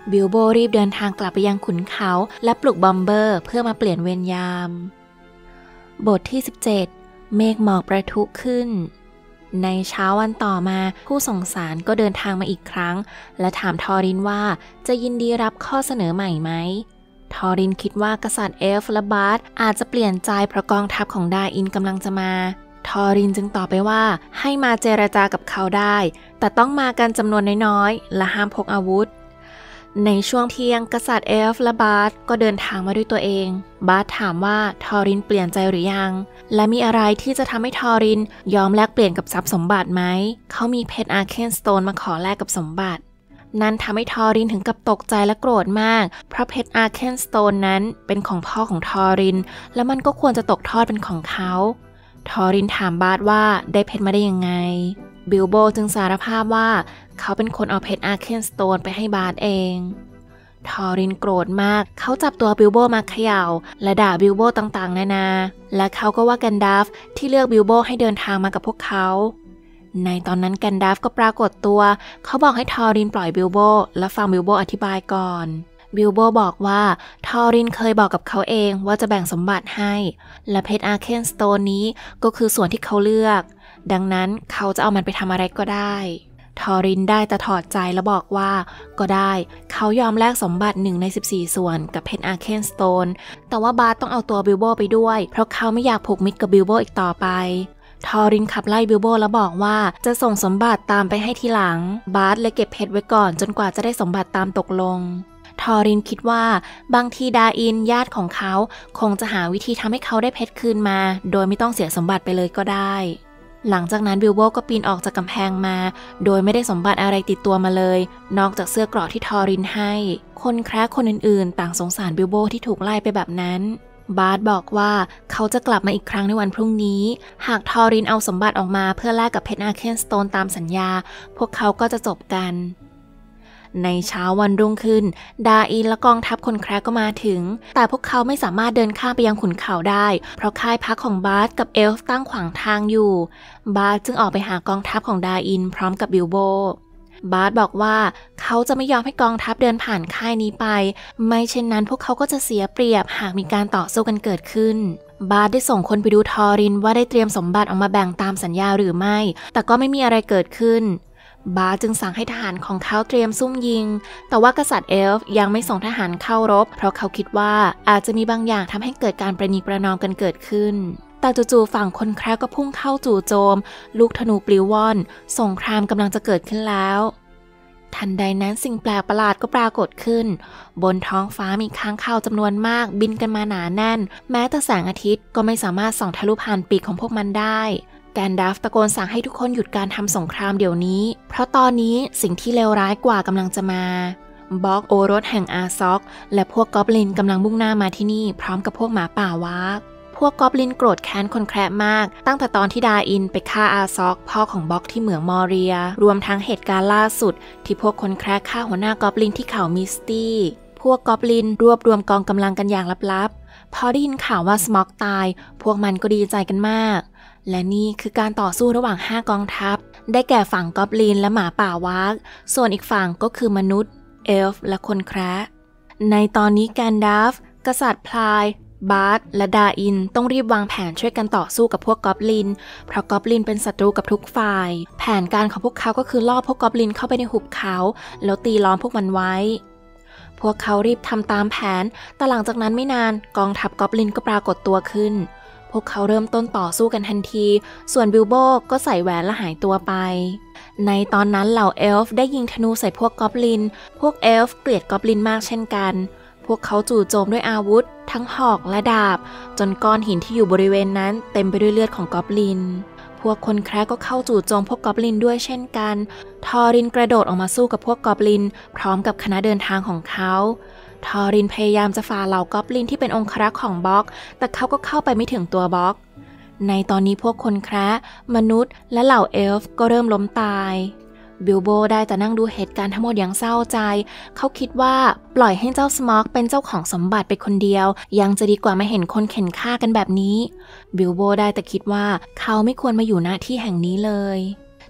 บิลโบรีบเดินทางกลับไปยังขุนเขาและปลุกบอมเบอร์เพื่อมาเปลี่ยนเวรยามบทที่สิบเจ็ดเมฆหมอกประทุขึ้นในเช้าวันต่อมาผู้ส่งสารก็เดินทางมาอีกครั้งและถามทอรินว่าจะยินดีรับข้อเสนอใหม่ไหมทอรินคิดว่ากษัตริย์เอลฟ์และบาร์ธอาจจะเปลี่ยนใจเพราะกองทัพของดาอินกำลังจะมาทอรินจึงตอบไปว่าให้มาเจรจากับเขาได้แต่ต้องมากันจำนวนน้อยๆและห้ามพกอาวุธในช่วงเที่ยงกษัตริย์เอลฟ์และบาร์ธก็เดินทางมาด้วยตัวเองบาร์ธถามว่าทอรินเปลี่ยนใจหรือยังและมีอะไรที่จะทำให้ทอรินยอมแลกเปลี่ยนกับทรัพย์สมบัติไหมเขามีเพชรอาร์เคนสโตนมาขอแลกกับสมบัตินั่นทำให้ทอรินถึงกับตกใจและโกรธมากเพราะเพชรอาร์เคนสโตนนั้นเป็นของพ่อของทอรินและมันก็ควรจะตกทอดเป็นของเขาทอรินถามบาร์ธว่าได้เพชรมาได้ยังไงบิลโบจึงสารภาพว่าเขาเป็นคนเอาเพชรอาร์เคนสโตนไปให้บาร์ธเองทอรินโกรธมากเขาจับตัวบิลโบมาเขย่าและด่าบิลโบต่างๆนานาและเขาก็ว่ากันดาฟที่เลือกบิลโบให้เดินทางมากับพวกเขาในตอนนั้นกันดาฟก็ปรากฏตัวเขาบอกให้ทอรินปล่อยบิลโบและฟังบิลโบอธิบายก่อนบิลโบบอกว่าทอรินเคยบอกกับเขาเองว่าจะแบ่งสมบัติให้และเพชรอาร์เคนสโตนนี้ก็คือส่วนที่เขาเลือกดังนั้นเขาจะเอามันไปทำอะไรก็ได้ทอรินได้แต่ถอดใจและบอกว่าก็ได้เขายอมแลกสมบัติหนึ่งในสิบสี่ส่วนกับเพชรอาร์เคนสโตนแต่ว่าบาร์ธต้องเอาตัวบิลโบไปด้วยเพราะเขาไม่อยากผูกมิตรกับบิลโบอีกต่อไปทอรินขับไล่บิลโบแล้วบอกว่าจะส่งสมบัติตามไปให้ทีหลังบาร์ธเลยเก็บเพชรไว้ก่อนจนกว่าจะได้สมบัติตามตกลงทอรินคิดว่าบางทีดาอินญาติของเขาคงจะหาวิธีทำให้เขาได้เพชรคืนมาโดยไม่ต้องเสียสมบัติไปเลยก็ได้หลังจากนั้นบิลโบก็ปีนออกจากกำแพงมาโดยไม่ได้สมบัติอะไรติดตัวมาเลยนอกจากเสื้อเกราะที่ทอรินให้คนแคร์คนอื่นๆต่างสงสารบิลโบที่ถูกไล่ไปแบบนั้นบาร์ธบอกว่าเขาจะกลับมาอีกครั้งในวันพรุ่งนี้หากทอรินเอาสมบัติออกมาเพื่อแลกกับเพชรอาร์เคนสโตนตามสัญญาพวกเขาก็จะจบกันในเช้าวันรุ่งขึ้นดาอินและกองทัพคนแคร์ก็มาถึงแต่พวกเขาไม่สามารถเดินข้ามไปยังขุนเขาได้เพราะค่ายพักของบาร์ธกับเอลฟ์ตั้งขวางทางอยู่บาร์ธจึงออกไปหากองทัพของดาอินพร้อมกับบิลโบบาร์ธบอกว่าเขาจะไม่ยอมให้กองทัพเดินผ่านค่ายนี้ไปไม่เช่นนั้นพวกเขาก็จะเสียเปรียบหากมีการต่อสู้กันเกิดขึ้นบาร์ธได้ส่งคนไปดูทอรินว่าได้เตรียมสมบัติออกมาแบ่งตามสัญญาหรือไม่แต่ก็ไม่มีอะไรเกิดขึ้นบาร์ธจึงสั่งให้ทหารของเขาเตรียมซุ่มยิงแต่ว่ากษัตริย์เอลฟ์ยังไม่ส่งทหารเข้ารบเพราะเขาคิดว่าอาจจะมีบางอย่างทำให้เกิดการประนีประนอมกันเกิดขึ้นแต่จู่ๆฝั่งคนแคร์ก็พุ่งเข้าจู่โจมลูกธนูปลิวว่อนสงครามกำลังจะเกิดขึ้นแล้วทันใดนั้นสิ่งแปลกประหลาดก็ปรากฏขึ้นบนท้องฟ้ามีค้างคาวจำนวนมากบินกันมาหนาแน่นแม้แต่แสงอาทิตย์ก็ไม่สามารถส่องทะลุผ่านปีกของพวกมันได้แกนดัฟตะโกนสั่งให้ทุกคนหยุดการทำสงครามเดี๋ยวนี้เพราะตอนนี้สิ่งที่เลวร้ายกว่ากำลังจะมาบ็อกโอรสแห่งอาซ็อกและพวกกอบลินกำลังมุ่งหน้ามาที่นี่พร้อมกับพวกหมาป่าวากพวกกอบลินโกรธแค้นคนแคร์มากตั้งแต่ตอนที่ดาอินไปฆ่าอาซ็อกพ่อของบ็อกที่เหมืองมอเรียรวมทั้งเหตุการณ์ล่าสุดที่พวกคนแคร์ฆ่าหัวหน้ากอบลินที่เขามิสตี้พวกกอบลินรวบรวมกองกำลังกันอย่างลับๆพอได้ยินข่าวว่าสม็อกตายพวกมันก็ดีใจกันมากและนี่คือการต่อสู้ระหว่างห้ากองทัพได้แก่ฝั่งกอบลินและหมาป่าวากส่วนอีกฝั่งก็คือมนุษย์เอลฟ์และคนแคระในตอนนี้แกนดัฟกษัตริย์พลายบาร์ธและดาอินต้องรีบวางแผนช่วยกันต่อสู้กับพวกกอบลินเพราะกอบลินเป็นศัตรูกับทุกฝ่ายแผนการของพวกเขาก็คือล่อพวกกอบลินเข้าไปในหุบเขาแล้วตีล้อมพวกมันไว้พวกเขารีบทำตามแผนแต่หลังจากนั้นไม่นานกองทัพกอบลินก็ปรากฏตัวขึ้นพวกเขาเริ่มต้นต่อสู้กันทันทีส่วนบิลโบก็ใส่แหวนและหายตัวไปในตอนนั้นเหล่าเอลฟ์ได้ยิงธนูใส่พวกกอบลินพวกเอลฟ์เกลียดกอบลินมากเช่นกันพวกเขาจู่โจมด้วยอาวุธทั้งหอกและดาบจนก้อนหินที่อยู่บริเวณนั้นเต็มไปด้วยเลือดของกอบลินพวกคนแคร์ก็เข้าจู่โจมพวกกอบลินด้วยเช่นกันทอรินกระโดดออกมาสู้กับพวกกอบลินพร้อมกับคณะเดินทางของเขาทอรินพยายามจะฝ่าเหล่ากอบลินที่เป็นองครักษ์ของบ็อกแต่เขาก็เข้าไปไม่ถึงตัวบ็อกในตอนนี้พวกคนแคระมนุษย์และเหล่าเอลฟ์ก็เริ่มล้มตายบิลโบได้แต่นั่งดูเหตุการณ์ทั้งหมดอย่างเศร้าใจเขาคิดว่าปล่อยให้เจ้าสม็อกเป็นเจ้าของสมบัติไปคนเดียวยังจะดีกว่ามาเห็นคนเข็นฆ่ากันแบบนี้บิลโบได้แต่คิดว่าเขาไม่ควรมาอยู่ณที่แห่งนี้เลย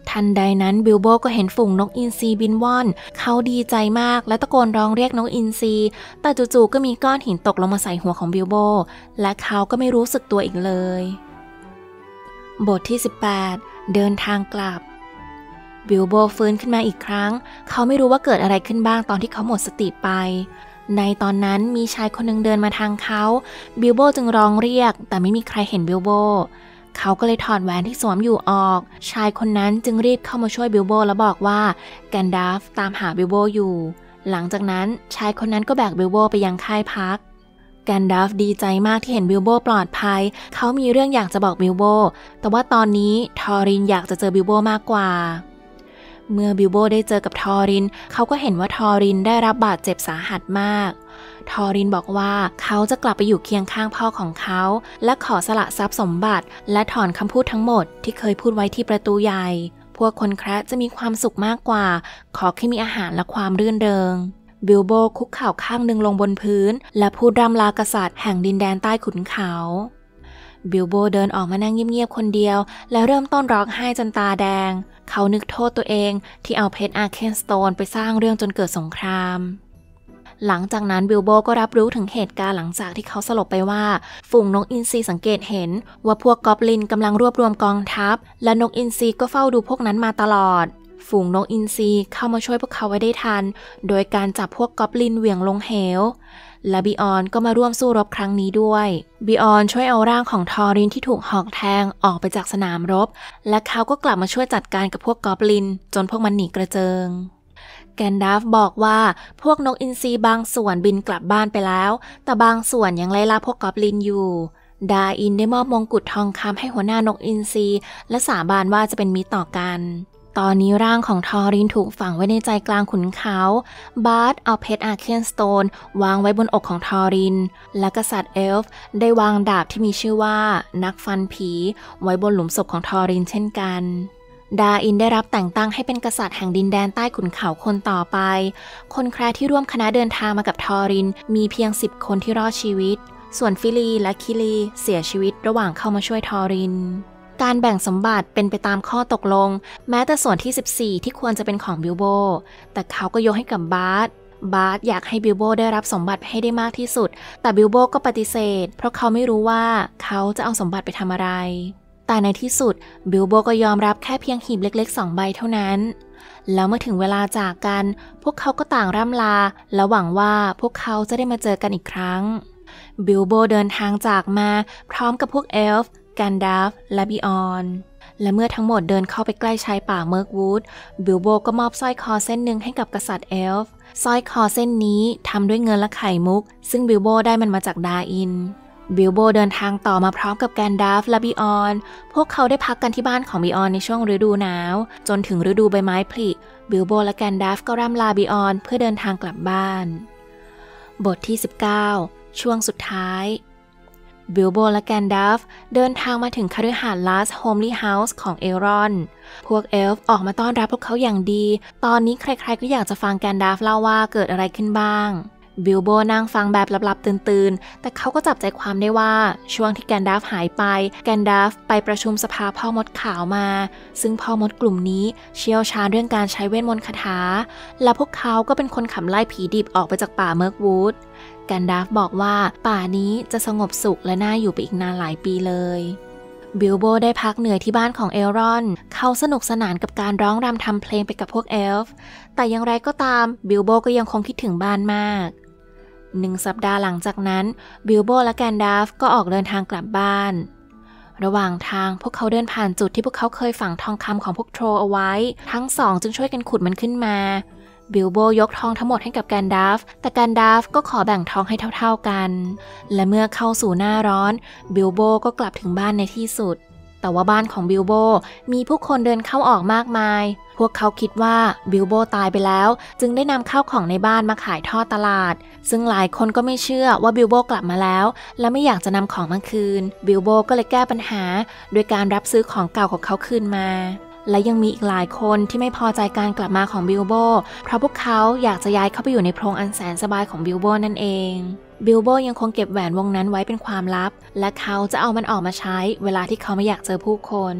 ทันใดนั้นบิลโบก็เห็นฝูงนกอินทรีบินว่อนเขาดีใจมากและตะโกนร้องเรียกนกอินทรีแต่จู่ๆก็มีก้อนหินตกลงมาใส่หัวของบิลโบและเขาก็ไม่รู้สึกตัวอีกเลยบทที่สิบแปดเดินทางกลับบิลโบฟื้นขึ้นมาอีกครั้งเขาไม่รู้ว่าเกิดอะไรขึ้นบ้างตอนที่เขาหมดสติไปในตอนนั้นมีชายคนหนึ่งเดินมาทางเขาบิลโบจึงร้องเรียกแต่ไม่มีใครเห็นบิลโบเขาก็เลยถอดแหวนที่สวมอยู่ออกชายคนนั้นจึงรีบเข้ามาช่วยบิลโบและบอกว่าแกนดาฟตามหาบิลโบอยู่หลังจากนั้นชายคนนั้นก็แบกบิลโบไปยังค่ายพักแกนดาฟดีใจมากที่เห็นบิลโบปลอดภัยเขามีเรื่องอยากจะบอกบิลโบแต่ว่าตอนนี้ทอรินอยากจะเจอบิลโบมากกว่าเมื่อบิลโบได้เจอกับทอรินเขาก็เห็นว่าทอรินได้รับบาดเจ็บสาหัสมากทอรินบอกว่าเขาจะกลับไปอยู่เคียงข้างพ่อของเขาและขอสละทรัพย์สมบัติและถอนคำพูดทั้งหมดที่เคยพูดไว้ที่ประตูใหญ่พวกคนแคระจะมีความสุขมากกว่าขอแค่มีอาหารและความรื่นเริงบิลโบคุกเข่าข้างหนึ่งลงบนพื้นและพูดร่ำลากษัตริย์แห่งดินแดนใต้ขุนเขาบิลโบเดินออกมานั่งเงียบๆคนเดียวและเริ่มต้นร้องไห้จนตาแดงเขานึกโทษตัวเองที่เอาเพชรอาร์เคนสโตนไปสร้างเรื่องจนเกิดสงครามหลังจากนั้นบิลโบก็รับรู้ถึงเหตุการณ์หลังจากที่เขาสลบไปว่าฝูงนกอินทรีสังเกตเห็นว่าพวกกอบลินกำลังรวบรวมกองทัพและนกอินทรีก็เฝ้าดูพวกนั้นมาตลอดฝูงนกอินทรีเข้ามาช่วยพวกเขาไว้ได้ทันโดยการจับพวกกอบลินเหวี่ยงลงเหวและบิออนก็มาร่วมสู้รบครั้งนี้ด้วยบิออนช่วยเอาร่างของทอรินที่ถูกหอกแทงออกไปจากสนามรบและเขาก็กลับมาช่วยจัดการกับพวกกอบลินจนพวกมันหนีกระเจิงแกนดาฟบอกว่าพวกนกอินทรีบางส่วนบินกลับบ้านไปแล้วแต่บางส่วนยังไล่ล่าพวกกอบลินอยู่ดาอินได้มอบมงกุฎทองคำให้หัวหน้านกอินทรีและสาบานว่าจะเป็นมิตรต่อกันตอนนี้ร่างของทอรินถูกฝังไว้ในใจกลางขุนเขาบาร์ธเอาเพชรอาร์เคนสโตนวางไว้บนอกของทอรินและกษัตริย์เอลฟ์ได้วางดาบที่มีชื่อว่านักฟันผีไว้บนหลุมศพของทอรินเช่นกันดาอินได้รับแต่งตั้งให้เป็นกษัตริย์แห่งดินแดนใต้ขุนเขาคนต่อไปคนแคระที่ร่วมคณะเดินทางมากับทอรินมีเพียงสิบคนที่รอดชีวิตส่วนฟิลีและคิลีเสียชีวิตระหว่างเข้ามาช่วยทอรินการแบ่งสมบัติเป็นไปตามข้อตกลงแม้แต่ส่วนที่สิบสี่ที่ควรจะเป็นของบิลโบแต่เขาก็ยกให้กับบาร์ธบาร์ธอยากให้บิลโบได้รับสมบัติให้ได้มากที่สุดแต่บิลโบก็ปฏิเสธเพราะเขาไม่รู้ว่าเขาจะเอาสมบัติไปทำอะไรแต่ในที่สุดบิลโบก็ยอมรับแค่เพียงหีบเล็กๆสองใบเท่านั้นแล้วเมื่อถึงเวลาจากกันพวกเขาก็ต่างร่ำลาและหวังว่าพวกเขาจะได้มาเจอกันอีกครั้งบิลโบเดินทางจากมาพร้อมกับพวกเอลฟ์แกนดาฟและบิออนและเมื่อทั้งหมดเดินเข้าไปใกล้ชายป่าเมิร์กวูดบิลโบก็มอบสร้อยคอเส้นหนึ่งให้กับกษัตริย์เอลฟ์สร้อยคอเส้นนี้ทำด้วยเงินและไข่มุกซึ่งบิลโบได้มันมาจากดาอินบิลโบเดินทางต่อมาพร้อมกับแกนดาฟและบิออนพวกเขาได้พักกันที่บ้านของบิออนในช่วงฤดูหนาวจนถึงฤดูใบไม้ผลิบิลโบและแกนดาฟก็ร่ำลาบิออนเพื่อเดินทางกลับบ้านบทที่สิบเก้าช่วงสุดท้ายบิลโบและแกนดาฟเดินทางมาถึงคฤหาสน์ Last Homely House ของเอรอนพวกเอลฟ์ออกมาต้อนรับพวกเขาอย่างดีตอนนี้ใครๆก็อยากจะฟังแกนดาฟเล่าว่าเกิดอะไรขึ้นบ้างบิลโบนั่งฟังแบบลับๆตื่นๆแต่เขาก็จับใจความได้ว่าช่วงที่แกนดาฟหายไปแกนดาฟไปประชุมสภาพ่อมดขาวมาซึ่งพ่อมดกลุ่มนี้เชี่ยวชาญเรื่องการใช้เวทมนต์คาถาและพวกเขาก็เป็นคนขับไล่ผีดิบออกไปจากป่าเมิร์กวูดแกนดาฟบอกว่าป่านี้จะสงบสุขและน่าอยู่ไปอีกนานหลายปีเลยบิลโบได้พักเหนื่อยที่บ้านของเอรอนเขาสนุกสนานกับการร้องรำทำเพลงไปกับพวกเอลฟ์แต่อย่างไรก็ตามบิลโบก็ยังคงคิดถึงบ้านมากหนึ่งสัปดาห์หลังจากนั้นบิลโบและแกนดาฟก็ออกเดินทางกลับบ้านระหว่างทางพวกเขาเดินผ่านจุดที่พวกเขาเคยฝังทองคำของพวกโทรเอาไว้ทั้งสองจึงช่วยกันขุดมันขึ้นมาบิลโบยกทองทั้งหมดให้กับแกนดาฟแต่แกนดาฟก็ขอแบ่งทองให้เท่าๆกันและเมื่อเข้าสู่หน้าร้อนบิลโบก็กลับถึงบ้านในที่สุดแต่ว่าบ้านของบิลโบมีผู้คนเดินเข้าออกมากมายพวกเขาคิดว่าบิลโบตายไปแล้วจึงได้นำข้าวของในบ้านมาขายทอดตลาดซึ่งหลายคนก็ไม่เชื่อว่าบิลโบกลับมาแล้วและไม่อยากจะนำของมาคืนบิลโบก็เลยแก้ปัญหาโดยการรับซื้อของเก่าของเขาคืนมาและยังมีอีกหลายคนที่ไม่พอใจการกลับมาของบิลโบเพราะพวกเขาอยากจะย้ายเข้าไปอยู่ในโพรงอันแสนสบายของบิลโบนั่นเองบิลโบยังคงเก็บแหวนวงนั้นไว้เป็นความลับและเขาจะเอามันออกมาใช้เวลาที่เขาไม่อยากเจอผู้คน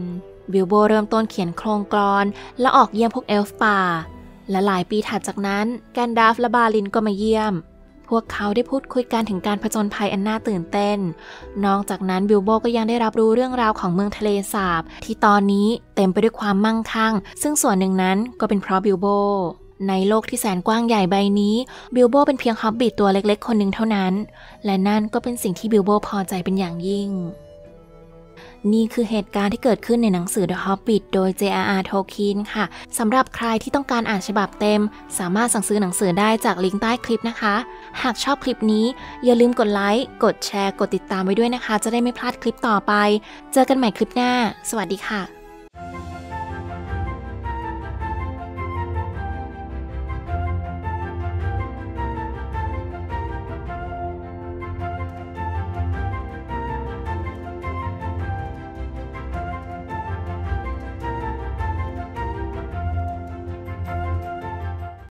บิลโบเริ่มต้นเขียนโครงกลอนและออกเยี่ยมพวกเอลฟ์ป่าและหลายปีถัดจากนั้นแกนดาฟและบาลินก็มาเยี่ยมพวกเขาได้พูดคุยกันถึงการผจญภัยอันน่าตื่นเต้นนอกจากนั้นบิลโบก็ยังได้รับรู้เรื่องราวของเมืองทะเลสาบที่ตอนนี้เต็มไปด้วยความมั่งคั่งซึ่งส่วนหนึ่งนั้นก็เป็นเพราะบิลโบในโลกที่แสนกว้างใหญ่ใบนี้บิลโบเป็นเพียงฮอบบิทตัวเล็กๆคนหนึ่งเท่านั้นและนั่นก็เป็นสิ่งที่บิลโบพอใจเป็นอย่างยิ่งนี่คือเหตุการณ์ที่เกิดขึ้นในหนังสือ The Hobbit โดย เจ อาร์ อาร์ Tolkien ค่ะสำหรับใครที่ต้องการอ่านฉบับเต็มสามารถสั่งซื้อหนังสือได้จากลิงก์ใต้คลิปนะคะหากชอบคลิปนี้อย่าลืมกดไลค์กดแชร์กดติดตามไว้ด้วยนะคะจะได้ไม่พลาดคลิปต่อไปเจอกันใหม่คลิปหน้าสวัสดีค่ะ